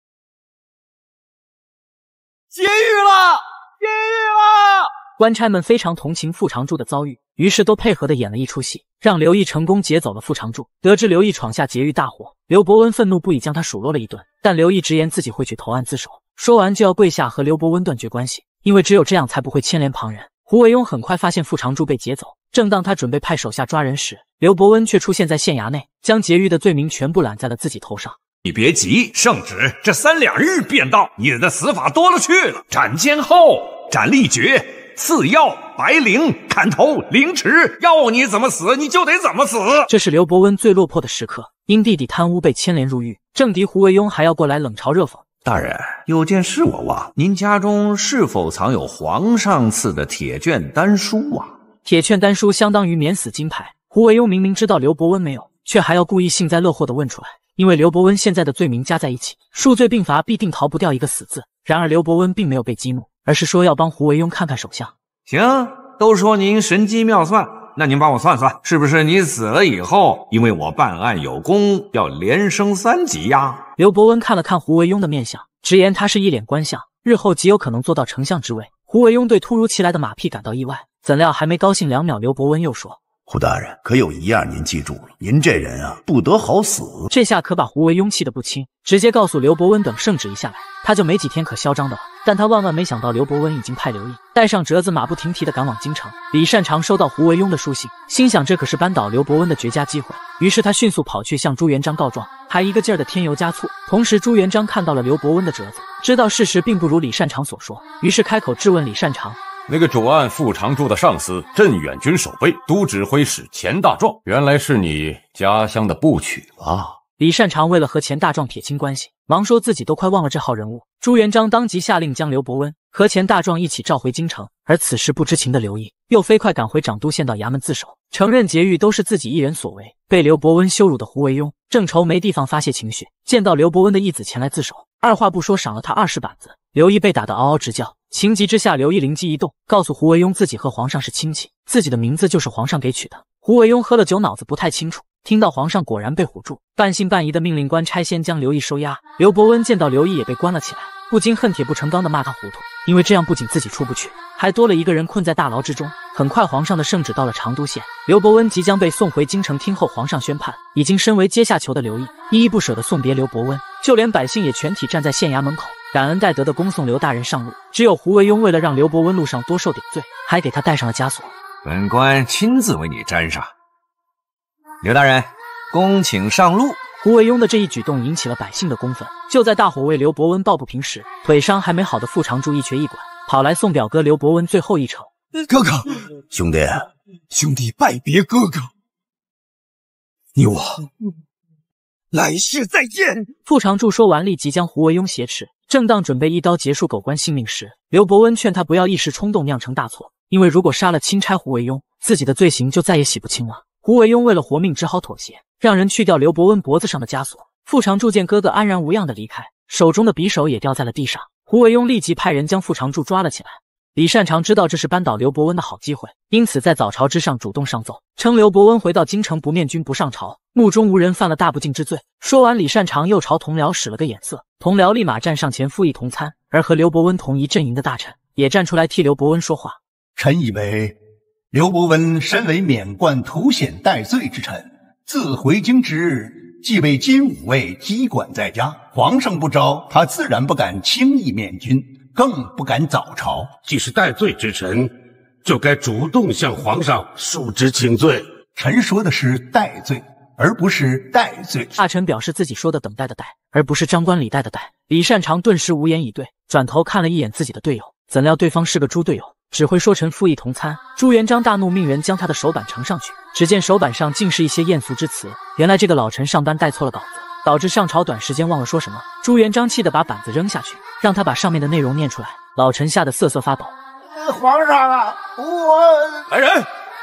劫狱了！劫狱了！ 官差们非常同情傅长柱的遭遇，于是都配合的演了一出戏，让刘毅成功劫走了傅长柱。得知刘毅闯下劫狱大祸，刘伯温愤怒不已，将他数落了一顿。但刘毅直言自己会去投案自首，说完就要跪下和刘伯温断绝关系，因为只有这样才不会牵连旁人。胡惟庸很快发现傅长柱被劫走，正当他准备派手下抓人时，刘伯温却出现在县衙内，将劫狱的罪名全部揽在了自己头上。 你别急，圣旨这3、2日便到。你的死法多了去了，斩监后，斩立决，刺药，白绫，砍头，凌迟，要你怎么死你就得怎么死。 这是刘伯温最落魄的时刻，因弟弟贪污被牵连入狱，政敌胡惟庸还要过来冷嘲热讽。 大人，有件事我忘，您家中是否藏有皇上赐的铁券丹书啊？ 铁券丹书相当于免死金牌，胡惟庸明明知道刘伯温没有，却还要故意幸灾乐祸地问出来。因为刘伯温现在的罪名加在一起，数罪并罚，必定逃不掉一个死字。然而刘伯温并没有被激怒，而是说要帮胡惟庸看看手相。 行，都说您神机妙算，那您帮我算算，是不是你死了以后，因为我办案有功，要连升3级呀？ 刘伯温看了看胡惟庸的面相，直言他是一脸官相，日后极有可能做到丞相之位。胡惟庸对突如其来的马屁感到意外，怎料还没高兴2秒，刘伯温又说： 胡大人，可有一样您记住了，您这人啊，不得好死。 这下可把胡惟庸气得不轻，直接告诉刘伯温等圣旨一下来，他就没几天可嚣张的了。但他万万没想到，刘伯温已经派刘毅带上折子，马不停蹄地赶往京城。李善长收到胡惟庸的书信，心想这可是扳倒刘伯温的绝佳机会，于是他迅速跑去向朱元璋告状，还一个劲儿的添油加醋。同时朱元璋看到了刘伯温的折子，知道事实并不如李善长所说，于是开口质问李善长： 那个主案傅长柱的上司镇远军守备都指挥使钱大壮，原来是你家乡的部曲啊！ 李善长为了和钱大壮撇清关系，忙说自己都快忘了这号人物。朱元璋当即下令将刘伯温和钱大壮一起召回京城，而此时不知情的刘毅又飞快赶回长都县到衙门自首，承认劫狱都是自己一人所为。被刘伯温羞辱的胡惟庸正愁没地方发泄情绪，见到刘伯温的义子前来自首，二话不说赏了他20板子。刘毅被打得嗷嗷直叫，情急之下，刘毅灵机一动，告诉胡惟庸自己和皇上是亲戚，自己的名字就是皇上给取的。胡惟庸喝了酒，脑子不太清楚，听到皇上果然被唬住，半信半疑的命令官差先将刘毅收押。刘伯温见到刘毅也被关了起来，不禁恨铁不成钢的骂他糊涂，因为这样不仅自己出不去，还多了一个人困在大牢之中。很快皇上的圣旨到了长都县，刘伯温即将被送回京城听候皇上宣判。已经身为阶下囚的刘毅依依不舍地送别刘伯温，就连百姓也全体站在县衙门口，感恩戴德地恭送刘大人上路。只有胡惟庸为了让刘伯温路上多受点罪，还给他戴上了枷锁。 本官亲自为你沾上。刘大人，恭请上路。 胡惟庸的这一举动引起了百姓的公愤。就在大伙为刘伯温抱不平时，腿伤还没好的傅长柱一瘸一拐跑来送表哥刘伯温最后一程。 哥哥， 兄弟， 兄弟拜别哥哥，你我来世再见。 傅长柱说完，立即将胡惟庸挟持。正当准备一刀结束狗官性命时，刘伯温劝他不要一时冲动酿成大错，因为如果杀了钦差胡惟庸，自己的罪行就再也洗不清了。胡惟庸为了活命只好妥协，让人去掉刘伯温脖子上的枷锁。傅长柱见哥哥安然无恙的离开，手中的匕首也掉在了地上。胡惟庸立即派人将傅长柱抓了起来。李善长知道这是扳倒刘伯温的好机会，因此在早朝之上主动上奏，称刘伯温回到京城不面君不上朝，目中无人，犯了大不敬之罪。说完，李善长又朝同僚使了个眼色，同僚立马站上前附议同参，而和刘伯温同一阵营的大臣也站出来替刘伯温说话。 臣以为刘伯温身为免冠图显戴罪之臣，自回京之日即被金吾卫羁管在家，皇上不招，他自然不敢轻易免君，更不敢早朝。 既是戴罪之臣，就该主动向皇上述职请罪。 臣说的是戴罪，而不是戴罪。 大臣表示自己说的等待的待，而不是张冠李戴的戴。李善长顿时无言以对，转头看了一眼自己的队友，怎料对方是个猪队友，只会说臣附议同参。朱元璋大怒，命人将他的手板呈上去，只见手板上尽是一些艳俗之词。原来这个老臣上班带错了稿子，导致上朝短时间忘了说什么。朱元璋气得把板子扔下去，让他把上面的内容念出来。老臣吓得瑟瑟发抖。 皇上啊，我来人！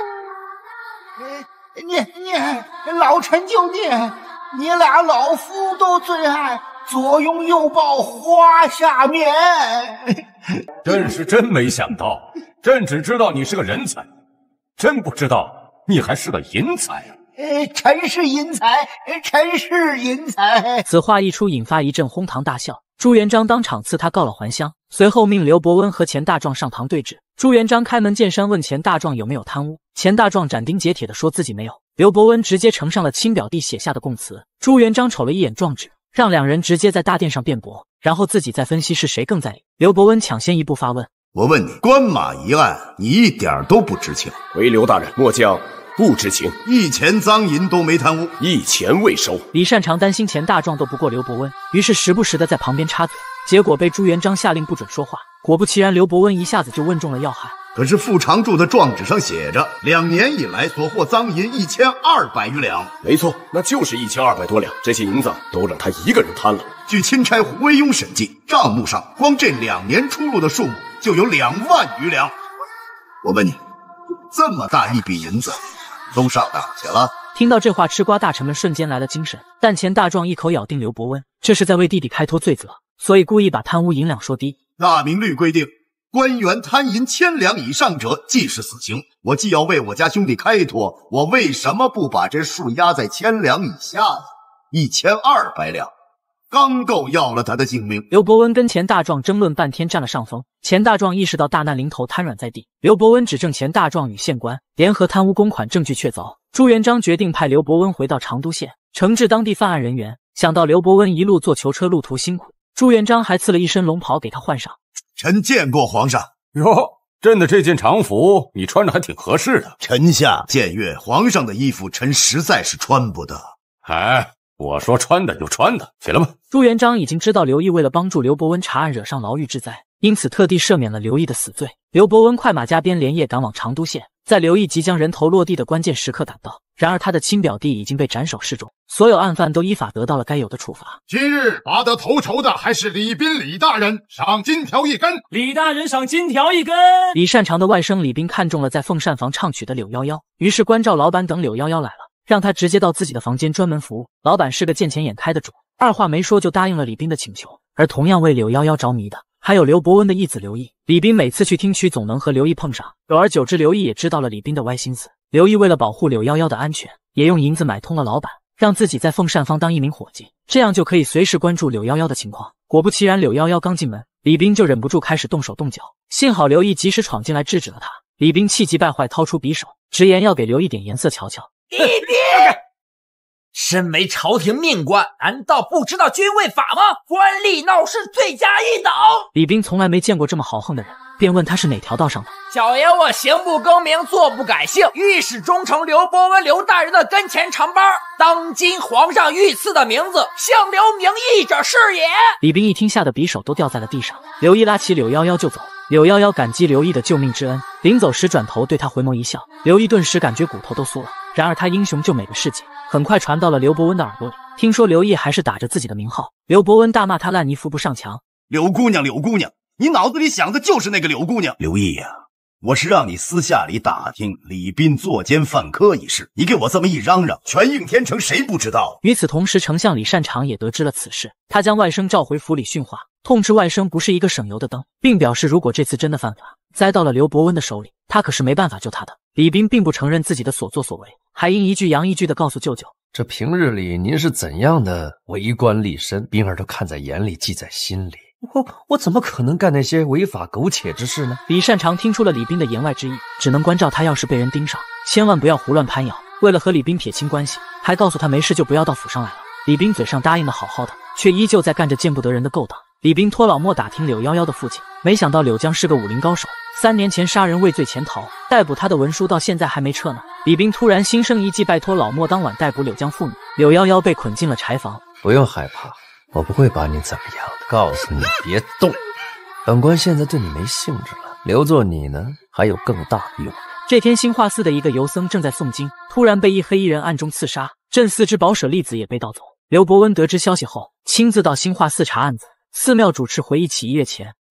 你老臣就你俩老夫都最爱左拥右抱花下面。 朕是真没想到，朕只知道你是个人才，真不知道你还是个淫才啊！ 臣是淫才，臣是淫才。 此话一出，引发一阵哄堂大笑。朱元璋当场赐他告了还乡，随后命刘伯温和钱大壮上堂对质。朱元璋开门见山问钱大壮有没有贪污，钱大壮斩钉截铁地说自己没有。刘伯温直接呈上了亲表弟写下的供词。朱元璋瞅了一眼状纸，让两人直接在大殿上辩驳，然后自己再分析是谁更在理。刘伯温抢先一步发问： 我问你，关马一案，你一点都不知情？ 回刘大人，末将不知情， 一钱赃银都没贪污， 一钱未收。 李善长担心钱大壮斗不过刘伯温，于是时不时的在旁边插嘴，结果被朱元璋下令不准说话。果不其然，刘伯温一下子就问中了要害。 可是副常驻的状纸上写着，2年以来所获赃银1200余两。 没错，那就是1200多两，这些银子都让他一个人贪了。 据钦差胡惟庸审计，账目上光这2年出入的数目就有2万余两。我问你，这么大一笔银子都上哪去了？ 听到这话，吃瓜大臣们瞬间来了精神，但钱大壮一口咬定刘伯温这是在为弟弟开脱罪责，所以故意把贪污银两说低。 大明律规定，官员贪银1000两以上者，即是死刑。我既要为我家兄弟开脱，我为什么不把这数压在1000两以下呢？1200两，刚够要了他的性命。 刘伯温跟钱大壮争论半天，占了上风。钱大壮意识到大难临头，瘫软在地。刘伯温指证钱大壮与县官联合贪污公款，证据确凿。朱元璋决定派刘伯温回到长都县，惩治当地犯案人员。想到刘伯温一路坐囚车，路途辛苦，朱元璋还赐了一身龙袍给他换上。 臣见过皇上。 哟，朕的这件长服你穿着还挺合适的。 臣下僭越，皇上的衣服臣实在是穿不得。 哎，我说穿的就穿的，起来吧。 朱元璋已经知道刘毅为了帮助刘伯温查案惹上牢狱之灾，因此特地赦免了刘毅的死罪。刘伯温快马加鞭，连夜赶往长都县，在刘毅即将人头落地的关键时刻赶到。然而他的亲表弟已经被斩首示众，所有案犯都依法得到了该有的处罚。 今日拔得头筹的还是李斌李大人，赏金条1根。 李大人赏金条1根。李善长的外甥李斌看中了在凤膳房唱曲的柳夭夭，于是关照老板等柳夭夭来了，让他直接到自己的房间专门服务。老板是个见钱眼开的主，二话没说就答应了李斌的请求。而同样为柳夭夭着迷的还有刘伯温的义子刘毅。李斌每次去听曲总能和刘毅碰上，久而久之刘毅也知道了李斌的歪心思。刘毅为了保护柳夭夭的安全，也用银子买通了老板，让自己在凤膳坊当一名伙计，这样就可以随时关注柳夭夭的情况。果不其然，柳夭夭刚进门，李斌就忍不住开始动手动脚，幸好刘毅及时闯进来制止了他。李斌气急败坏，掏出匕首，直言要给刘毅点颜色瞧瞧。 李斌，身为朝廷命官，难道不知道军规法吗？官吏闹事，罪加一等。 李斌从来没见过这么豪横的人，便问他是哪条道上的。 小爷我行不更名，坐不改姓，御史中丞刘伯温刘大人的跟前长班，当今皇上御赐的名字，姓刘名义者是也。 李斌一听，吓得匕首都掉在了地上。刘毅拉起柳夭夭就走。柳夭夭感激刘毅的救命之恩，临走时转头对他回眸一笑。刘毅顿时感觉骨头都酥了。然而他英雄救美的事迹很快传到了刘伯温的耳朵里，听说刘毅还是打着自己的名号。刘伯温大骂他烂泥扶不上墙。 柳姑娘，柳姑娘，你脑子里想的就是那个柳姑娘。刘毅呀，我是让你私下里打听李斌作奸犯科一事，你给我这么一嚷嚷，全应天城谁不知道？ 与此同时，丞相李善长也得知了此事，他将外甥召回府里训话，痛斥外甥不是一个省油的灯，并表示如果这次真的犯法，栽到了刘伯温的手里，他可是没办法救他的。李斌并不承认自己的所作所为，还阴一句阳一句地告诉舅舅， 这平日里您是怎样的为官立身，斌儿都看在眼里，记在心里。我怎么可能干那些违法苟且之事呢？ 李善长听出了李斌的言外之意，只能关照他要是被人盯上，千万不要胡乱攀咬。为了和李斌撇清关系，还告诉他没事就不要到府上来了。李斌嘴上答应的好好的，却依旧在干着见不得人的勾当。李斌托老莫打听柳夭夭的父亲，没想到柳江是个武林高手，3年前杀人畏罪潜逃，逮捕他的文书到现在还没撤呢。李斌突然心生一计，拜托老莫当晚逮捕柳江父女。柳夭夭被捆进了柴房。 不用害怕，我不会把你怎么样的，告诉你别动。本官现在对你没兴致了，留作你呢还有更大的用。 这天，兴化寺的一个游僧正在诵经，突然被一黑衣人暗中刺杀，镇寺之宝舍利子也被盗走。刘伯温得知消息后，亲自到兴化寺查案子。寺庙主持回忆起1月前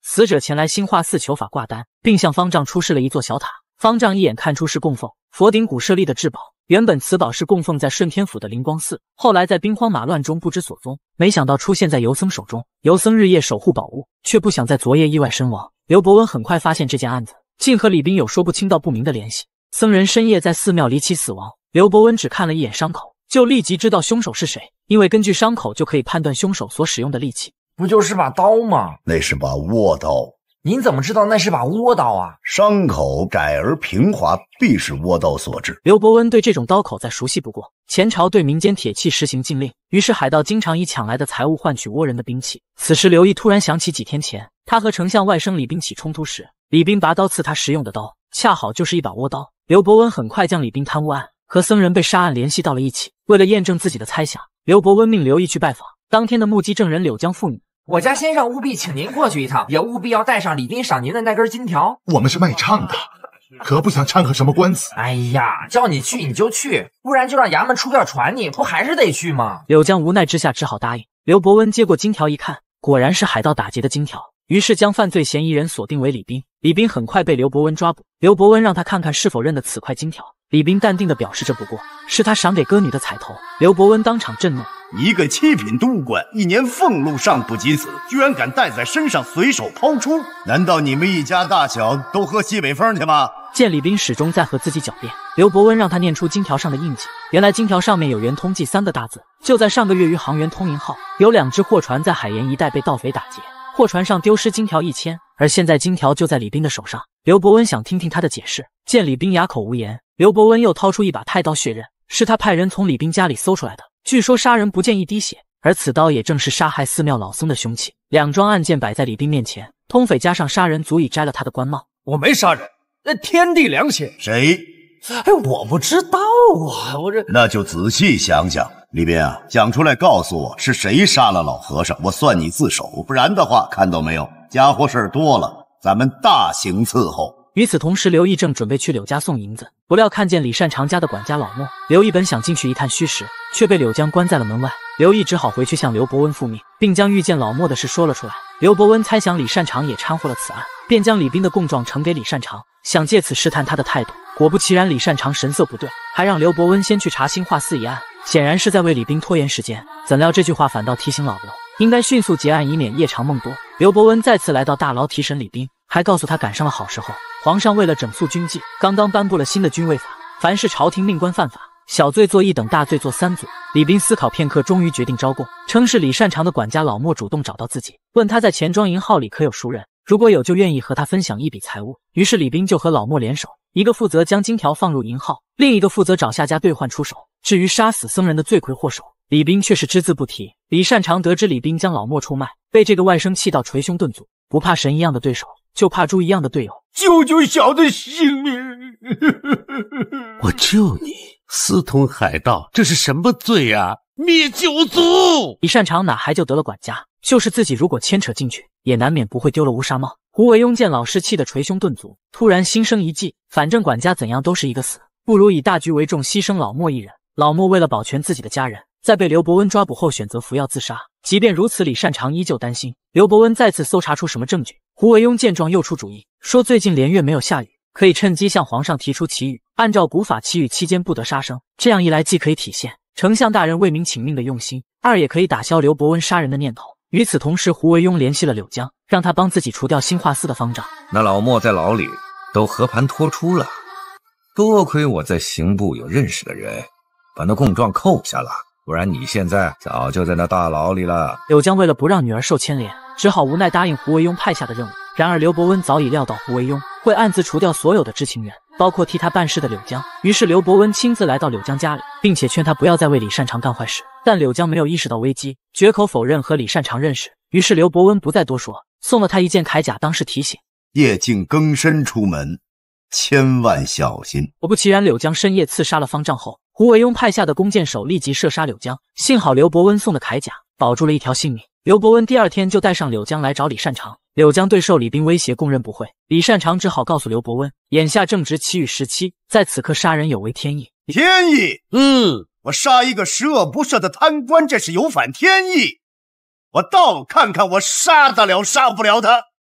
死者前来兴化寺求法挂单，并向方丈出示了一座小塔。方丈一眼看出是供奉佛顶古舍利的至宝。原本此宝是供奉在顺天府的灵光寺，后来在兵荒马乱中不知所踪，没想到出现在游僧手中。游僧日夜守护宝物，却不想在昨夜意外身亡。刘伯温很快发现这件案子竟和李斌有说不清道不明的联系。僧人深夜在寺庙离奇死亡，刘伯温只看了一眼伤口，就立即知道凶手是谁，因为根据伤口就可以判断凶手所使用的利器。 不就是把刀吗？ 那是把倭刀。 您怎么知道那是把倭刀啊？ 伤口窄而平滑，必是倭刀所致。 刘伯温对这种刀口再熟悉不过。前朝对民间铁器实行禁令，于是海盗经常以抢来的财物换取倭人的兵器。此时刘毅突然想起几天前他和丞相外甥李斌起冲突时，李斌拔刀刺他时用的刀，恰好就是一把倭刀。刘伯温很快将李斌贪污案和僧人被杀案联系到了一起。为了验证自己的猜想，刘伯温命刘毅去拜访当天的目击证人柳江妇女。 我家先生务必请您过去一趟，也务必要带上李斌赏您的那根金条。 我们是卖唱的，可不想掺和什么官司。 哎呀，叫你去你就去，不然就让衙门出票传你，不还是得去吗？ 柳江无奈之下只好答应。刘伯温接过金条一看，果然是海盗打劫的金条，于是将犯罪嫌疑人锁定为李斌。李斌很快被刘伯温抓捕，刘伯温让他看看是否认得此块金条。李斌淡定地表示这不过是他赏给歌女的彩头。刘伯温当场震怒， 一个七品都官，1年俸禄尚不及此，居然敢带在身上随手抛出？难道你们一家大小都喝西北风去吗？ 见李斌始终在和自己狡辩，刘伯温让他念出金条上的印记。原来金条上面有圆通记3个大字。就在上个月余杭圆通银号有2只货船在海盐一带被盗匪打劫，货船上丢失金条1000，而现在金条就在李斌的手上。刘伯温想听听他的解释，见李斌哑口无言，刘伯温又掏出一把太刀确认是他派人从李斌家里搜出来的。据说杀人不见一滴血，而此刀也正是杀害寺庙老僧的凶器。2桩案件摆在李斌面前，通匪加上杀人足以摘了他的官帽。 我没杀人，那天地良心。 谁？ 哎，我不知道啊，我这…… 那就仔细想想。李斌啊，讲出来告诉我是谁杀了老和尚，我算你自首。不然的话，看到没有，家伙事儿多了，咱们大刑伺候。 与此同时，刘毅正准备去柳家送银子，不料看见李善长家的管家老莫。刘毅本想进去一探虚实，却被柳江关在了门外。刘毅只好回去向刘伯温复命，并将遇见老莫的事说了出来。刘伯温猜想李善长也掺和了此案，便将李斌的供状呈给李善长，想借此试探他的态度。果不其然，李善长神色不对，还让刘伯温先去查兴化寺一案，显然是在为李斌拖延时间。怎料这句话反倒提醒老刘应该迅速结案，以免夜长梦多。刘伯温再次来到大牢提审李斌，还告诉他赶上了好时候。皇上为了整肃军纪，刚刚颁布了新的军卫法，凡是朝廷命官犯法，小罪做1等，大罪做3组。李斌思考片刻，终于决定招供，称是李善长的管家老莫主动找到自己，问他在钱庄银号里可有熟人，如果有就愿意和他分享一笔财物。于是李斌就和老莫联手，一个负责将金条放入银号，另一个负责找下家兑换出手。至于杀死僧人的罪魁祸首，李斌却是只字不提。李善长得知李斌将老莫出卖，被这个外甥气到捶胸顿足，不怕神一样的对手，就怕猪一样的队友。 救救小的性命！我救你，私通海盗，这是什么罪啊？灭九族！ 李善长哪还就得了管家，就是自己如果牵扯进去，也难免不会丢了乌纱帽。胡惟庸见老师气得捶胸顿足，突然心生一计，反正管家怎样都是一个死，不如以大局为重，牺牲老莫一人。老莫为了保全自己的家人，在被刘伯温抓捕后选择服药自杀。即便如此，李善长依旧担心刘伯温再次搜查出什么证据。胡惟庸见状又出主意，说最近连月没有下雨，可以趁机向皇上提出祈雨，按照古法祈雨期间不得杀生。这样一来，既可以体现丞相大人为民请命的用心，二也可以打消刘伯温杀人的念头。与此同时，胡惟庸联系了柳江，让他帮自己除掉兴化寺的方丈。 那老莫在牢里都和盘托出了，多亏我在刑部有认识的人，把那供状扣下了，不然你现在早就在那大牢里了。 柳江为了不让女儿受牵连，只好无奈答应胡惟庸派下的任务。然而刘伯温早已料到胡惟庸会暗自除掉所有的知情人，包括替他办事的柳江。于是刘伯温亲自来到柳江家里，并且劝他不要再为李善长干坏事。但柳江没有意识到危机，绝口否认和李善长认识。于是刘伯温不再多说，送了他一件铠甲当是提醒。 夜静更深出门，千万小心。 果不其然，柳江深夜刺杀了方丈后，胡惟庸派下的弓箭手立即射杀柳江。幸好刘伯温送的铠甲保住了一条性命。刘伯温第2天就带上柳江来找李善长。柳江对受李斌威胁供认不讳，李善长只好告诉刘伯温，眼下正值祈雨时期，在此刻杀人有违天意。 天意？我杀一个十恶不赦的贪官，这是有反天意。我倒看看我杀得了杀不了他。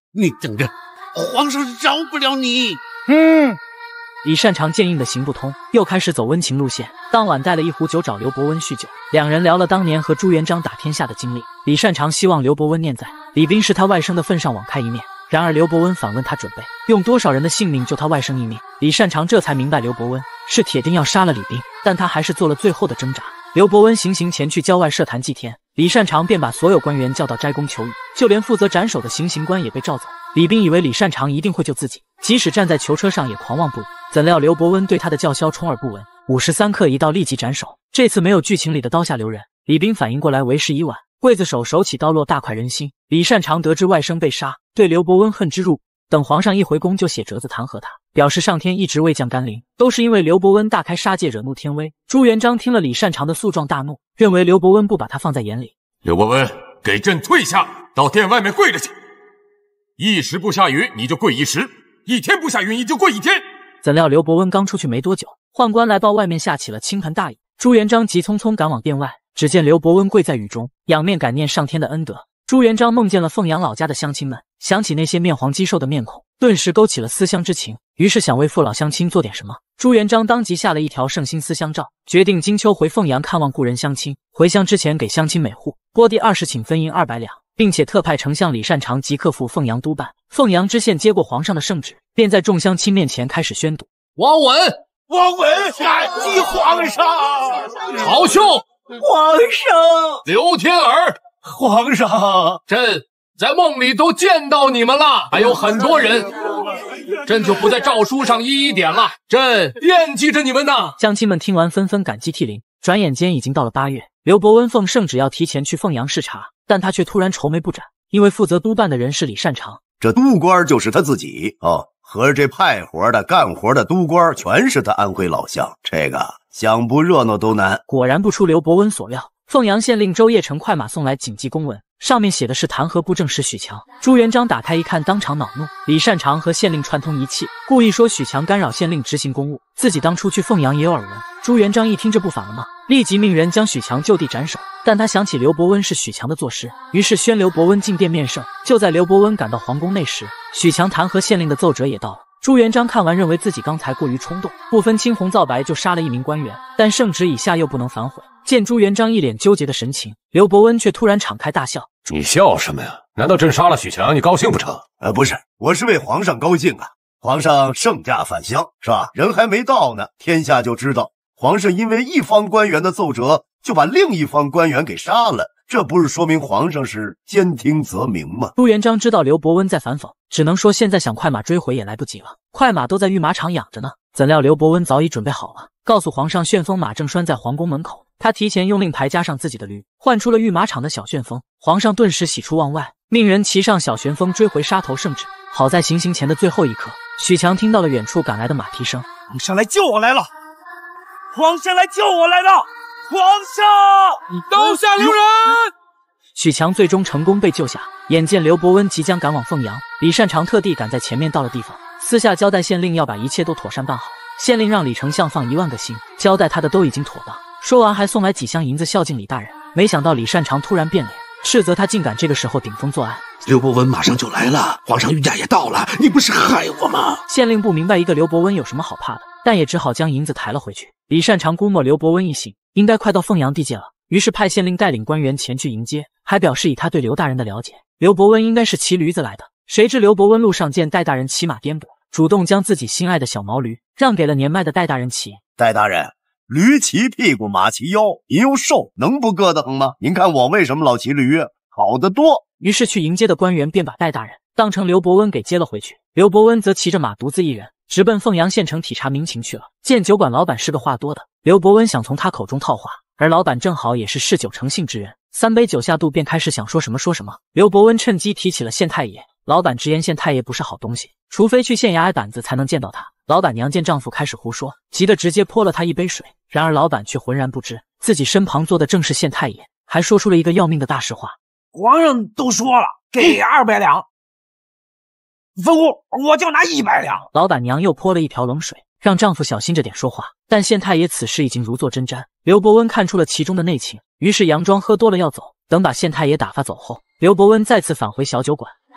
你等着，皇上饶不了你。 李善长见硬的行不通，又开始走温情路线。当晚带了一壶酒找刘伯温叙旧，两人聊了当年和朱元璋打天下的经历。李善长希望刘伯温念在李斌是他外甥的份上网开一面，然而刘伯温反问他准备用多少人的性命救他外甥一命。李善长这才明白刘伯温是铁定要杀了李斌，但他还是做了最后的挣扎。刘伯温行刑前去郊外设坛祭天，李善长便把所有官员叫到斋宫求雨，就连负责斩首的行刑官也被召走。李斌以为李善长一定会救自己，即使站在囚车上也狂妄不已，怎料刘伯温对他的叫嚣充耳不闻。53刻一到，立即斩首。这次没有剧情里的刀下留人，李斌反应过来为时已晚，刽子手手起刀落，大快人心。李善长得知外甥被杀，对刘伯温恨之入骨，等皇上一回宫就写折子弹劾他，表示上天一直未降甘霖，都是因为刘伯温大开杀戒，惹怒天威。朱元璋听了李善长的诉状大怒，认为刘伯温不把他放在眼里。 刘伯温，给朕退下，到殿外面跪着去。1时不下雨，你就跪1时；1天不下雨，你就跪1天。 怎料刘伯温刚出去没多久，宦官来报外面下起了倾盆大雨。朱元璋急匆匆赶往殿外，只见刘伯温跪在雨中，仰面感念上天的恩德。朱元璋梦见了凤阳老家的乡亲们，想起那些面黄肌瘦的面孔，顿时勾起了思乡之情，于是想为父老乡亲做点什么。朱元璋当即下了一条圣心思乡诏，决定金秋回凤阳看望故人乡亲，回乡之前给乡亲每户拨地20顷分银200两，并且特派丞相李善长即刻赴凤阳督办。凤阳知县接过皇上的圣旨，便在众乡亲面前开始宣读： 王稳， 王稳，感激皇上。 曹兄， 皇上。 刘天儿， 皇上。 朕在梦里都见到你们了，还有很多人，朕就不在诏书上一一点了。朕惦记着你们呢。 乡亲们听完纷纷感激涕零。转眼间已经到了8月，刘伯温奉圣旨要提前去凤阳视察，但他却突然愁眉不展，因为负责督办的人是李善长。 这督官就是他自己哦，合着这派活的干活的督官全是他安徽老乡，这个想不热闹都难。 果然不出刘伯温所料，凤阳县令周业成快马送来紧急公文，上面写的是弹劾布政使许强。朱元璋打开一看，当场恼怒。李善长和县令串通一气，故意说许强干扰县令执行公务，自己当初去凤阳也有耳闻。朱元璋一听，这不反了吗？立即命人将许强就地斩首。但他想起刘伯温是许强的作诗，于是宣刘伯温进殿面圣。就在刘伯温赶到皇宫内时，许强弹劾县令的奏折也到了。朱元璋看完，认为自己刚才过于冲动，不分青红皂白就杀了一名官员，但圣旨已下，又不能反悔。见朱元璋一脸纠结的神情，刘伯温却突然敞开大笑：“ 你笑什么呀？难道朕杀了许强，你高兴不成？” 不是，我是为皇上高兴啊！皇上圣驾返乡，是吧？人还没到呢，天下就知道皇上因为一方官员的奏折，就把另一方官员给杀了。这不是说明皇上是兼听则明吗？ 朱元璋知道刘伯温在反讽，只能说现在想快马追回也来不及了，快马都在御马场养着呢。怎料刘伯温早已准备好了，告诉皇上旋风马正拴在皇宫门口，他提前用令牌加上自己的驴，换出了御马场的小旋风。皇上顿时喜出望外，命人骑上小旋风追回杀头圣旨。好在行刑前的最后一刻，许强听到了远处赶来的马蹄声， 皇上来救我来了！皇上来救我来了！皇上， 你刀下留人！ 许强最终成功被救下。眼见刘伯温即将赶往凤阳，李善长特地赶在前面到了地方，私下交代县令要把一切都妥善办好。县令让李丞相放1万个心，交代他的都已经妥当。说完还送来几箱银子孝敬李大人。没想到李善长突然变脸，斥责他竟敢这个时候顶风作案。 刘伯温马上就来了，皇上御驾也到了，你不是害我吗？ 县令不明白一个刘伯温有什么好怕的，但也只好将银子抬了回去。李善长估摸刘伯温一行应该快到凤阳地界了，于是派县令带领官员前去迎接，还表示以他对刘大人的了解，刘伯温应该是骑驴子来的。谁知刘伯温路上见戴大人骑马颠簸，主动将自己心爱的小毛驴让给了年迈的戴大人骑。 戴大人，驴骑屁股，马骑腰，您又瘦，能不硌得慌吗？您看我为什么老骑驴？好得多。 于是去迎接的官员便把戴大人当成刘伯温给接了回去。刘伯温则骑着马独自一人直奔凤阳县城体察民情去了。见酒馆老板是个话多的，刘伯温想从他口中套话，而老板正好也是嗜酒成性之人，3杯酒下肚便开始想说什么说什么。刘伯温趁机提起了县太爷，老板直言县太爷不是好东西，除非去县衙挨板子才能见到他。老板娘见丈夫开始胡说，急得直接泼了他一杯水，然而老板却浑然不知自己身旁坐的正是县太爷，还说出了一个要命的大实话： 皇上都说了，给200两，分屋我就拿100两。 老板娘又泼了一瓢冷水，让丈夫小心着点说话。但县太爷此时已经如坐针毡，刘伯温看出了其中的内情，于是佯装喝多了要走。等把县太爷打发走后，刘伯温再次返回小酒馆，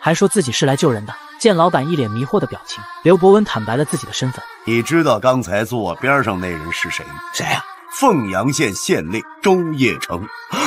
还说自己是来救人的。见老板一脸迷惑的表情，刘伯温坦白了自己的身份。 你知道刚才坐我边上那人是谁？ 谁呀？ 凤阳县县令周业成。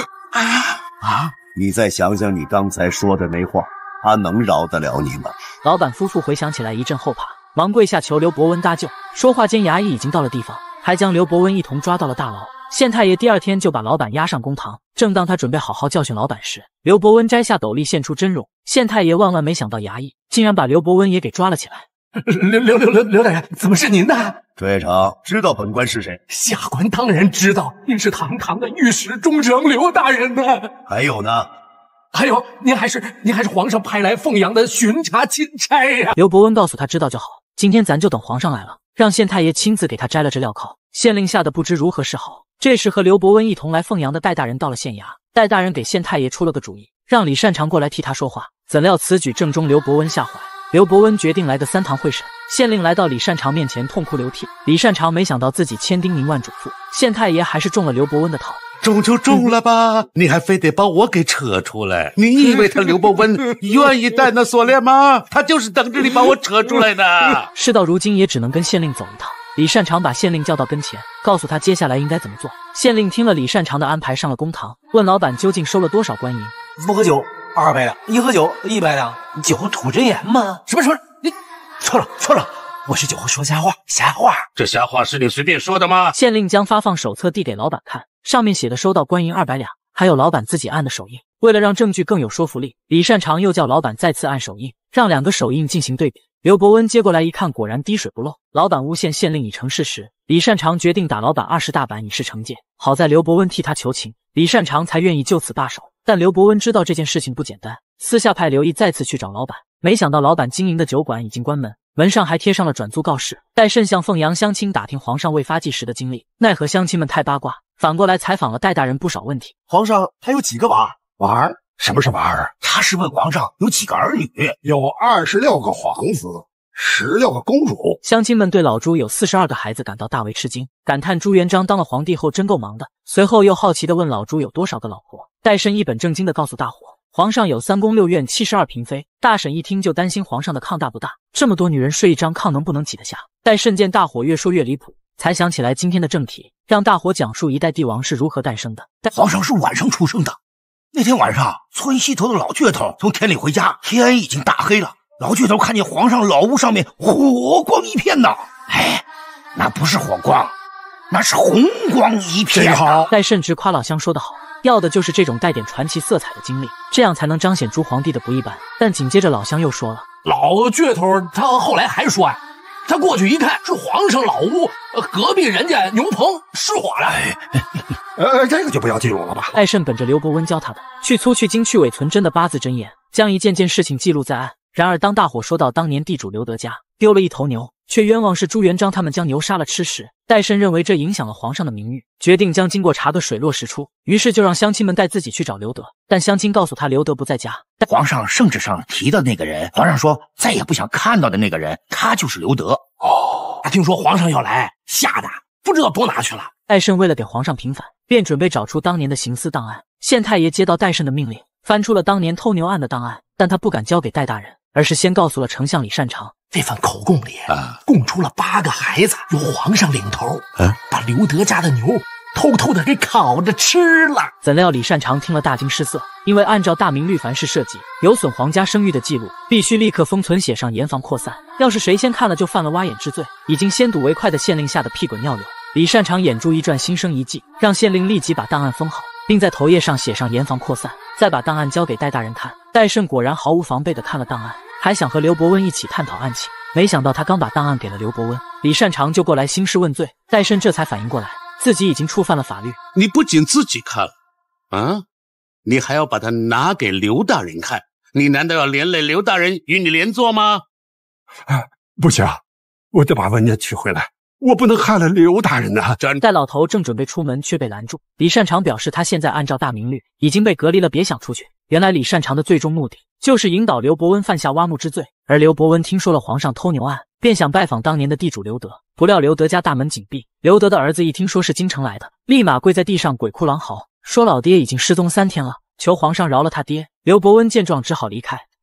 你再想想你刚才说的那话，他能饶得了你吗？ 老板夫妇回想起来一阵后怕，忙跪下求刘伯温搭救。说话间，衙役已经到了地方，还将刘伯温一同抓到了大牢。县太爷第二天就把老板押上公堂。正当他准备好好教训老板时，刘伯温摘下斗笠现出真容。县太爷万万没想到衙役竟然把刘伯温也给抓了起来。 刘大人，怎么是您呢？ 朱业成，知道本官是谁？ 下官当然知道，您是堂堂的御史中丞刘大人呢。 还有呢？ 还有，您还是皇上派来凤阳的巡查钦差呀。 刘伯温告诉他知道就好，今天咱就等皇上来了，让县太爷亲自给他摘了这镣铐。县令吓得不知如何是好。这时和刘伯温一同来凤阳的戴大人到了县衙，戴大人给县太爷出了个主意，让李善长过来替他说话。怎料此举正中刘伯温下怀，刘伯温决定来个3堂会审。县令来到李善长面前痛哭流涕，李善长没想到自己千叮咛万嘱咐，县太爷还是中了刘伯温的套。 中就中了吧，你还非得把我给扯出来？你以为他刘伯温愿意戴那锁链吗？他就是等着你把我扯出来的。 事到如今也只能跟县令走一趟。李善长把县令叫到跟前，告诉他接下来应该怎么做。县令听了李善长的安排，上了公堂，问老板究竟收了多少官银。 不喝酒200两，一喝酒100两。酒后吐真言吗？什么？你错了，我是酒后说瞎话。 这瞎话是你随便说的吗？ 县令将发放手册递给老板看，上面写的收到官银200两，还有老板自己按的手印。为了让证据更有说服力，李善长又叫老板再次按手印，让2个手印进行对比。刘伯温接过来一看，果然滴水不漏。老板诬陷县令已成事实，李善长决定打老板20大板以示惩戒。好在刘伯温替他求情，李善长才愿意就此罢手。但刘伯温知道这件事情不简单，私下派刘毅再次去找老板。没想到老板经营的酒馆已经关门，门上还贴上了转租告示。戴胜向凤阳乡亲打听皇上未发迹时的经历，奈何乡亲们太八卦，反过来采访了戴大人不少问题。 皇上他有几个娃儿？什么是娃儿？他是问皇上有几个儿女？ 有26个皇子，16个公主。 乡亲们对老朱有42个孩子感到大为吃惊，感叹朱元璋当了皇帝后真够忙的。随后又好奇地问老朱有多少个老婆。戴胜一本正经地告诉大伙，皇上有3宫6院72嫔妃。大婶一听就担心皇上的炕大不大，这么多女人睡一张炕能不能挤得下？戴胜见大伙越说越离谱，才想起来今天的正题，让大伙讲述1代帝王是如何诞生的。 皇上是晚上出生的。那天晚上，村西头的老倔头从田里回家，天已经大黑了。老倔头看见皇上老屋上面火光一片呐，那不是火光，那是红光一片。 好，戴胜直夸老乡说得好，要的就是这种带点传奇色彩的经历，这样才能彰显朱皇帝的不一般。但紧接着老乡又说了， 老倔头他后来还说呀，他过去一看是皇上老屋，隔壁人家牛棚失火了。 这个就不要记录了吧。 戴胜本着刘伯温教他的去粗去精去伪存真的8字真言，将一件件事情记录在案。然而当大伙说到当年地主刘德家丢了1头牛，却冤枉是朱元璋他们将牛杀了吃时，戴胜认为这影响了皇上的名誉，决定将经过查个水落石出。于是就让乡亲们带自己去找刘德，但乡亲告诉他刘德不在家。 皇上圣旨上提的那个人，皇上说再也不想看到的那个人，他就是刘德。 他听说皇上要来，吓得不知道躲哪去了。 戴胜为了给皇上平反，便准备找出当年的行私档案。县太爷接到戴胜的命令，翻出了当年偷牛案的档案，但他不敢交给戴大人，而是先告诉了丞相李善长。 这份口供里供出了8个孩子，由皇上领头，把刘德家的牛偷偷的给烤着吃了。 怎料李善长听了大惊失色，因为按照大明律，凡是涉及有损皇家声誉的记录，必须立刻封存，写上，严防扩散。要是谁先看了就犯了挖眼之罪。已经先睹为快的县令吓得屁滚尿流。李善长眼珠一转，心生一计，让县令立即把档案封好，并在头页上写上严防扩散，再把档案交给戴大人看。戴胜果然毫无防备地看了档案，还想和刘伯温一起探讨案情，没想到他刚把档案给了刘伯温，李善长就过来兴师问罪。戴胜这才反应过来，自己已经触犯了法律。 你不仅自己看了你还要把它拿给刘大人看，你难道要连累刘大人与你连坐吗？ 不行，我得把文件取回来，我不能害了刘大人呐！ 戴老头正准备出门，却被拦住。李善长表示他现在按照大明律已经被隔离了，别想出去。原来李善长的最终目的就是引导刘伯温犯下挖墓之罪，而刘伯温听说了皇上偷牛案，便想拜访当年的地主刘德。不料刘德家大门紧闭，刘德的儿子一听说是京城来的，立马跪在地上鬼哭狼嚎，说老爹已经失踪3天了，求皇上饶了他爹。刘伯温见状只好离开，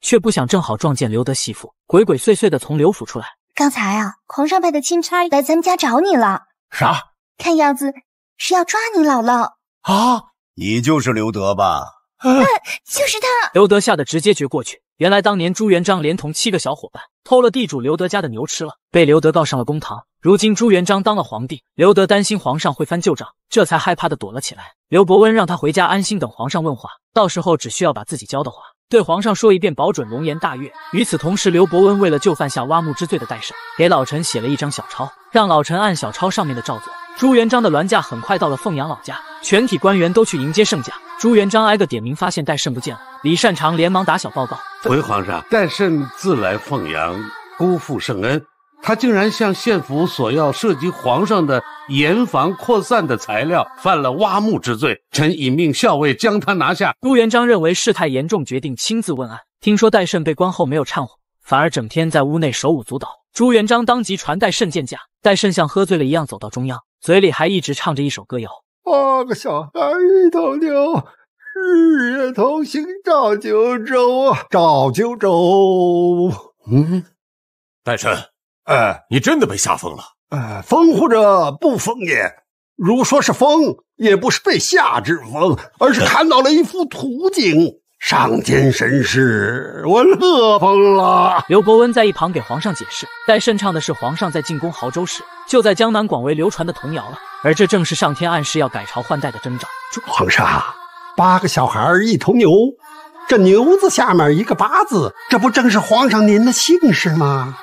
却不想正好撞见刘德媳妇鬼鬼祟祟的从刘府出来。 刚才啊，皇上派的钦差来咱们家找你了。 啥？ 看样子是要抓你姥姥啊！ 你就是刘德吧？ 就是他。 刘德吓得直接撅过去。原来当年朱元璋连同7个小伙伴偷了地主刘德家的牛吃了，被刘德告上了公堂。如今朱元璋当了皇帝，刘德担心皇上会翻旧账，这才害怕的躲了起来。刘伯温让他回家安心等皇上问话，到时候只需要把自己教的话对皇上说一遍，保准龙颜大悦。与此同时，刘伯温为了就犯下挖墓之罪的戴胜，给老臣写了一张小抄，让老臣按小抄上面的照做。朱元璋的銮驾很快到了凤阳老家，全体官员都去迎接圣驾。朱元璋挨个点名，发现戴胜不见了。李善长连忙打小报告： 回皇上，戴胜自来凤阳，辜负圣恩，他竟然向县府索要涉及皇上的严防扩散的材料，犯了挖墓之罪。臣已命校尉将他拿下。 朱元璋认为事态严重，决定亲自问案。听说戴胜被关后没有忏悔，反而整天在屋内手舞足蹈。朱元璋当即传戴胜见驾。戴胜像喝醉了一样走到中央，嘴里还一直唱着一首歌谣 8个小孩一头牛，日月同行照九州啊，照九州。 戴胜，你真的被吓疯了？ 疯或者不疯也，如说是疯，也不是被吓之疯，而是看到了一幅图景。上天神事，我乐疯了。 刘伯温在一旁给皇上解释，戴胜唱的是皇上在进攻亳州时就在江南广为流传的童谣了，而这正是上天暗示要改朝换代的征兆。 皇上，8个小孩一头牛，这牛字下面一个8字，这不正是皇上您的姓氏吗？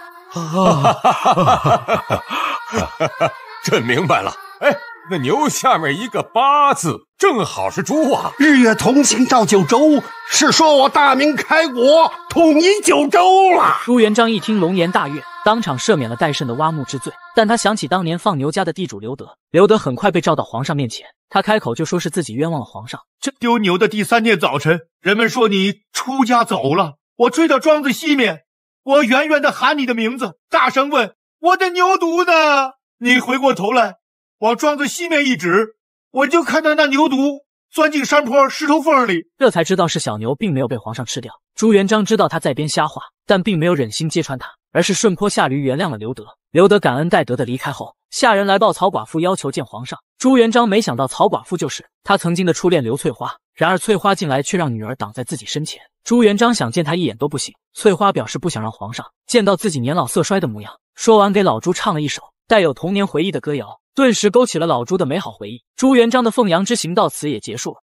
朕明白了。那牛下面一个8字，正好是猪啊！ 日月同行照九州，是说我大明开国，统一九州了。 朱元璋一听龙颜大悦，当场赦免了戴胜的挖墓之罪。但他想起当年放牛家的地主刘德，刘德很快被召到皇上面前，他开口就说是自己冤枉了皇上。 这丢牛的第3天早晨，人们说你出家走了，我追到庄子西面，我远远的喊你的名字，大声问我的牛犊呢？你回过头来往庄子西面一指，我就看到那牛犊钻进山坡石头缝里， 这才知道是小牛并没有被皇上吃掉。朱元璋知道他在边瞎话，但并没有忍心揭穿他，而是顺坡下驴原谅了刘德。刘德感恩戴德的离开后，下人来报曹寡妇要求见皇上。朱元璋没想到曹寡妇就是他曾经的初恋刘翠花，然而翠花进来却让女儿挡在自己身前。朱元璋想见她一眼都不行，翠花表示不想让皇上见到自己年老色衰的模样。说完给老朱唱了一首带有童年回忆的歌谣，顿时勾起了老朱的美好回忆。朱元璋的凤阳之行到此也结束了。